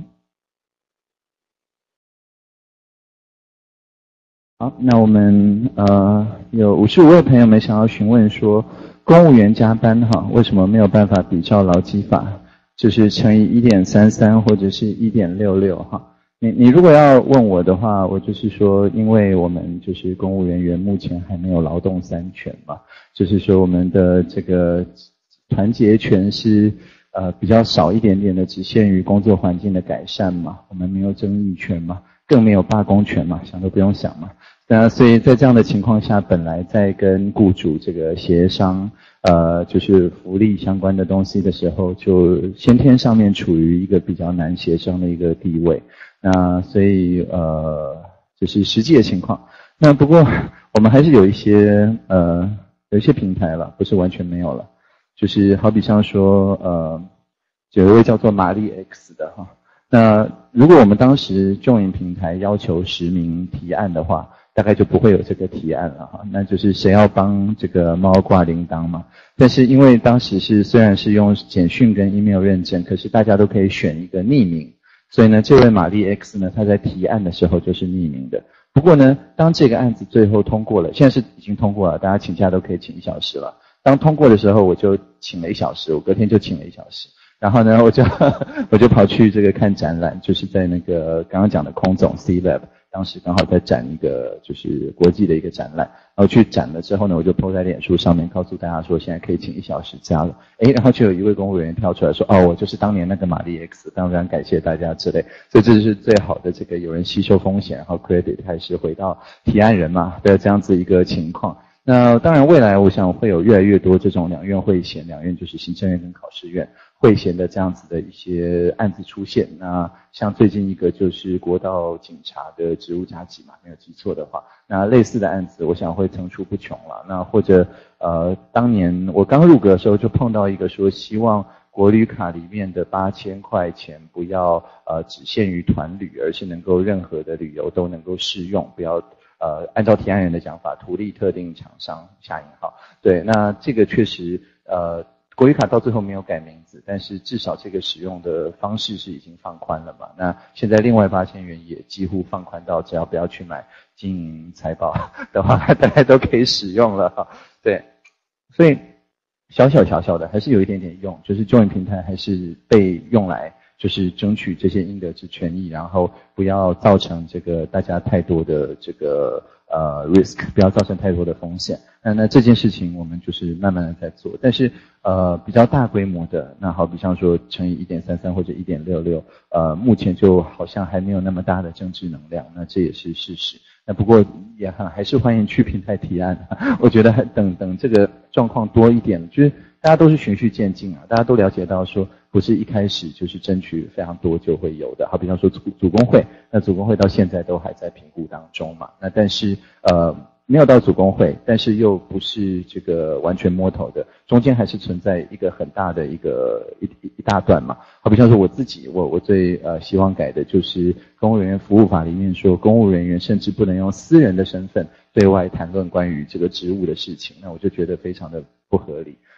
好，那我们有55位朋友们想要询问说，公务员加班哈，为什么没有办法比照劳基法，就是乘以 1.33 或者是 1.66 哈？你如果要问我的话，我就是说，因为我们就是公务人员目前还没有劳动三权嘛，就是说我们的这个团结权是比较少一点点的，只限于工作环境的改善嘛，我们没有争议权嘛，更没有罢工权嘛，想都不用想嘛。那所以在这样的情况下，本来在跟雇主这个协商就是福利相关的东西的时候，就先天上面处于一个比较难协商的一个地位。那所以就是实际的情况。那不过我们还是有一些平台了，不是完全没有了。就是好比像说有一位叫做玛丽 X 的哈。那如果我们当时Join平台要求实名提案的话，大概就不会有这个提案了哈。那就是谁要帮这个猫挂铃铛嘛。但是因为当时虽然是用简讯跟 email 认证，可是大家都可以选一个匿名，所以呢这位玛丽 X 呢，她在提案的时候就是匿名的。不过呢，当这个案子最后通过了，现在是已经通过了，大家请假都可以请1小时了。当通过的时候，我就请了1小时，我隔天就请了1小时。然后呢，我就跑去这个看展览，就是在那个刚刚讲的空总 C Lab， 当时刚好在展一个就是国际的一个展览，然后去展了之后呢，我就 po 在脸书上面告诉大家说，现在可以请1小时假了。然后就有一位公务人员跳出来说，我就是当年那个玛丽 X， 当然感谢大家之类。所以这是最好的这个有人吸收风险，然后 credit 还是回到提案人嘛的这样子一个情况。那当然未来我想会有越来越多这种两院会衔，两院就是行政院跟考试院会衔的这样子的一些案子出现。那像最近一个就是国道警察的职务加给嘛，没有记错的话，那类似的案子我想会层出不穷了。那或者当年我刚入阁的时候就碰到一个说希望国旅卡里面的8000块钱不要只限于团旅，而是能够任何的旅游都能够适用，不要按照提案人的讲法，图利特定厂商下引号。对，那这个确实国旅卡到最后没有改名字，但是至少这个使用的方式是已经放宽了嘛。那现在另外8000元也几乎放宽到只要不要去买金银财宝的话，大家都可以使用了哈。对，所以小小的还是有一点点用，就是 Join 平台还是被用来就是争取这些应得之权益，然后不要造成这个大家太多的这个risk， 不要造成太多的风险。那这件事情我们就是慢慢的在做，但是比较大规模的，那好比像说乘以 1.33 或者 1.66， 目前就好像还没有那么大的政治能量，那这也是事实。那不过也还是欢迎去平台提案，我觉得等这个状况多一点，就是大家都是循序渐进啊，大家都了解到说不是一开始就是争取非常多就会有的。好比方说组工会，那组工会到现在都还在评估当中嘛，那但是没有到组工会，但是又不是这个完全摸头的，中间还是存在一个很大的一大段嘛。好比像说我自己，我最希望改的就是公务人员服务法里面说，公务人员甚至不能用私人的身份对外谈论关于这个职务的事情，那我就觉得非常的不合理。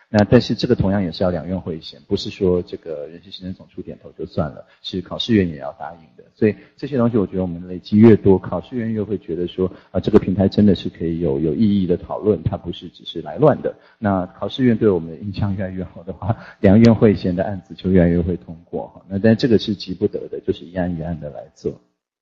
那但是这个同样也是要两院会审，不是说这个人事行政总处点头就算了，是考试院也要答应的。所以这些东西我觉得我们累积越多，考试院越会觉得说这个平台真的是可以有意义的讨论，它不是只是来乱的。那考试院对我们的印象越来越好的话，两院会审的案子就越来越会通过。那但这个是急不得的，就是一案一案的来做。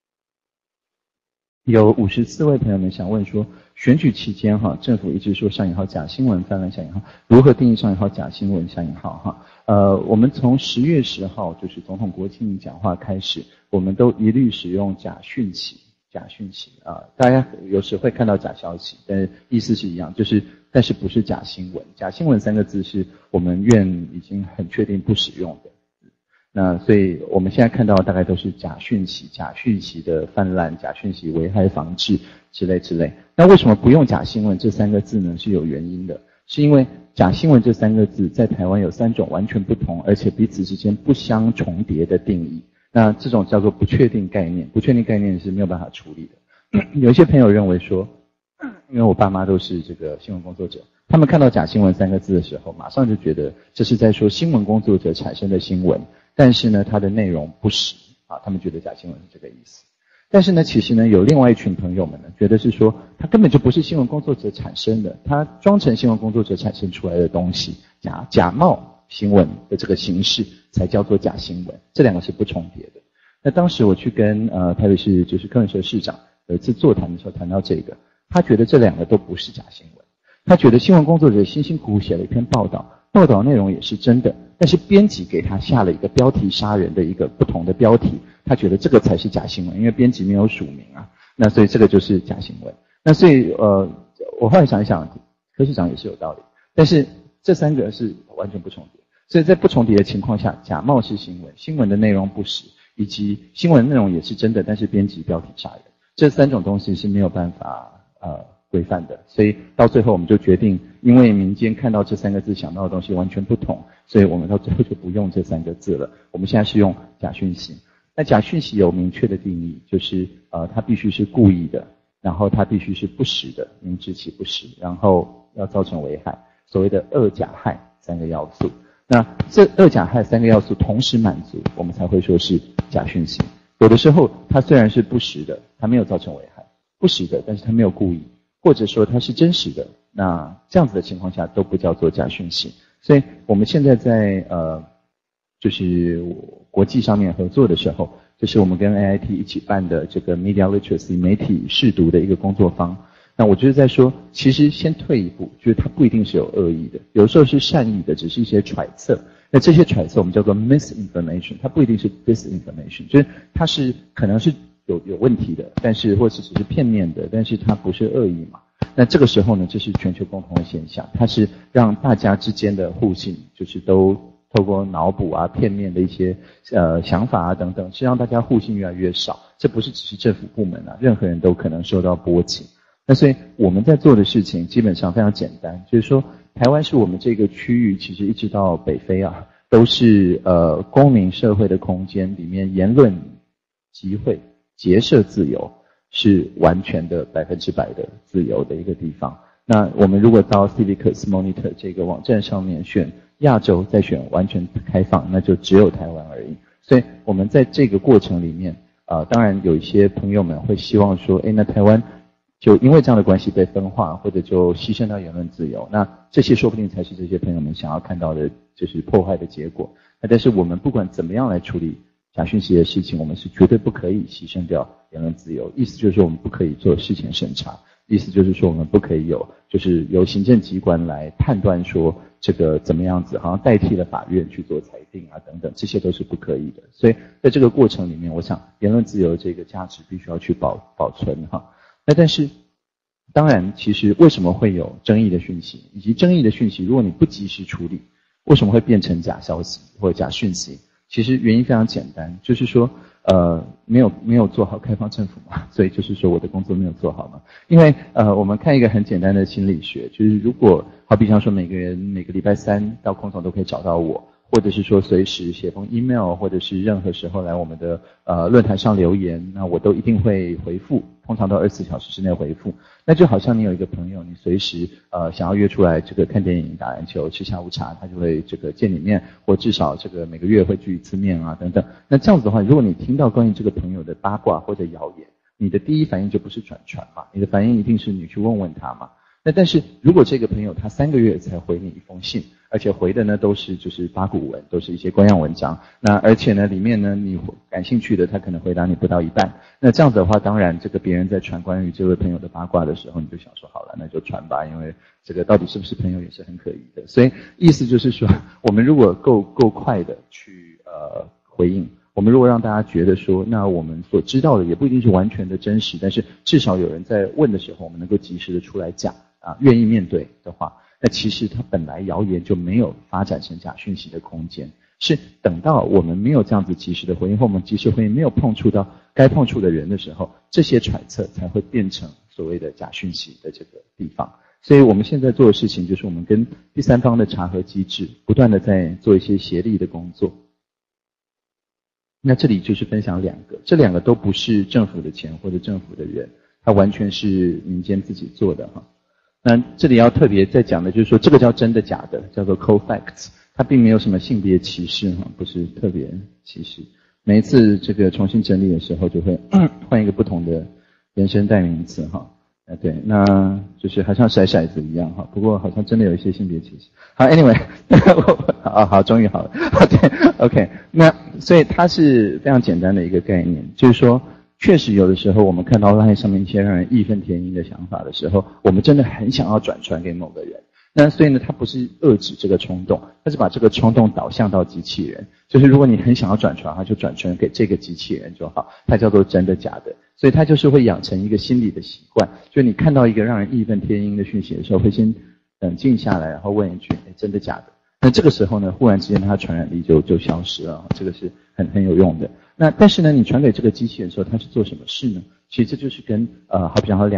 有54位朋友们想问说，选举期间政府一直说上引号假新闻泛滥下引号，如何定义上引号假新闻下引号我们从10月10号就是总统国庆讲话开始，我们都一律使用假讯息大家有时会看到假消息，但是意思是一样，但是不是假新闻。假新闻3个字是我们院已经很确定不使用的。那所以我们现在看到大概都是假讯息的泛滥，假讯息危害防治之类。那为什么不用假新闻这3个字呢？是有原因的，是因为假新闻这3个字在台湾有3种完全不同，而且彼此之间不相重叠的定义。那这种叫做不确定概念，不确定概念是没有办法处理的。有一些朋友认为说，因为我爸妈都是这个新闻工作者，他们看到假新闻3个字的时候，马上就觉得这是在说新闻工作者产生的新闻。但是呢，它的内容不实他们觉得假新闻是这个意思。但是呢，其实呢，有另外一群朋友们呢，觉得是说，它根本就不是新闻工作者产生的，它装成新闻工作者产生出来的东西，假冒新闻的这个形式才叫做假新闻，这2个是不重叠的。那当时我去跟台北市就是柯文哲市长有一次座谈的时候谈到这个，他觉得这2个都不是假新闻，他觉得新闻工作者辛辛苦苦写了一篇报道内容也是真的，但是编辑给他下了一个标题杀人的一个不同的标题，他觉得这个才是假新闻，因为编辑没有署名那所以这个就是假新闻。那所以我后来想一想，柯市长也是有道理，但是这3个是完全不重叠，所以在不重叠的情况下，假冒是新闻，新闻的内容不实，以及新闻内容也是真的，但是编辑标题杀人，这3种东西是没有办法规范的。所以到最后我们就决定，因为民间看到这3个字想到的东西完全不同，所以我们到最后就不用这3个字了，我们现在是用假讯息。那假讯息有明确的定义，就是它必须是故意的，然后它必须是不实的，明知其不实，然后要造成危害，所谓的恶假害3个要素。那这恶假害3个要素同时满足，我们才会说是假讯息。有的时候它虽然是不实的，它没有造成危害，不实的，但是它没有故意，或者说它是真实的，那这样子的情况下都不叫做假讯息。所以我们现在在就是国际上面合作的时候，就是我们跟 AIT 一起办的这个 Media Literacy 媒体识读的一个工作坊。那我就是在说，其实先退一步，就是它不一定是有恶意的，有的时候是善意的，只是一些揣测。那这些揣测我们叫做 misinformation， 它不一定是 disinformation， 就是它是可能是有问题的，但是或是只是片面的，但是它不是恶意嘛。那这个时候呢，这是全球共同的现象，它是让大家之间的互信，就是都透过脑补片面的一些想法等等，是让大家互信越来越少。这不是只是政府部门任何人都可能受到波及。那所以我们在做的事情基本上非常简单，就是说台湾是我们这个区域，其实一直到北非都是公民社会的空间里面，言论、集会、结社自由是完全的100%的自由的一个地方。那我们如果到 Civicus Monitor 这个网站上面选亚洲，再选完全开放，那就只有台湾而已。所以我们在这个过程里面当然有一些朋友们会希望说，那台湾就因为这样的关系被分化，或者就牺牲到言论自由，那这些说不定才是这些朋友们想要看到的，就是破坏的结果。那但是我们不管怎么样来处理假讯息的事情，我们是绝对不可以牺牲掉言论自由。意思就是说我们不可以做事前审查，意思就是说我们不可以就是由行政机关来判断说这个怎么样子，好像代替了法院去做裁定等等，这些都是不可以的。所以在这个过程里面，我想言论自由这个价值必须要去保存那但是当然其实为什么会有争议的讯息，以及争议的讯息如果你不及时处理，为什么会变成假消息或者假讯息？其实原因非常简单，就是说没有做好开放政府嘛，所以就是说我的工作没有做好嘛。因为我们看一个很简单的心理学，就是如果好比像说每个人每个礼拜3到空总都可以找到我，或者是说随时写封 email， 或者是任何时候来我们的论坛上留言，那我都一定会回复通常都24小时之内回复。那就好像你有一个朋友，你随时想要约出来这个看电影、打篮球、吃下午茶，他就会这个见你面，或至少这个每个月会聚一次面啊等等。那这样子的话，如果你听到关于这个朋友的八卦或者谣言，你的第一反应就不是转传嘛，你的反应一定是你去问问他嘛。那但是如果这个朋友他3个月才回你一封信，而且回的呢都是就是八股文，都是一些官样文章，那而且呢里面呢你感兴趣的他可能回答你不到一半，那这样子的话，当然这个别人在传关于这位朋友的八卦的时候，你就想说好了，那就传吧，因为这个到底是不是朋友也是很可疑的。所以意思就是说，我们如果够快的去回应，我们如果让大家觉得说，那我们所知道的也不一定是完全的真实，但是至少有人在问的时候，我们能够及时的出来讲啊，愿意面对的话，那其实它本来谣言就没有发展成假讯息的空间，是等到我们没有这样子及时的回应，或我们及时回应没有碰触到该碰触的人的时候，这些揣测才会变成所谓的假讯息的这个地方。所以我们现在做的事情就是我们跟第三方的查核机制不断的在做一些协力的工作。那这里就是分享2个，这2个都不是政府的钱或者政府的人，它完全是民间自己做的哈。那这里要特别再讲的就是说，这个叫真的假的，叫做 co-facts， 它并没有什么性别歧视哈，不是特别歧视。每一次这个重新整理的时候，就会换一个不同的人称代名词哈。对，那就是好像骰骰子一样哈，不过好像真的有一些性别歧视。好 ，anyway， 好，终于好了。对 ，OK， 那所以它是非常简单的一个概念，就是说，确实有的时候我们看到 LINE 上面一些让人义愤填膺的想法的时候，我们真的很想要转传给某个人。那所以呢，它不是遏制这个冲动，它是把这个冲动导向到机器人。就是如果你很想要转传，它就转传给这个机器人就好，它叫做真的假的。所以它就是会养成一个心理的习惯，就你看到一个让人义愤填膺的讯息的时候，会先冷静下来，然后问一句：真的假的？那这个时候呢，忽然之间它的传染力就消失了，这个是很有用的。那但是呢，你传给这个机器人的时候，它是做什么事呢？其实这就是跟好比讲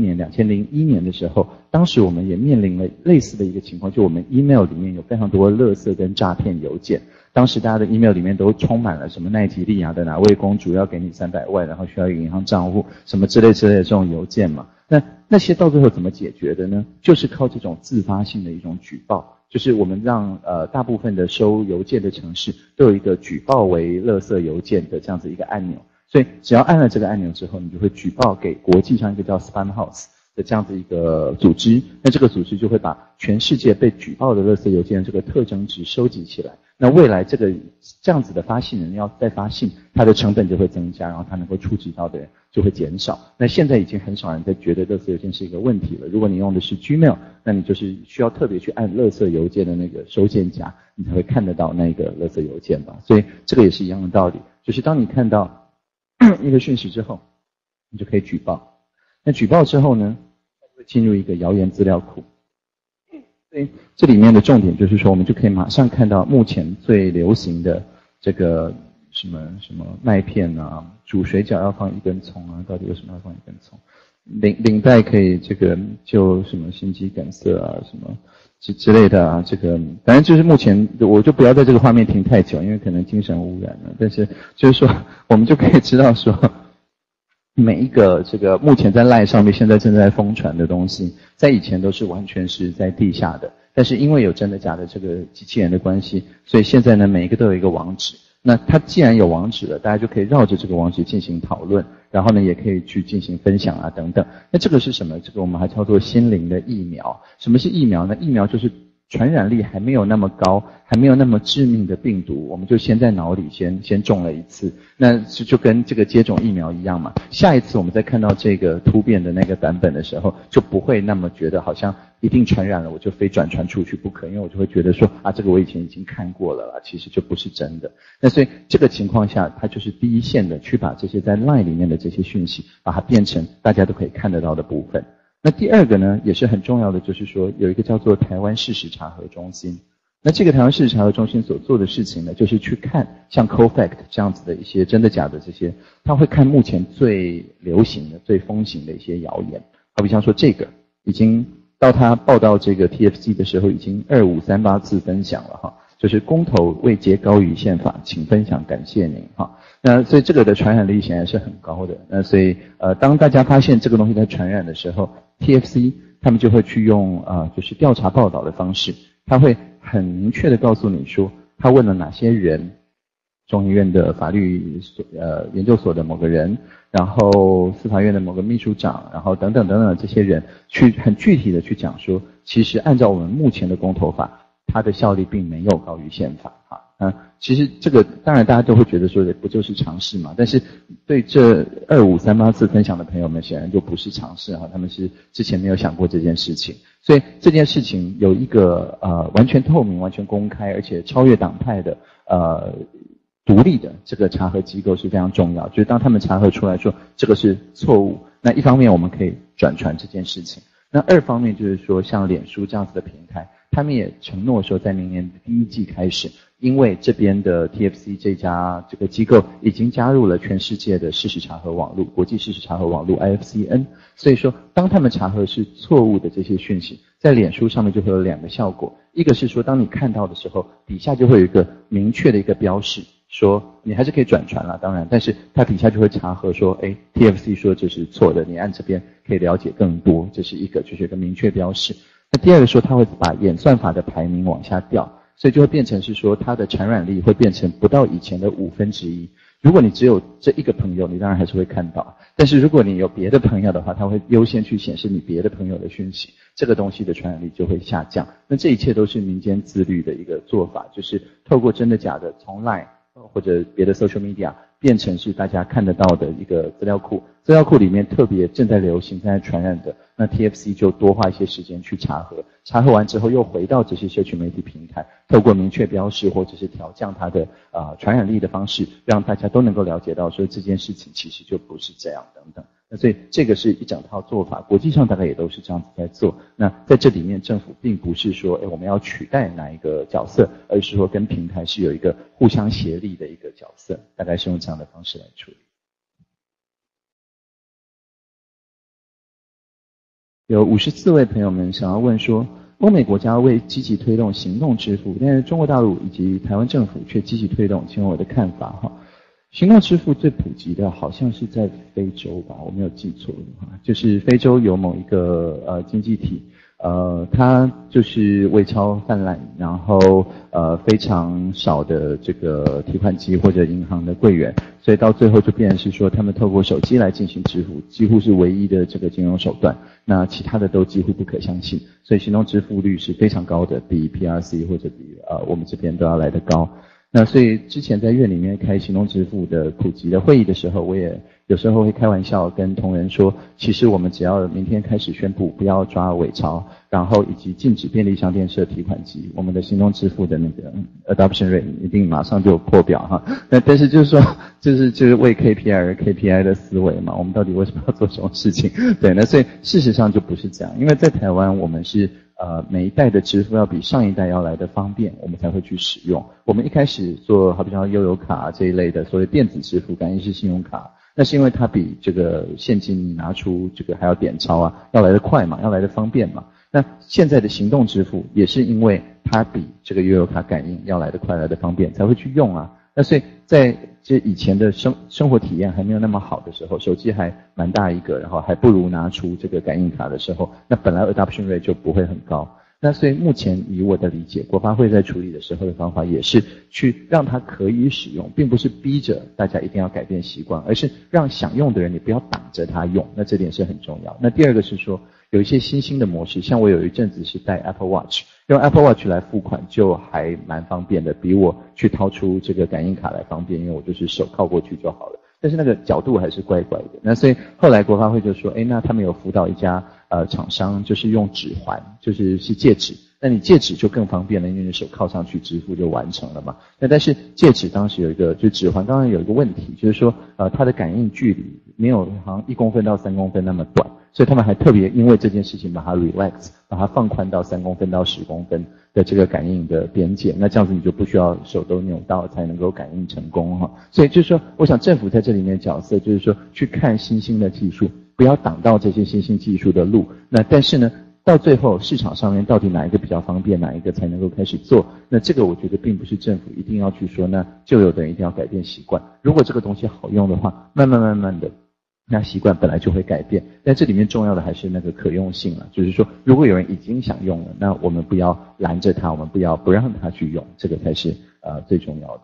2001年的时候，当时我们也面临了类似的一个情况，就我们 email 里面有非常多垃圾跟诈骗邮件。当时大家的 email 里面都充满了什么奈及利亚的哪位公主要给你300万，然后需要一个银行账户，什么之类的这种邮件嘛。那些到最后怎么解决的呢？就是靠这种自发性的一种举报，就是我们让大部分的收邮件的城市都有一个举报为垃圾邮件的这样子一个按钮，所以只要按了这个按钮之后，你就会举报给国际上一个叫 Spam House 的这样子一个组织，那这个组织就会把全世界被举报的垃圾邮件的这个特征值收集起来。那未来这样子的发信人要再发信，它的成本就会增加，然后它能够触及到的人就会减少。那现在已经很少人在觉得垃圾邮件是一个问题了。如果你用的是 Gmail， 那你就是需要特别去按垃圾邮件的那个收件夹，你才会看得到那个垃圾邮件吧。所以这个也是一样的道理，就是当你看到一个讯息之后，你就可以举报。那举报之后呢，它就会进入一个谣言资料库。所以这里面的重点就是说，我们就可以马上看到目前最流行的这个什么麦片啊，煮水饺要放1根葱啊，到底为什么要放1根葱？领带可以这个就什么心肌梗塞啊，什么之类的啊，这个反正就是目前我就不要在这个画面停太久，因为可能精神污染了。但是就是说，我们就可以知道说，每一个这个目前在 LINE 上面现在正在疯传的东西，在以前都是完全是在地下的，但是因为有真的假的这个机器人的关系，所以现在呢每一个都有一个网址。那它既然有网址了，大家就可以绕着这个网址进行讨论，然后呢也可以去进行分享啊等等。那这个是什么？这个我们还叫做心灵的疫苗。什么是疫苗呢？疫苗就是传染力还没有那么高，还没有那么致命的病毒，我们就先在脑里先种了一次，那就跟这个接种疫苗一样嘛。下一次我们再看到这个突变的那个版本的时候，就不会那么觉得好像一定传染了，我就非转传出去不可，因为我就会觉得说啊，这个我以前已经看过了啦，其实就不是真的。那所以这个情况下，它就是第一线的去把这些在 LINE 里面的这些讯息，把它变成大家都可以看得到的部分。那第二个呢，也是很重要的，就是说有一个叫做台湾事实查核中心。那这个台湾事实查核中心所做的事情呢，就是去看像 co-fact 这样子的一些真的假的这些，他会看目前最流行的、最风行的一些谣言。好比像说这个，已经到他报道这个 TFC 的时候，已经2538次分享了哈，就是公投未接高于宪法，请分享，感谢您哈。 那所以这个的传染力显然是很高的。那所以当大家发现这个东西在传染的时候 ，TFC 他们就会去用就是调查报道的方式，他会很明确的告诉你说，他问了哪些人，中医院的法律研究所的某个人，然后司法院的某个秘书长，然后等等等等这些人，去很具体的去讲说，其实按照我们目前的公投法，它的效力并没有高于宪法其实这个当然大家都会觉得说不就是常识嘛，但是对这25384次分享的朋友们显然就不是常识他们是之前没有想过这件事情，所以这件事情有一个完全透明、完全公开，而且超越党派的独立的这个查核机构是非常重要，就是当他们查核出来说这个是错误，那一方面我们可以转传这件事情，那二方面就是说像脸书这样子的平台，他们也承诺说在明年第一季开始，因为这边的 TFC 这个机构已经加入了全世界的事实查核网络，国际事实查核网络 IFCN， 所以说当他们查核是错误的这些讯息，在脸书上面就会有两个效果，一个是说当你看到的时候，底下就会有一个明确的一个标示，说你还是可以转传啦，当然，但是它底下就会查核说TFC 说这是错的，你按这边可以了解更多，这是一个，就是一个明确标示。那第二个说它会把演算法的排名往下掉，所以就会变成是说它的传染力会变成不到以前的1/5。如果你只有这一个朋友，你当然还是会看到，但是如果你有别的朋友的话，它会优先去显示你别的朋友的讯息，这个东西的传染力就会下降。那这一切都是民间自律的一个做法，就是透过真的假的从 LINE 或者别的 social media 变成是大家看得到的一个资料库，资料库里面特别正在流行、正在传染的，那 TFC 就多花一些时间去查核，查核完之后又回到这些社群媒体平台，透过明确标示或者是调降它的传染力的方式，让大家都能够了解到说这件事情其实就不是这样等等。那所以这个是一整套做法，国际上大概也都是这样子在做。那在这里面政府并不是说我们要取代哪一个角色，而是说跟平台是有一个互相协力的一个角色，大概是用这样的方式来处理。有54位朋友们想要问说，欧美国家为积极推动行动支付，但是中国大陆以及台湾政府却积极推动，请问我的看法哈。行动支付最普及的好像是在非洲吧，我没有记错的话，就是非洲有某一个经济体，它就是伪钞泛滥，然后非常少的这个提款机或者银行的柜员，所以到最后就变成是说他们透过手机来进行支付，几乎是唯一的这个金融手段，那其他的都几乎不可相信，所以行动支付率是非常高的，比 PRC 或者比我们这边都要来得高。那所以之前在院里面开行动支付的普及的会议的时候，我也有时候会开玩笑跟同仁说，其实我们只要明天开始宣布不要抓伪钞，然后以及禁止便利商店设提款机，我们的行动支付的那个 adoption rate 一定马上就破表哈。但是就是说，就是为 KPI 的思维嘛，我们到底为什么要做这种事情？对，那所以事实上就不是这样，因为在台湾我们是每一代的支付要比上一代要来的方便，我们才会去使用。我们一开始做好比像悠游卡这一类的所谓电子支付、感应式信用卡，那是因为它比这个现金拿出这个还要点钞要来得快嘛，要来得方便嘛。那现在的行动支付也是因为它比这个悠游卡感应要来得快、来得方便，才会去用啊。那所以在这以前的生活体验还没有那么好的时候，手机还蛮大一个，然后还不如拿出这个感应卡的时候，那本来 adoption rate 就不会很高。那所以目前以我的理解，国发会在处理的时候的方法也是去让它可以使用，并不是逼着大家一定要改变习惯，而是让想用的人你不要挡着他用，那这点是很重要。那第二个是说有一些新兴的模式，像我有一阵子是带 Apple Watch， 用 Apple Watch 来付款就还蛮方便的，比我去掏出这个感应卡来方便，因为我就是手靠过去就好了。但是那个角度还是怪怪的。那所以后来国发会就说，那他们有辅导一家厂商，就是用指环，就是戒指。那你戒指就更方便了，因为你手靠上去支付就完成了嘛。但是戒指当时有一个，就是指环当然有一个问题，就是说它的感应距离没有好像1公分到3公分那么短，所以他们还特别因为这件事情把它 relax， 把它放宽到3公分到10公分的这个感应的边界，那这样子你就不需要手都扭到才能够感应成功哈。所以就是说，我想政府在这里面的角色就是说去看新兴的技术，不要挡到这些新兴技术的路。那但是呢， 到最后市场上面到底哪一个比较方便，哪一个才能够开始做，那这个我觉得并不是政府一定要去说，那就有的人一定要改变习惯。如果这个东西好用的话，慢慢的，那习惯本来就会改变。但这里面重要的还是那个可用性了，就是说如果有人已经想用了，那我们不要拦着他，我们不让他去用，这个才是最重要的。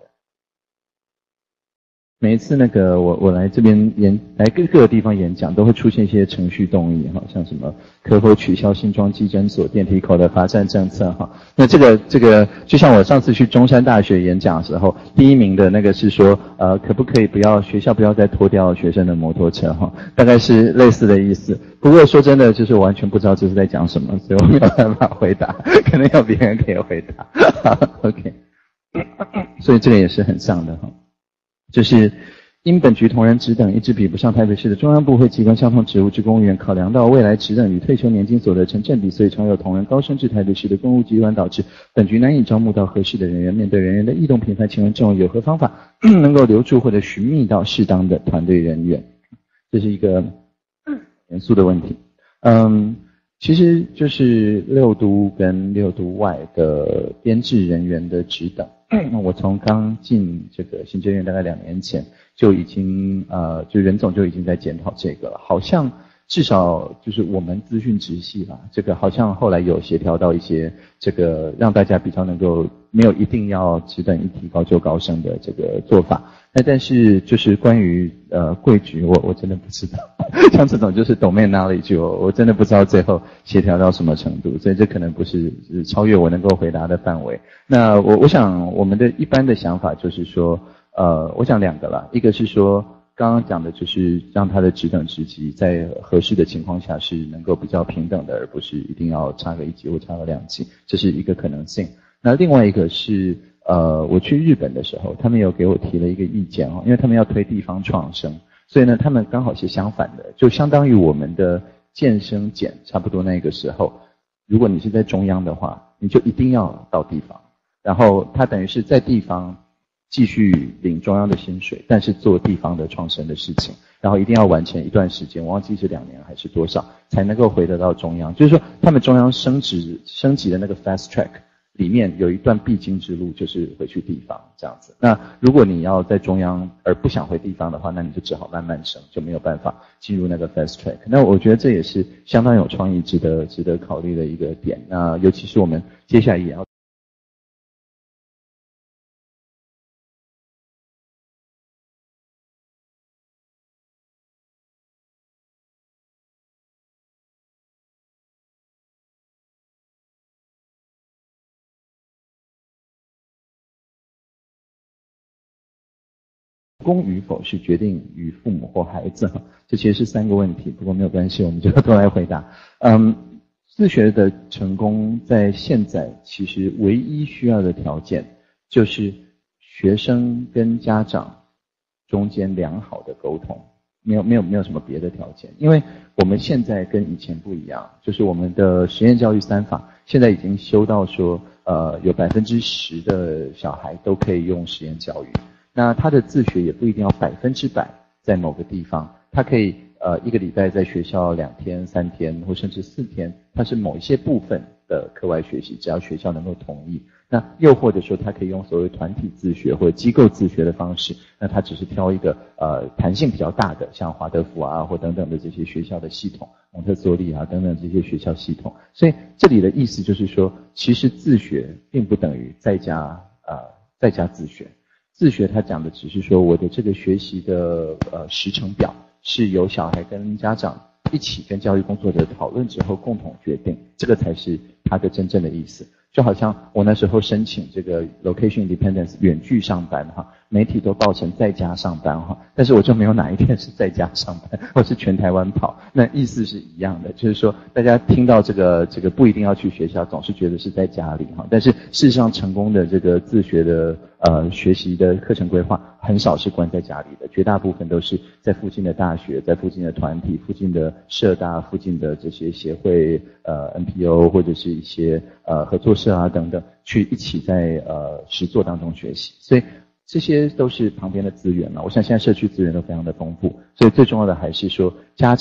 每一次我来这边来各个地方演讲，都会出现一些程序动议哈，像什么可否取消新庄基诊所电梯口的罚站政策哈。那这个就像我上次去中山大学演讲的时候，第一名的那个是说可不可以学校不要再拖掉学生的摩托车哈，大概是类似的意思。不过说真的，就是我完全不知道这是在讲什么，所以我没有办法回答，可能要别人可以回答。OK， 所以这个也是很像的哈。就是因本局同仁职等一直比不上台北市的中央部会机关相同职务之公务员，考量到未来职等与退休年金所得成正比，所以常有同仁高升至台北市的公务机关，导致本局难以招募到合适的人员。面对人员的异动频繁，请问政委有何方法能够留住或者寻觅到适当的团队人员？这是一个严肃的问题。其实就是6都跟6都外的编制人员的职等。我从刚进这个行政院大概2年前就已经就任总就已经在检讨这个了，好像至少就是我们资讯直系啦，这个好像后来有协调到一些这个让大家比较能够没有一定要职等一提高就高升的这个做法。那但是就是关于贵局我真的不知道，像这种就是 domain knowledge 我真的不知道最后协调到什么程度，所以这可能不是超越我能够回答的范围。那我想我们的一般的想法就是说我想2个啦，一个是说刚刚讲的就是让他的职等职级在合适的情况下是能够比较平等的，而不是一定要差个1级或差个2级，这是一个可能性。那另外一个是我去日本的时候，他们有给我提了一个意见因为他们要推地方创生，所以呢他们刚好是相反的，就相当于我们的健生检差不多那个时候，如果你是在中央的话，你就一定要到地方，然后他等于是在地方继续领中央的薪水，但是做地方的创生的事情，然后一定要完成一段时间，我忘记是2年还是多少，才能够回得到中央。就是说他们中央升级的那个 fast track里面有一段必经之路，就是回去地方这样子。那如果你要在中央而不想回地方的话，那你就只好慢慢升，就没有办法进入那个 fast track。那我觉得这也是相当有创意值得考虑的一个点。那尤其是我们接下来也要公与否是决定于父母或孩子，这其实是3个问题，不过没有关系，我们就都来回答。自学的成功在现在其实唯一需要的条件就是学生跟家长中间良好的沟通，没有什么别的条件。因为我们现在跟以前不一样，就是我们的实验教育3法现在已经修到说有10%的小孩都可以用实验教育。那他的自学也不一定要100%在某个地方，他可以1个礼拜在学校2天、3天或甚至4天，他是某一些部分的课外学习，只要学校能够同意。那又或者说他可以用所谓团体自学或者机构自学的方式，那他只是挑一个弹性比较大的，像华德福啊或等等的这些学校的系统，蒙特梭利啊等等这些学校系统。所以这里的意思就是说，其实自学并不等于在家自学。自学他讲的只是说我的这个学习的时程表是由小孩跟家长一起跟教育工作者讨论之后共同决定，这个才是他的真正的意思。就好像我那时候申请这个 location independence 远距上班媒体都报成在家上班但是我就没有哪一天是在家上班，或是全台湾跑，那意思是一样的，就是说大家听到这个不一定要去学校，总是觉得是在家里但是事实上成功的这个自学的学习的课程规划很少是关在家里的，绝大部分都是在附近的大学，在附近的团体，附近的社大，附近的这些协会NPO 或者是一些合作社啊等等，去一起在实作当中学习。所以这些都是旁边的资源我想现在社区资源都非常的丰富，所以最重要的还是说家长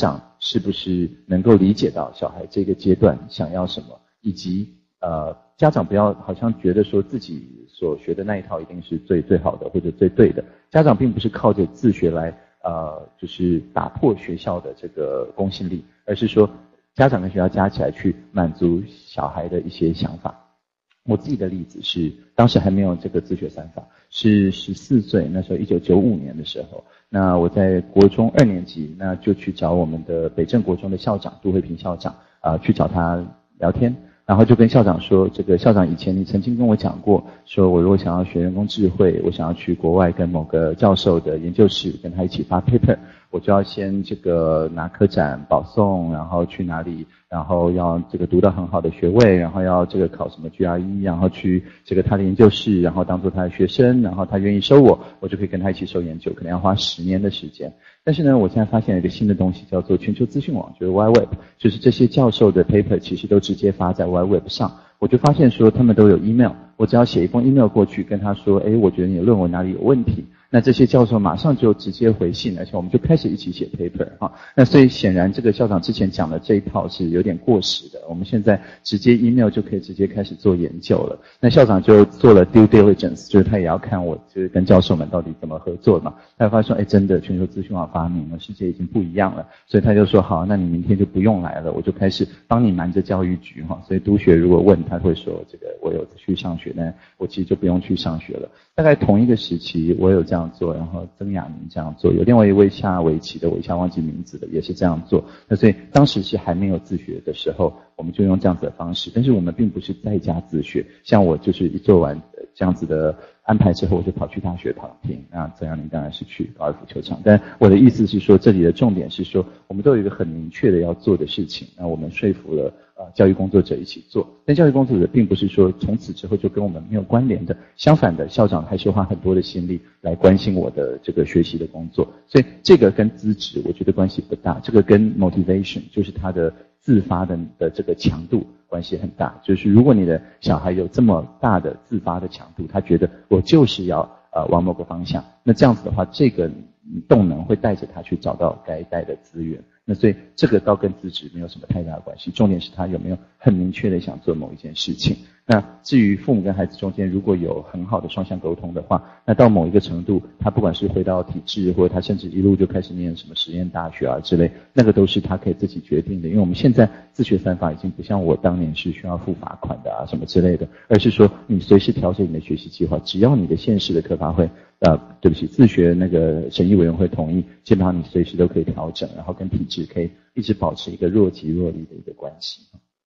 是不是能够理解到小孩这个阶段想要什么，以及家长不要好像觉得说自己所学的那一套一定是最好的或者最对的。家长并不是靠着自学来就是打破学校的这个公信力，而是说家长跟学校加起来去满足小孩的一些想法。我自己的例子是，当时还没有这个自学3法，是14岁，那时候1995年的时候，那我在国中2年级，那就去找我们的北正国中的校长杜慧平校长去找他聊天。然后就跟校长说，这个校长以前你曾经跟我讲过，说我如果想要学人工智慧，我想要去国外跟某个教授的研究室跟他一起发 paper， 我就要先这个拿科展保送，然后去哪里，然后要这个读到很好的学位，然后要这个考什么 GRE， 然后去这个他的研究室，然后当做他的学生，然后他愿意收我，我就可以跟他一起受研究，可能要花10年的时间。但是呢，我现在发现了一个新的东西，叫做全球资讯网，就是 YWeb， 就是这些教授的 paper 其实都直接发在 YWeb 上。我就发现说他们都有 email， 我只要写一封 email 过去跟他说，我觉得你的论文哪里有问题，那这些教授马上就直接回信，而且我们就开始一起写 paper 那所以显然这个校长之前讲的这一套是有点过时的，我们现在直接 email 就可以直接开始做研究了。那校长就做了 due diligence， 就是他也要看我就是跟教授们到底怎么合作嘛。他发现说，真的全球资讯网发明了，世界已经不一样了，所以他就说好，那你明天就不用来了，我就开始帮你瞒着教育局所以督学如果问他会说这个我有去上学，那我其实就不用去上学了。大概同一个时期我有这样做，然后曾雅明这样做，有另外一位下围棋的，我一下忘记名字了，也是这样做。那所以当时是还没有自学的时候，我们就用这样子的方式，但是我们并不是在家自学。像我就是一做完这样子的安排之后，我就跑去大学躺平。那曾雅明当然是去高尔夫球场，但我的意思是说，这里的重点是说，我们都有一个很明确的要做的事情。那我们说服了教育工作者一起做，但教育工作者并不是说从此之后就跟我们没有关联的，相反的，校长还是花很多的心力来关心我的这个学习的工作，所以这个跟资质我觉得关系不大，这个跟 motivation 就是他的自发的这个强度关系很大。就是如果你的小孩有这么大的自发的强度，他觉得我就是要往某个方向，那这样子的话，这个动能会带着他去找到该带的资源。那所以这个倒跟资质没有什么太大的关系，重点是他有没有很明确的想做某一件事情。那至于父母跟孩子中间如果有很好的双向沟通的话，那到某一个程度，他不管是回到体制，或者他甚至一路就开始念什么实验大学之类，那个都是他可以自己决定的。因为我们现在自学3法已经不像我当年是需要付罚款的什么之类的，而是说你随时调整你的学习计划，只要你的县市的科发会对不起，自学那个审议委员会同意，基本上你随时都可以调整，然后跟体制可以一直保持一个若即若离的一个关系。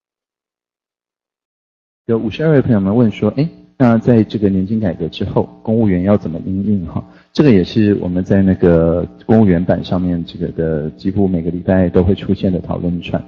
有52位朋友们问说，那在这个年金改革之后，公务员要怎么因应这个也是我们在那个公务员版上面这个的几乎每个礼拜都会出现的讨论串。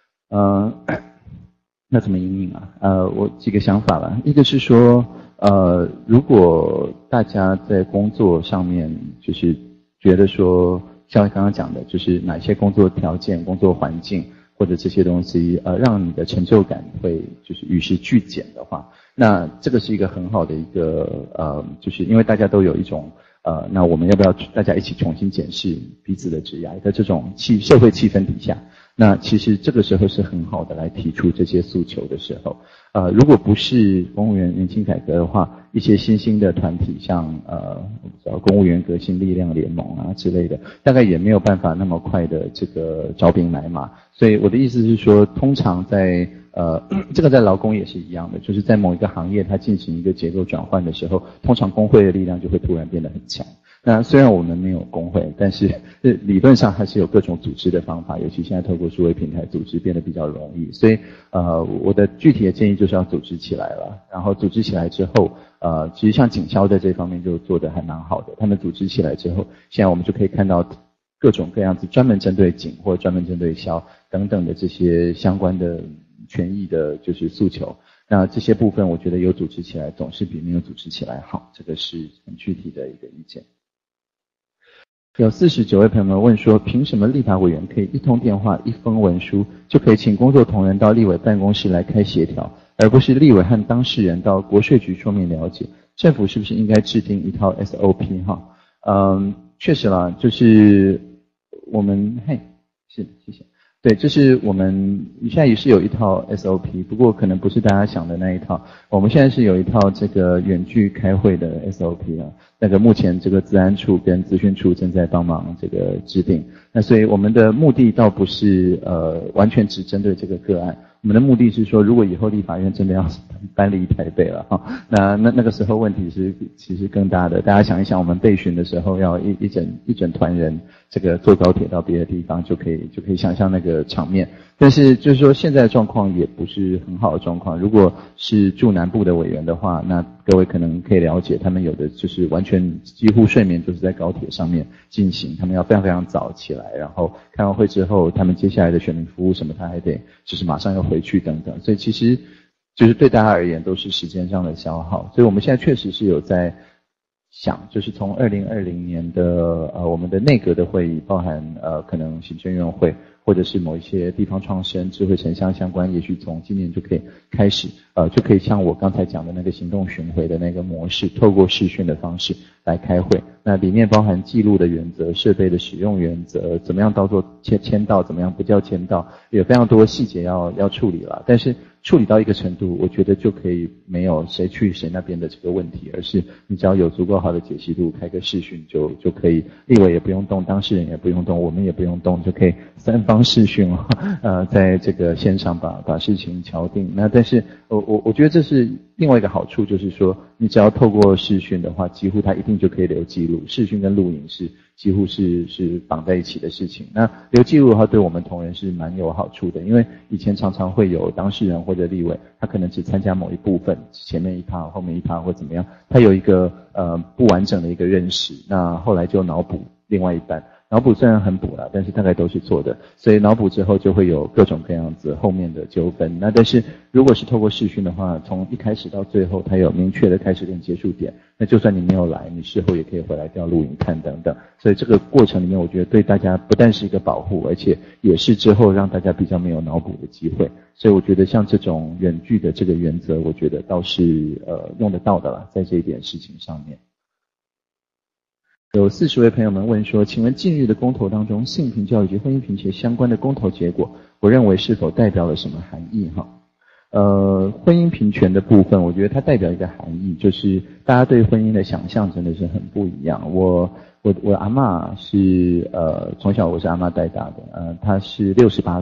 那怎么因应我几个想法啦，一个是说如果大家在工作上面就是觉得说，像刚刚讲的，就是哪些工作条件、工作环境或者这些东西让你的成就感会就是与时俱减的话，那这个是一个很好的一个就是因为大家都有一种那我们要不要大家一起重新检视彼此的职涯的这种社会气氛底下，那其实这个时候是很好的来提出这些诉求的时候。如果不是公务员年金改革的话，一些新兴的团体像我不知道公务员革新力量联盟之类的，大概也没有办法那么快的这个招兵买马。所以我的意思是说，通常在这个在劳工也是一样的，就是在某一个行业它进行一个结构转换的时候，通常工会的力量就会突然变得很强。那虽然我们没有工会，但是理论上还是有各种组织的方法，尤其现在透过数位平台组织变得比较容易。所以我的具体的建议就是要组织起来了。然后组织起来之后其实像警消在这方面就做得还蛮好的，他们组织起来之后，现在我们就可以看到各种各样子专门针对警或专门针对消等等的这些相关的权益的就是诉求。那这些部分我觉得有组织起来总是比没有组织起来好，这个是很具体的一个意见。有49位朋友们问说，凭什么立法委员可以一通电话、一封文书就可以请工作同仁到立委办公室来开协调，而不是立委和当事人到国税局书面了解？政府是不是应该制定一套 SOP 确实啦，就是我们谢谢。 对，就是我们现在也是有一套 SOP， 不过可能不是大家想的那一套。我们现在是有一套这个远距开会的 SOP 啊，那个目前这个资安处跟资讯处正在帮忙这个制定。那所以我们的目的倒不是完全只针对这个个案，我们的目的是说，如果以后立法院真的要搬离台北了哈，那个时候问题是其实更大的。大家想一想，我们备询的时候要一整团人这个坐高铁到别的地方，就可以想象那个场面。但是就是说现在的状况也不是很好的状况。如果是住南部的委员的话，那各位可能可以了解，他们有的就是完全几乎睡眠就是在高铁上面进行，他们要非常非常早起来，然后开完会之后，他们接下来的选民服务什么，他还得就是马上要回去等等，所以其实就是对大家而言都是时间上的消耗。所以我们现在确实是有在想，就是从2020年的我们的内阁的会议，包含可能行政院会或者是某一些地方创生、智慧城乡相关，也许从今年就可以开始就可以像我刚才讲的那个行动巡回的那个模式，透过视讯的方式来开会。那里面包含记录的原则、设备的使用原则，怎么样当作签到，怎么样不叫签到，有非常多细节要处理了。但是处理到一个程度，我觉得就可以没有谁去谁那边的这个问题，而是你只要有足够好的解析度，开个视讯就可以，立委也不用动，当事人也不用动，我们也不用动，就可以三方视讯在这个线上把事情敲定。那但是我觉得这是另外一个好处，就是说你只要透过视讯的话，几乎它一定就可以留记录，视讯跟录影是几乎是绑在一起的事情。那留记录的话，对我们同仁是蛮有好处的，因为以前常常会有当事人或者立委，他可能只参加某一部分，前面一趴后面一趴或怎么样，他有一个不完整的一个认识，那后来就脑补另外一半。脑补虽然很补啦，但是大概都是错的，所以脑补之后就会有各种各样子后面的纠纷。那但是如果是透过视讯的话，从一开始到最后，它有明确的开始点结束点，那就算你没有来，你事后也可以回来调录影看等等。所以这个过程里面，我觉得对大家不但是一个保护，而且也是之后让大家比较没有脑补的机会。所以我觉得像这种远距的这个原则，我觉得倒是用得到的啦，在这一点事情上面。有40位朋友们问说，请问近日的公投当中，性平教育及婚姻平权相关的公投结果，我认为是否代表了什么含义哈？婚姻平权的部分，我觉得它代表一个含义，就是大家对婚姻的想象真的是很不一样。我阿嬷是从小我是阿嬷带大的，她是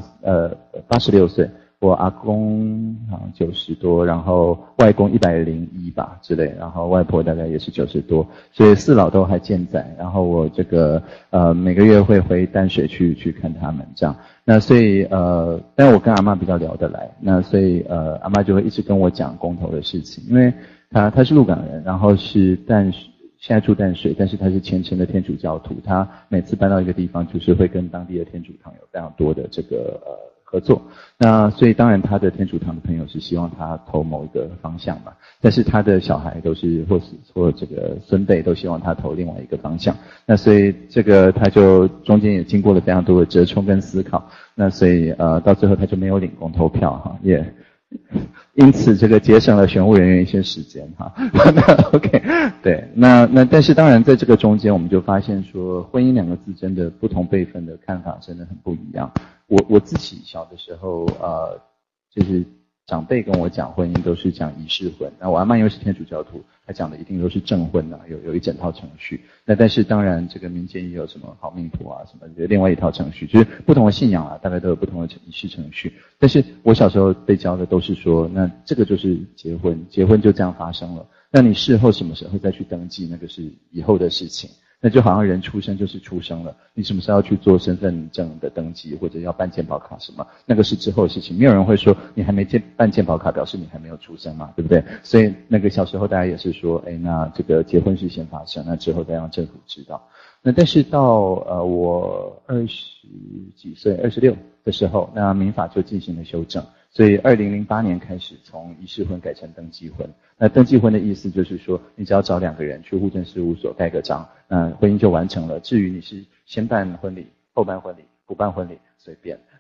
86岁。我阿公好像90多，然后外公101吧之类，然后外婆大概也是90多，所以4老都还健在。然后我这个每个月会回淡水去看他们这样。那所以但我跟阿嬷比较聊得来，那所以阿嬷就会一直跟我讲公投的事情，因为她是鹿港人，然后是现在住淡水，但是他是虔诚的天主教徒，他每次搬到一个地方，就是会跟当地的天主堂有非常多的这个合作。那所以当然他的天主堂的朋友是希望他投某一个方向嘛，但是他的小孩都是或这个孙辈都希望他投另外一个方向。那所以这个他就中间也经过了非常多的折冲跟思考。那所以到最后他就没有领公投票哈，也因此这个节省了选务人员一些时间哈。那 OK， 对，那但是当然在这个中间我们就发现说，婚姻2个字真的不同辈分的看法真的很不一样。我自己小的时候就是长辈跟我讲婚姻都是讲仪式婚，那我阿嬷因为是天主教徒，她讲的一定都是证婚啊，有一整套程序。那但是当然这个民间也有什么好命谱啊什么的另外一套程序，就是不同的信仰啊大概都有不同的仪式程序。但是我小时候被教的都是说，那这个就是结婚就这样发生了，那你事后什么时候再去登记，那个是以后的事情。那就好像人出生就是出生了，你什么时候要去做身份证的登记，或者要办健保卡什么，那个是之后的事情。没有人会说你还没办健保卡表示你还没有出生嘛，对不对？所以那个小时候大家也是说，那这个结婚是先发生，那之后再让政府知道。那但是到我20几岁26的时候，那民法就进行了修正，所以2008年开始从仪式婚改成登记婚。那登记婚的意思就是说，你只要找2个人去户政事务所盖个章，那婚姻就完成了。至于你是先办婚礼、后办婚礼、不办婚礼，随便。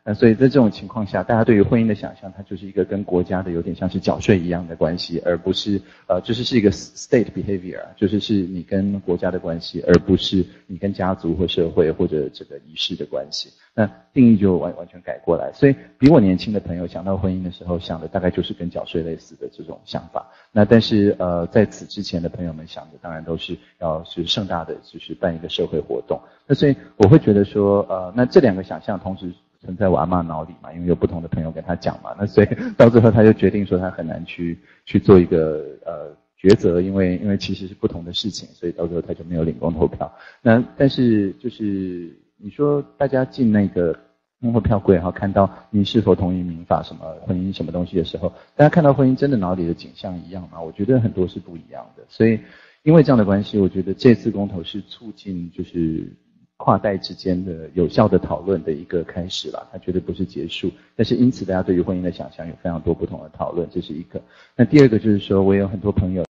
那所以在这种情况下，大家对于婚姻的想象，它就是一个跟国家的有点像是缴税一样的关系，而不是就是一个 state behavior， 就是你跟国家的关系，而不是你跟家族或社会或者这个仪式的关系。那定义就完全改过来。所以比我年轻的朋友想到婚姻的时候，想的大概就是跟缴税类似的这种想法。那但是在此之前的朋友们想的当然都是要是盛大的就是办一个社会活动。那所以我会觉得说那这两个想象同时存在我阿嬷脑里嘛，因为有不同的朋友跟他讲嘛，那所以到最后他就决定说他很难去做一个抉择，因为其实是不同的事情，所以到最后他就没有领公投票。那但是就是你说大家进那个公投票柜，然后看到你是否同意民法什么婚姻什么东西的时候，大家看到婚姻真的脑里的景象一样吗？我觉得很多是不一样的。所以因为这样的关系，我觉得这次公投是促进就是跨代之间的有效的讨论的一个开始啦，它绝对不是结束。但是因此大家对于婚姻的想象有非常多不同的讨论，这是一个。那第二个就是说，我也有很多朋友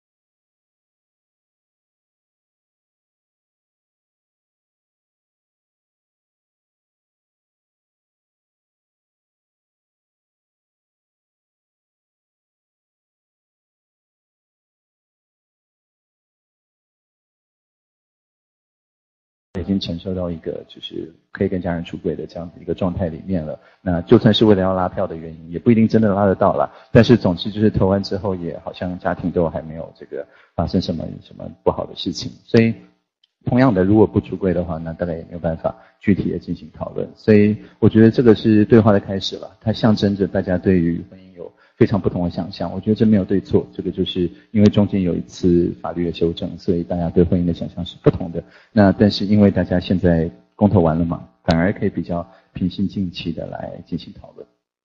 已经承受到一个就是可以跟家人出柜的这样子一个状态里面了。那就算是为了要拉票的原因，也不一定真的拉得到啦。但是总之就是投完之后，也好像家庭都还没有这个发生什么不好的事情。所以同样的，如果不出柜的话，那大概也没有办法具体的进行讨论。所以我觉得这个是对话的开始了，它象征着大家对于婚姻有非常不同的想象。我觉得这没有对错，这个就是因为中间有一次法律的修正，所以大家对婚姻的想象是不同的。那但是因为大家现在公投完了嘛，反而可以比较平心静气的来进行讨论。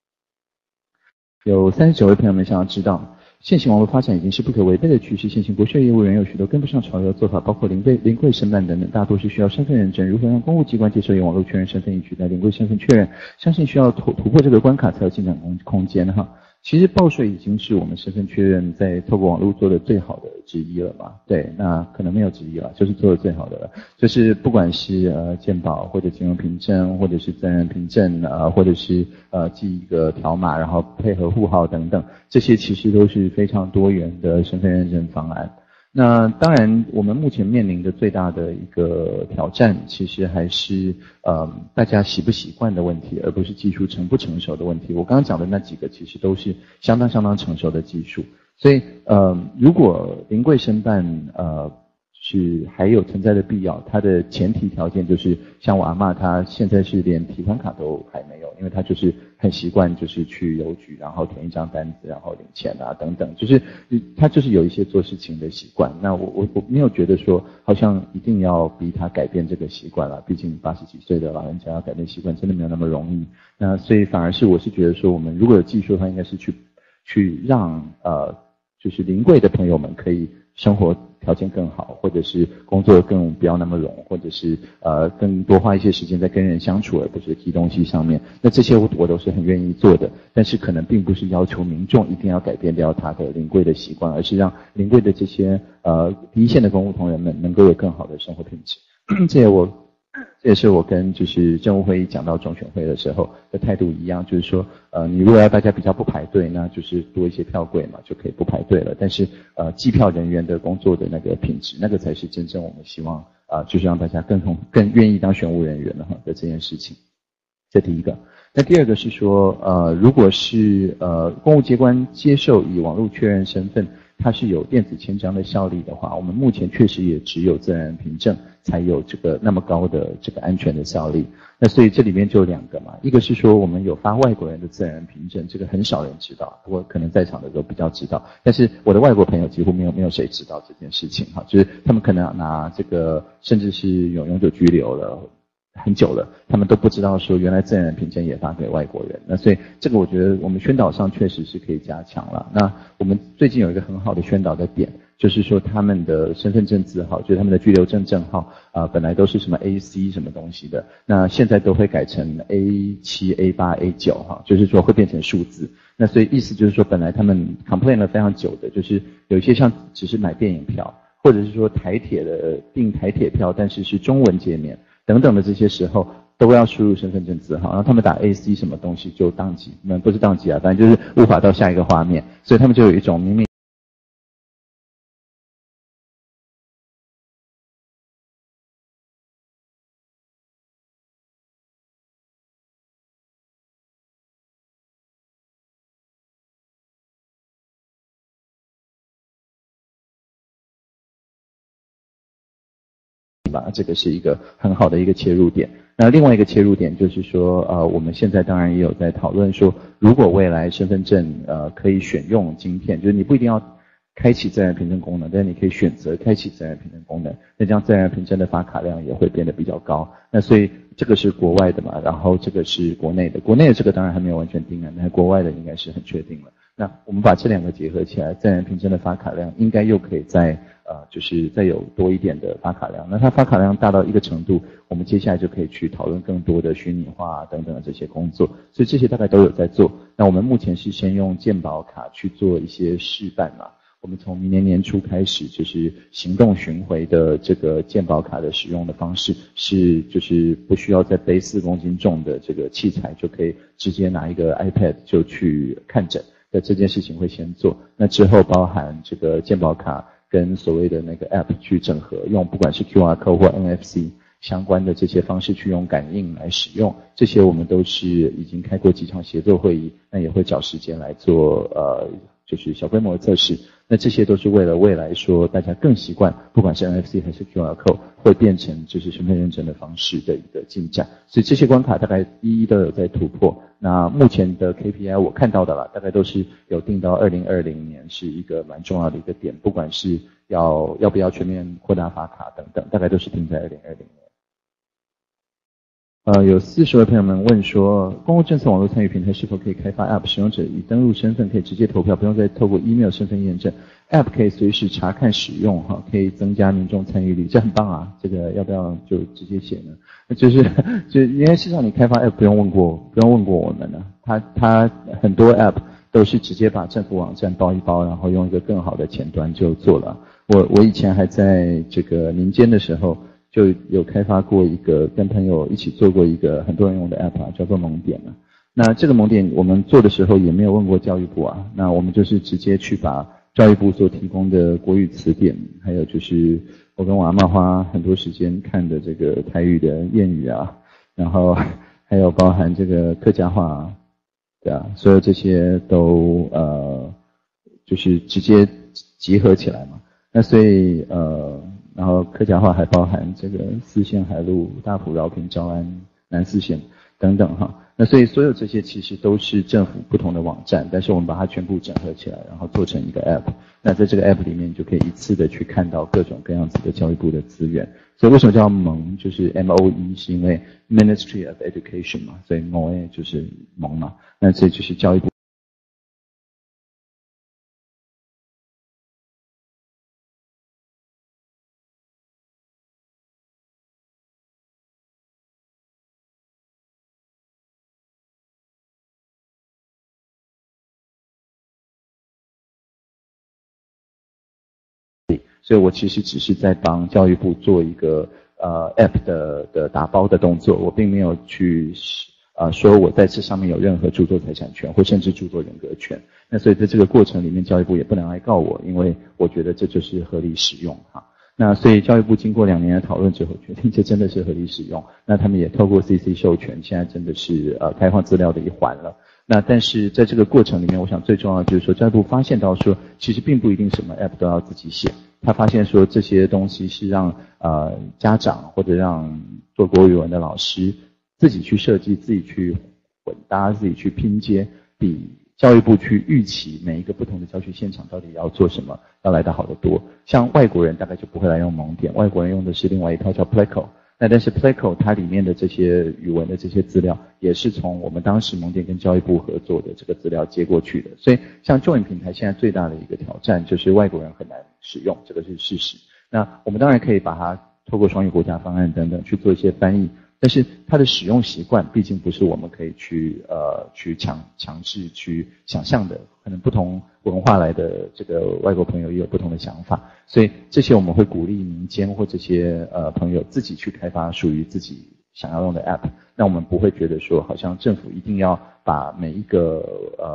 有39位朋友们想要知道，现行网络发展已经是不可违背的趋势，现行国税业务人有许多跟不上潮流的做法，包括临柜申办等等，大多是需要身份认证。如何让公务机关接受以网络确认身份以取代临柜身份确认？相信需要突破这个关卡才有进展空间哈。其实报税已经是我们身份确认在透过网络做的最好的之一了嘛。对，那可能没有之一了，就是做的最好的了。就是不管是健保或者金融凭证，或者是自然人凭证或者是记一个条码，然后配合户号等等，这些其实都是非常多元的身份认证方案。那当然我们目前面临的最大的一个挑战其实还是大家习不习惯的问题，而不是技术成不成熟的问题。我刚刚讲的那几个其实都是相当成熟的技术。所以如果临柜申办是还有存在的必要，它的前提条件就是像我阿嬷她现在是连提款卡都还没有，因为她就是很习惯就是去邮局然后填一张单子然后领钱啊等等，就是她就是有一些做事情的习惯。那我没有觉得说好像一定要逼她改变这个习惯了，毕竟80几岁的老人家要改变习惯真的没有那么容易。那所以反而是我是觉得说我们如果有技术的话，应该是去让就是临柜的朋友们可以生活条件更好，或者是工作更不要那么冗，或者是更多花一些时间在跟人相处，而不是提东西上面。那这些我都是很愿意做的，但是可能并不是要求民众一定要改变掉他的临柜的习惯，而是让临柜的这些第一线的公务同仁们能够有更好的生活品质。这也是我跟就是政务会议讲到中选会的时候的态度一样，就是说你如果要大家比较不排队，那就是多一些票柜嘛，就可以不排队了。但是计票人员的工作的那个品质，那个才是真正我们希望就是让大家更愿意当选务人员的这件事情。这第一个。那第二个是说如果是公务机关接受以网络确认身份，它是有电子签章的效力的话，我们目前确实也只有自然人凭证才有这个那么高的这个安全的效力。那所以这里面就有两个嘛，一个是说我们有发外国人的自然人凭证，这个很少人知道，不过可能在场的都比较知道，但是我的外国朋友几乎没有谁知道这件事情哈，就是他们可能拿这个甚至是永久居留了很久了，他们都不知道说原来自然人凭证也发给外国人。那所以这个我觉得我们宣导上确实是可以加强了。那我们最近有一个很好的宣导的点，就是说他们的身份证字号，就是他们的居留证证号本来都是什么 AC 什么东西的，那现在都会改成 A7、A8、A9 哈，就是说会变成数字。那所以意思就是说本来他们 complain 了非常久的，就是有一些像只是买电影票，或者是说订台铁票但是是中文界面等等的这些时候， 都要输入身份证字号，然后他们打 AC 什么东西就宕机，不是宕机啊，反正就是无法到下一个画面，所以他们就有一种明明吧，这个是一个很好的一个切入点。那另外一个切入点就是说，我们现在当然也有在讨论说，如果未来身份证可以选用晶片，就是你不一定要开启自然凭证功能，但是你可以选择开启自然凭证功能，那这样自然凭证的发卡量也会变得比较高。那所以这个是国外的嘛，然后这个是国内的，国内的这个当然还没有完全定案，但是国外的应该是很确定了。那我们把这两个结合起来，自然凭证的发卡量应该又可以就是再有多一点的发卡量。那它发卡量大到一个程度，我们接下来就可以去讨论更多的虚拟化等等的这些工作。所以这些大概都有在做。那我们目前是先用健保卡去做一些示范嘛。我们从明年年初开始，就是行动巡回的这个健保卡的使用的方式，是就是不需要再背4公斤重的这个器材，就可以直接拿一个 iPad 就去看诊的这件事情会先做。那之后包含这个健保卡跟所谓的那个 App 去整合，用不管是 QR Code 或 NFC 相关的这些方式去用感应来使用，这些我们都是已经开过几场协作会议，那也会找时间来做就是小规模的测试。那这些都是为了未来说大家更习惯，不管是 NFC 还是 QR Code 会变成就是身份认证的方式的一个进展。所以这些关卡大概一一都有在突破。那目前的 KPI 我看到的啦，大概都是有定到2020年是一个蛮重要的一个点，不管是要不要全面扩大发卡等等，大概都是定在2020年。有40位朋友们问说，公共政策网络参与平台是否可以开发 App， 使用者已登录身份可以直接投票，不用再透过 email 身份验证。App 可以随时查看使用，可以增加民众参与率，这很棒啊！这个要不要就直接写呢？就因为事实上你开发 App 不用问过我们呢，它很多 App 都是直接把政府网站包一包，然后用一个更好的前端就做了。我以前还在这个民间的时候，就有开发过一个，跟朋友一起做过一个很多人用的 App 叫做萌点啊。那这个萌点我们做的时候也没有问过教育部啊，那我们就是直接去把教育部所提供的国语词典，还有就是我跟我阿嬷花很多时间看的这个台语的谚语啊，然后还有包含这个客家话啊，对啊，所有这些都就是直接集合起来嘛。那所以然后客家话还包含这个4线海陆、大埔、饶平、诏安、南4线等等哈。那所以所有这些其实都是政府不同的网站，但是我们把它全部整合起来，然后做成一个 App。那在这个 App 里面就可以一次的去看到各种各样子的教育部的资源。所以为什么叫盟，就是 MOE 是因为 Ministry of Education 嘛，所以 MOE 就是盟嘛。那这就是教育部。所以我其实只是在帮教育部做一个App 的打包的动作，我并没有去说我在这上面有任何著作财产权或甚至著作人格权。那所以在这个过程里面，教育部也不能来告我，因为我觉得这就是合理使用哈。那所以教育部经过2年的讨论之后，决定这真的是合理使用。那他们也透过 CC 授权，现在真的是开放资料的一环了。那但是在这个过程里面，我想最重要的就是说，教育部发现到说，其实并不一定什么 App 都要自己写。他发现说这些东西是让家长或者让做国语文的老师自己去设计、自己去混搭、自己去拼接，比教育部去预期每一个不同的教学现场到底要做什么要来得好得多。像外国人大概就不会来用萌点，外国人用的是另外一套叫 Pleco。那但是 Pleco 它里面的这些语文的这些资料，也是从我们当时萌点跟教育部合作的这个资料接过去的。所以像 Join 平台现在最大的一个挑战就是外国人很难使用，这个是事实。那我们当然可以把它透过双语国家方案等等去做一些翻译，但是它的使用习惯毕竟不是我们可以去强制去想象的，可能不同文化来的这个外国朋友也有不同的想法，所以这些我们会鼓励民间或这些朋友自己去开发属于自己想要用的 App， 那我们不会觉得说好像政府一定要把每一个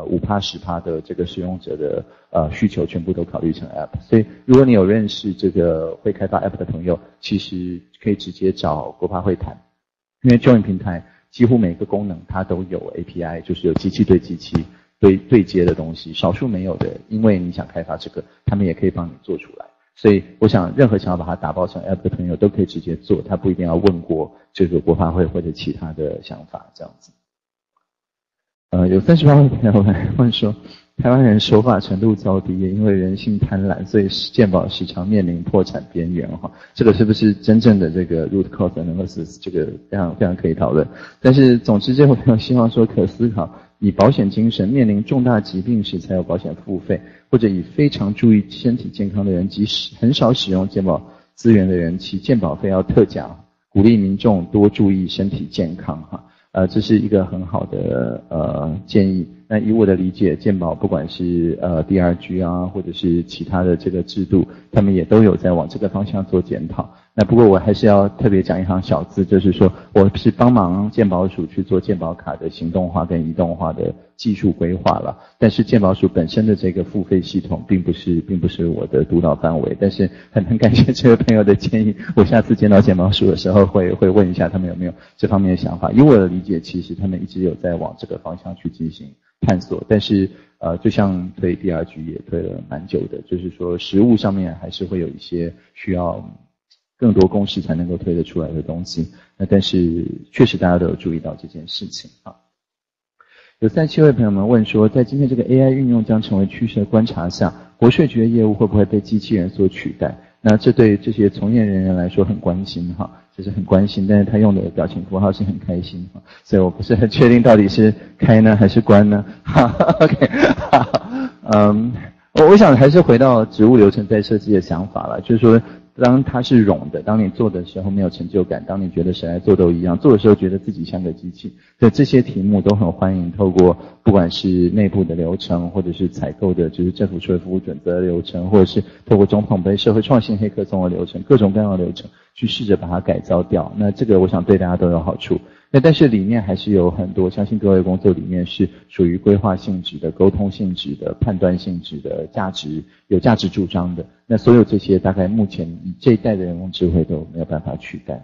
5%10%的这个使用者的需求全部都考虑成 App。所以如果你有认识这个会开发 App 的朋友，其实可以直接找国发会谈，因为 Join 平台几乎每个功能它都有 API， 就是有机器对机器对接的东西，少数没有的，因为你想开发这个，他们也可以帮你做出来。所以我想任何想要把它打包成 App 的朋友都可以直接做，他不一定要问过这个国发会或者其他的想法这样子。有38位朋友来问说，台湾人守法程度较低，也因为人性贪婪，所以健保时常面临破产边缘哈。这个是不是真正的这个 root cause analysis？ 这个非常非常可以讨论。但是总之，这位朋友希望说可思考，以保险精神，面临重大疾病时才有保险付费，或者以非常注意身体健康的人及很少使用健保资源的人，其健保费要特价，鼓励民众多注意身体健康哈。这是一个很好的建议。那以我的理解，健保不管是DRG 啊，或者是其他的这个制度，他们也都有在往这个方向做检讨。那不过我还是要特别讲一行小字，就是说我是帮忙健保署去做健保卡的行动化跟移动化的技术规划了，但是健保署本身的这个付费系统并不是我的督导范围。但是很感谢这位朋友的建议，我下次见到健保署的时候会问一下他们有没有这方面的想法。以我的理解，其实他们一直有在往这个方向去进行探索，但是就像推 DRG 也推了蛮久的，就是说实务上面还是会有一些需要更多公式才能够推得出来的东西。那但是确实大家都有注意到这件事情啊。有37位朋友们问说，在今天这个 AI 运用将成为趋势的观察下，国税局的业务会不会被机器人所取代？那这对这些从业人员来说很关心哈，就是很关心，但是他用的表情符号是很开心哈，所以我不是很确定到底是开呢还是关呢。OK， 好，我想还是回到职务流程在设计的想法了，就是说当它是冗的，当你做的时候没有成就感，当你觉得谁来做都一样，做的时候觉得自己像个机器，所以这些题目都很欢迎透过不管是内部的流程，或者是采购的就是政府社会服务准则流程，或者是透过中统杯社会创新黑客松的流程，各种各样的流程去试着把它改造掉。那这个我想对大家都有好处。那但是里面还是有很多，相信各位工作里面是属于规划性质的、沟通性质的、判断性质的、有价值主张的。那所有这些大概目前以这一代的人工智慧都没有办法取代。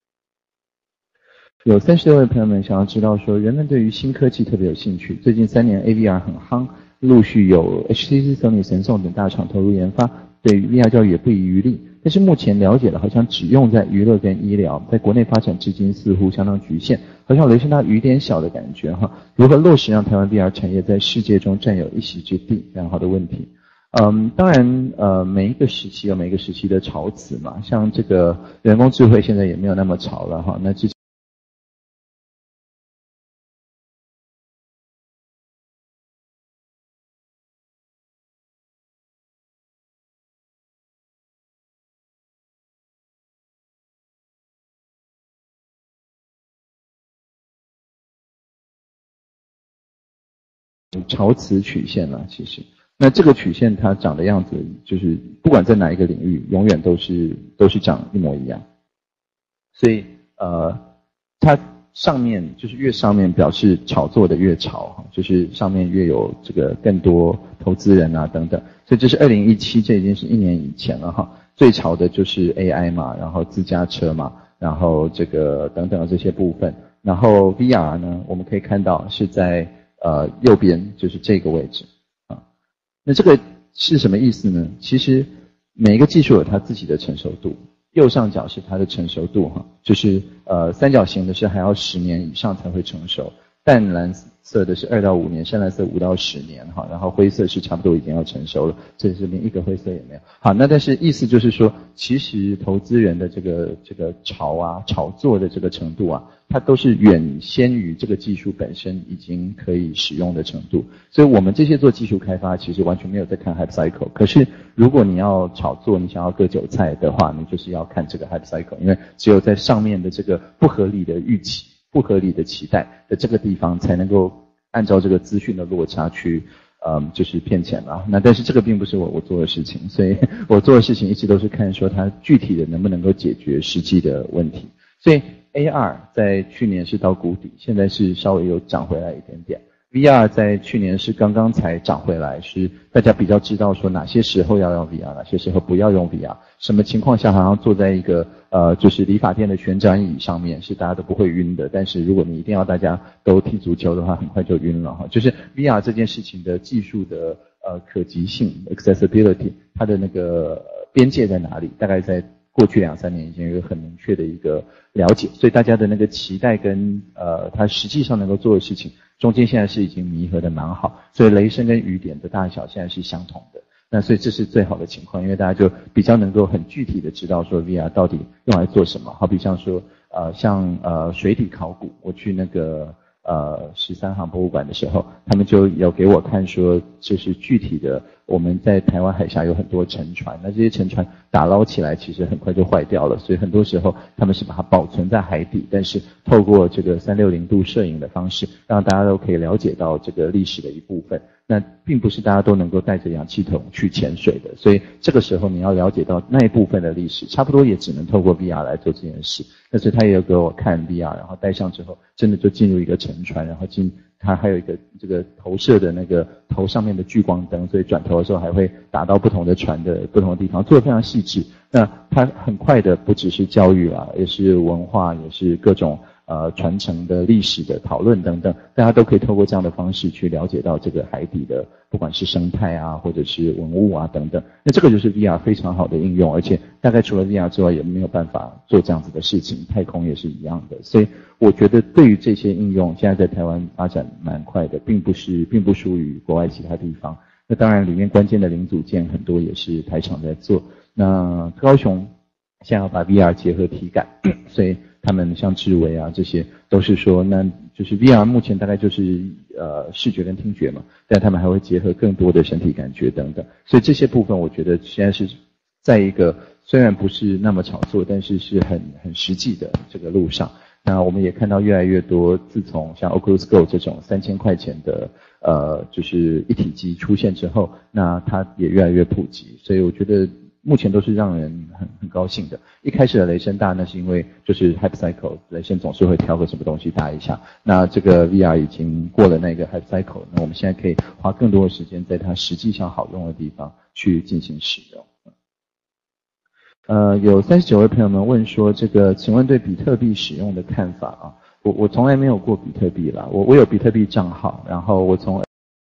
有36位朋友们想要知道说，人们对于新科技特别有兴趣，最近3年 AVR 很夯，陆续有 HTC、Sony、Samsung 等大厂投入研发，对于 VR 教育也不遗余力。但是目前了解的好像只用在娱乐跟医疗，在国内发展至今似乎相当局限，好像雷声大雨点小的感觉哈。如何落实让台湾 VR 产业在世界中占有一席之地？非常好的问题。当然每一个时期有每一个时期的潮词嘛，像这个人工智慧现在也没有那么潮了哈。那之前潮词曲线啦，其实那这个曲线它长的样子，就是不管在哪一个领域，永远都是长一模一样。所以它上面就是越上面表示炒作的越潮，就是上面越有这个更多投资人啊等等。所以这是2017，这已经是1年以前了哈。最潮的就是 AI 嘛，然后自驾车嘛，然后这个等等的这些部分。然后 VR 呢，我们可以看到是在右边就是这个位置啊。那这个是什么意思呢？其实每一个技术有它自己的成熟度，右上角是它的成熟度哈，就是三角形的是还要10年以上才会成熟，淡蓝色的是2到5年，深蓝色5到10年哈，然后灰色是差不多已经要成熟了，这是连一个灰色也没有。好，那但是意思就是说，其实投资人的这个炒作的这个程度啊，它都是远先于这个技术本身已经可以使用的程度。所以我们这些做技术开发其实完全没有在看 hype cycle， 可是如果你要炒作，你想要割韭菜的话，你就是要看这个 hype cycle， 因为只有在上面的这个不合理的预期、不合理的期待的这个地方，才能够按照这个资讯的落差去就是骗钱啦。那但是这个并不是我做的事情，所以我做的事情一直都是看说它具体的能不能够解决实际的问题。所以 AR 在去年是到谷底，现在是稍微有涨回来一点点。VR 在去年是刚刚才涨回来，是大家比较知道说哪些时候要用 VR， 哪些时候不要用 VR， 什么情况下好像坐在一个就是理发店的旋转椅上面是大家都不会晕的，但是如果你一定要大家都踢足球的话，很快就晕了哈。就是 VR 这件事情的技术的可及性 accessibility， 它的那个边界在哪里？大概在过去2-3年已经有一个很明确的一个了解，所以大家的那个期待跟它实际上能够做的事情中间现在是已经弥合的蛮好，所以雷声跟雨点的大小现在是相同的。那所以这是最好的情况，因为大家就比较能够很具体的知道说 VR 到底用来做什么。好比像说像水底考古，我去那个13行博物馆的时候，他们就有给我看说，就是具体的我们在台湾海峡有很多沉船，那这些沉船打捞起来其实很快就坏掉了，所以很多时候他们是把它保存在海底，但是透过这个360度摄影的方式，让大家都可以了解到这个历史的一部分。那并不是大家都能够带着氧气筒去潜水的，所以这个时候你要了解到那一部分的历史，差不多也只能透过 VR 来做这件事。但是他也有给我看 VR， 然后戴上之后，真的就进入一个沉船，然后它还有一个这个投射的那个头上面的聚光灯，所以转头的时候还会打到不同的船的不同的地方，做得非常细致。那它很快的不只是教育啦，也是文化，也是各种传承的历史的讨论等等，大家都可以透过这样的方式去了解到这个海底的不管是生态啊，或者是文物啊等等。那这个就是 VR 非常好的应用，而且大概除了 VR 之外也没有办法做这样子的事情，太空也是一样的。所以我觉得对于这些应用，现在在台湾发展蛮快的，并不输于国外其他地方。那当然里面关键的零组件很多也是台厂在做。那高雄现在要把 VR 结合体感，所以他们像智维啊这些都是说，那就是 VR 目前大概就是视觉跟听觉嘛，但他们还会结合更多的身体感觉等等，所以这些部分我觉得现在是在一个虽然不是那么炒作，但是是很实际的这个路上。那我们也看到越来越多，自从像 Oculus Go 这种3000块钱的就是一体机出现之后，那它也越来越普及，所以我觉得目前都是让人很高兴的。一开始的雷声大，那是因为就是 Hype Cycle， 雷声总是会挑个什么东西大一下。那这个 VR 已经过了那个 Hype Cycle， 那我们现在可以花更多的时间在它实际上好用的地方去进行使用。有39位朋友们问说，这个请问对比特币使用的看法啊？我从来没有过比特币啦，我有比特币账号，然后我从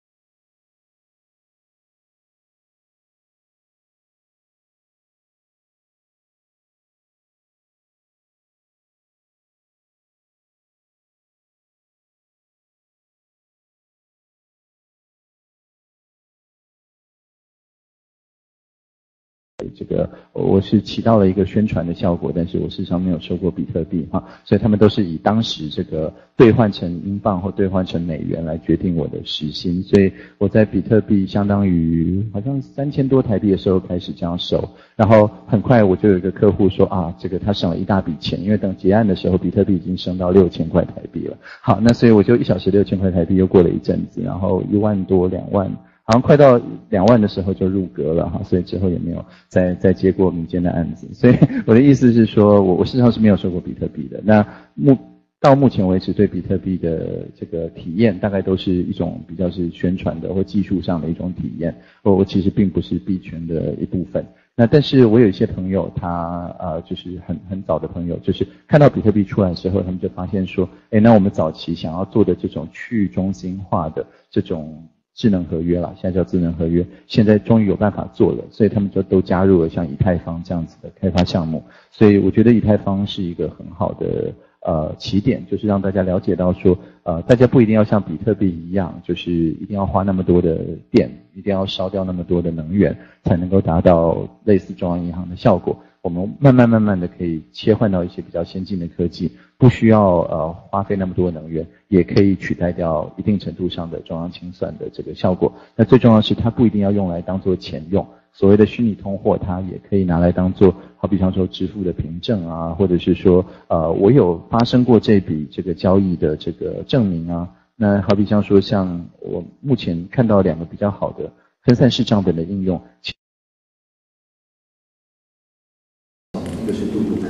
这个我是起到了一个宣传的效果，但是我事实上没有收过比特币哈，所以他们都是以当时这个兑换成英镑或兑换成美元来决定我的时薪，所以我在比特币相当于好像3000多台币的时候开始这样收，然后很快我就有一个客户说啊，这个他省了一大笔钱，因为等结案的时候比特币已经升到6000块台币了。好，那所以我就1小时6000块台币又过了一阵子，然后1万多2万。好像快到2万的时候就入阁了哈，所以之后也没有再接过民间的案子。所以我的意思是说，我事实上是没有收过比特币的。那到目前为止，对比特币的这个体验，大概都是一种比较是宣传的或技术上的一种体验。我其实并不是币圈的一部分。那但是我有一些朋友，他就是很早的朋友，就是看到比特币出来之后，他们就发现说，那我们早期想要做的这种去中心化的这种智能合约啦，现在叫智能合约，现在终于有办法做了，所以他们就都加入了像以太坊这样子的开发项目。所以我觉得以太坊是一个很好的起点，就是让大家了解到说，大家不一定要像比特币一样，就是一定要花那么多的电，一定要烧掉那么多的能源，才能够达到类似中央银行的效果。我们慢慢的可以切换到一些比较先进的科技，不需要花费那么多能源，也可以取代掉一定程度上的中央清算的这个效果。那最重要的是，它不一定要用来当做钱用。所谓的虚拟通货，它也可以拿来当做，好比方说支付的凭证啊，或者是说我有发生过这笔这个交易的这个证明啊。那好比像说，像我目前看到2个比较好的分散式账本的应用。一个是嘟嘟客，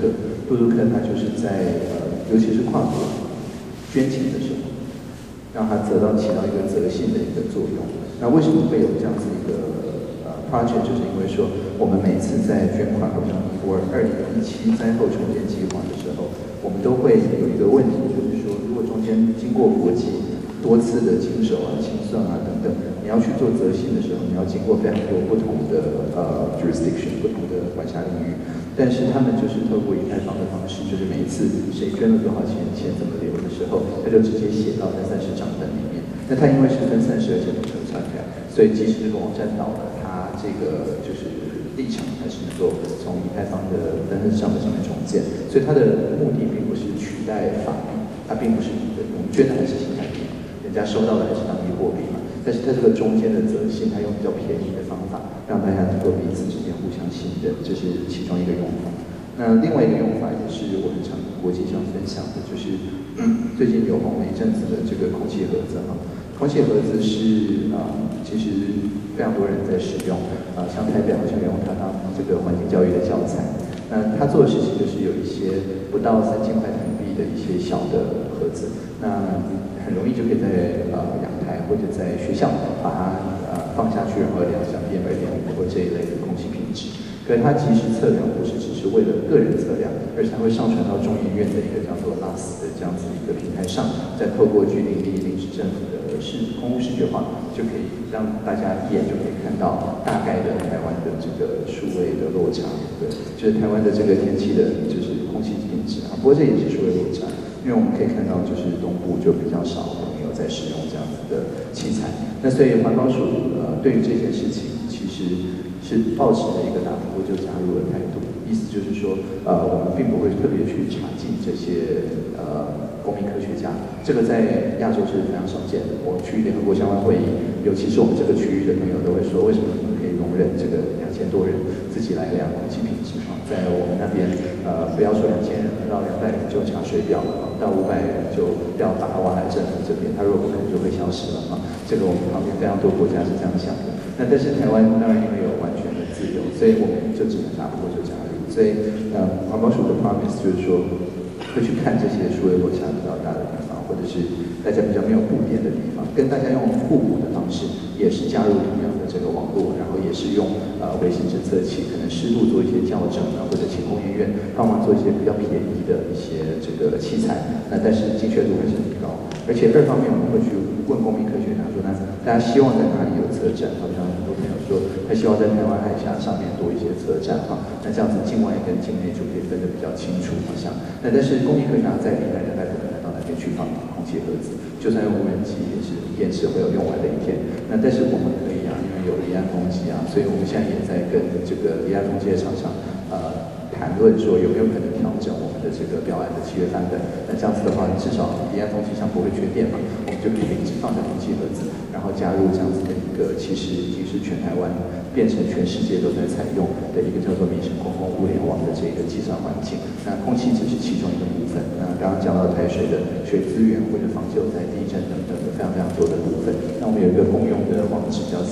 布鲁克他就是在尤其是跨国捐钱的时候，让它起到一个泽信的一个作用。那为什么会有这样子一个project？ 就是因为说我们每次在捐款，好像2017灾后重建计划的时候，我们都会有一个问题，就是说如果中间经过国际多次的经手啊、清算啊等等，你要去做泽信的时候，你要经过非常多不同的jurisdiction 不同的管辖领域。但是他们就是透过以太坊的方式，就是每一次谁捐了多少钱，钱怎么流的时候，他就直接写到分散式账本里面。那它因为是分散式而且不可篡改，所以即使这个网站倒了，它这个就是历程还是能够从以太坊的分散式账本上面重建。所以它的目的并不是取代法币，它并不是我们捐的还是新台币，人家收到的还是当地货币嘛。但是它这个中间的泽信，它用比较便宜的方法，让大家能够彼此之间互相信任，这是其中一个用法。那另外一个用法也是我们常国际上分享的，就是最近有红了一阵子的这个空气盒子哈。空气盒子是其实非常多人在使用像台北好像用它当这个环境教育的教材。那他做的事情就是有一些不到3000块台币的一些小的盒子，那很容易就可以在阳台或者在学校把它放下去，然后量像PM2.5或这一类的空气品质。可是它其实测量不是只是为了个人测量，而且它会上传到众议院的一个叫做 LAS 的这样子一个平台上，再透过居邻地临时政府的空污视觉化，就可以让大家一眼就可以看到大概的台湾的这个数位的落差，对，就是台湾的这个天气的，就是空气品质啊。不过这也是数位落差，因为我们可以看到，就是东部就比较少朋友在使用这样子的器材。那所以环保署对于这件事情，其实是抱持了一个打不过就加入的态度，意思就是说，我们并不会特别去查禁这些公民科学家，这个在亚洲是非常少见的。我去联合国相关会议，尤其是我们这个区域的朋友都会说，为什么你们可以容忍这个2000多人自己来量空气品质啊？在我们那边，不要说2000人，到200人就查水表了，到500人就调把瓦来政府这边，他如果不可能就会消失了嘛。这个我们旁边非常多国家是这样想的。那但是台湾当然因为有完全的自由，所以我们就只能打不过就加入。所以环保署的 promise 就是说，会去看这些数位落差比较大的地方，或者是大家比较没有布点的地方，跟大家用互补的方式，也是加入同样的这个网络，然后也是用微型侦测器，可能湿度做一些校正啊，或者请工研院帮忙做一些比较便宜的一些这个器材，那但是精确度还是很高。而且二方面我们会去问公民科学家说，那大家希望在哪里有车站？好像很多朋友说，他希望在台湾海峡上面多一些车站哈，那这样子境外跟境内就可以分得比较清楚好像。那但是公民科学家再厉害，大概不可能到那边去放空气盒子，就算用无人机也是会有用完的一天。那但是我们可以啊，因为有离岸风机啊，所以我们现在也在跟这个离岸风机的厂商谈论说有没有可能调整我们的这个标案的契约范本。那这样子的话，至少离岸风机上不会缺电嘛，我们就可以一直放在空气盒子，然后加入这样子的一个其实已经是全台湾变成全世界都在采用的一个叫做民生公共物联网的这个计算环境。那空气只是其中一个部分。那刚刚讲到台水的水资源或者防救灾、地震等等的非常非常多的部分。那我们有一个公用的网址叫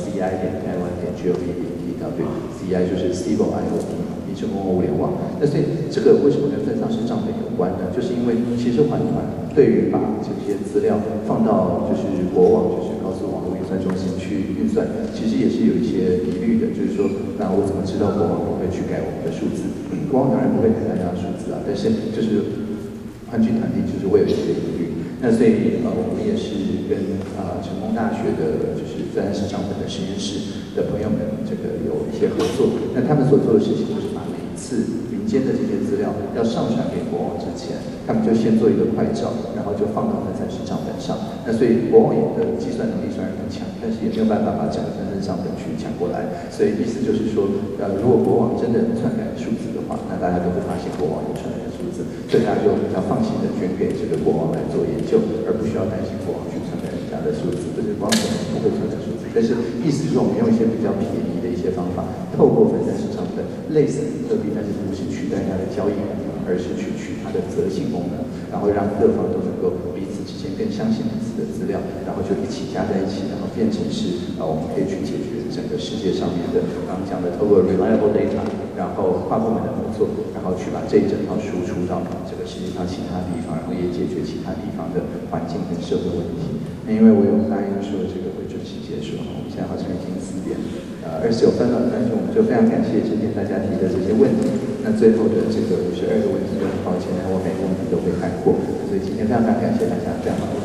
ci.taiwan.gov.tw，CI 就是 Civil IoT。民生公共物联网，那所以这个为什么跟分散式账本有关呢？就是因为其实环团对于把这些资料放到就是国网，就是高速网络运算中心去运算，其实也是有一些疑虑的。就是说，那我怎么知道国网不会去改我们的数字？国网当然不会改大家的数字啊，但是就是环境团体就是会有一些疑虑。那所以我们也是跟成功大学的就是分散式账本的实验室的朋友们，这个有一些合作。那他们所做的事情就是把每一次民间的这些资料要上传给国网之前，他们就先做一个快照，然后就放到分散式账本上。那所以国网的计算能力虽然很强，但是也没有办法把整个分散式账本去抢过来。所以意思就是说，如果国网真的篡改数字的话，那大家都会发现国网有篡改的数字，所以大家就比较放心的捐给这个国网来做研究，而不需要担心国网去篡改人家的数字。这是国网可能不会篡改数字，但是意思是说，我们用一些比较便宜的一些方法，透过分散式账本类似比特币，但是不是取代它的交易功能，而是去取它的择性功能，然后让各方都能够彼此之间更相信彼此的资料，然后就一起加在一起，然后变成是我们可以去解决整个世界上面的刚刚讲的透过 reliable data， 然后跨部门的合作，然后去把这一整套输出到这个世界上其他地方，然后也解决其他地方的环境跟社会问题。那因为我有答应说这个会准时结束，我们现在好像已经4点29分了，但是我们就非常感谢今天大家提的这些问题。那最后的这个52个问题，就很抱歉，我每个问题都会看过，所以今天非常感谢大家，非常好。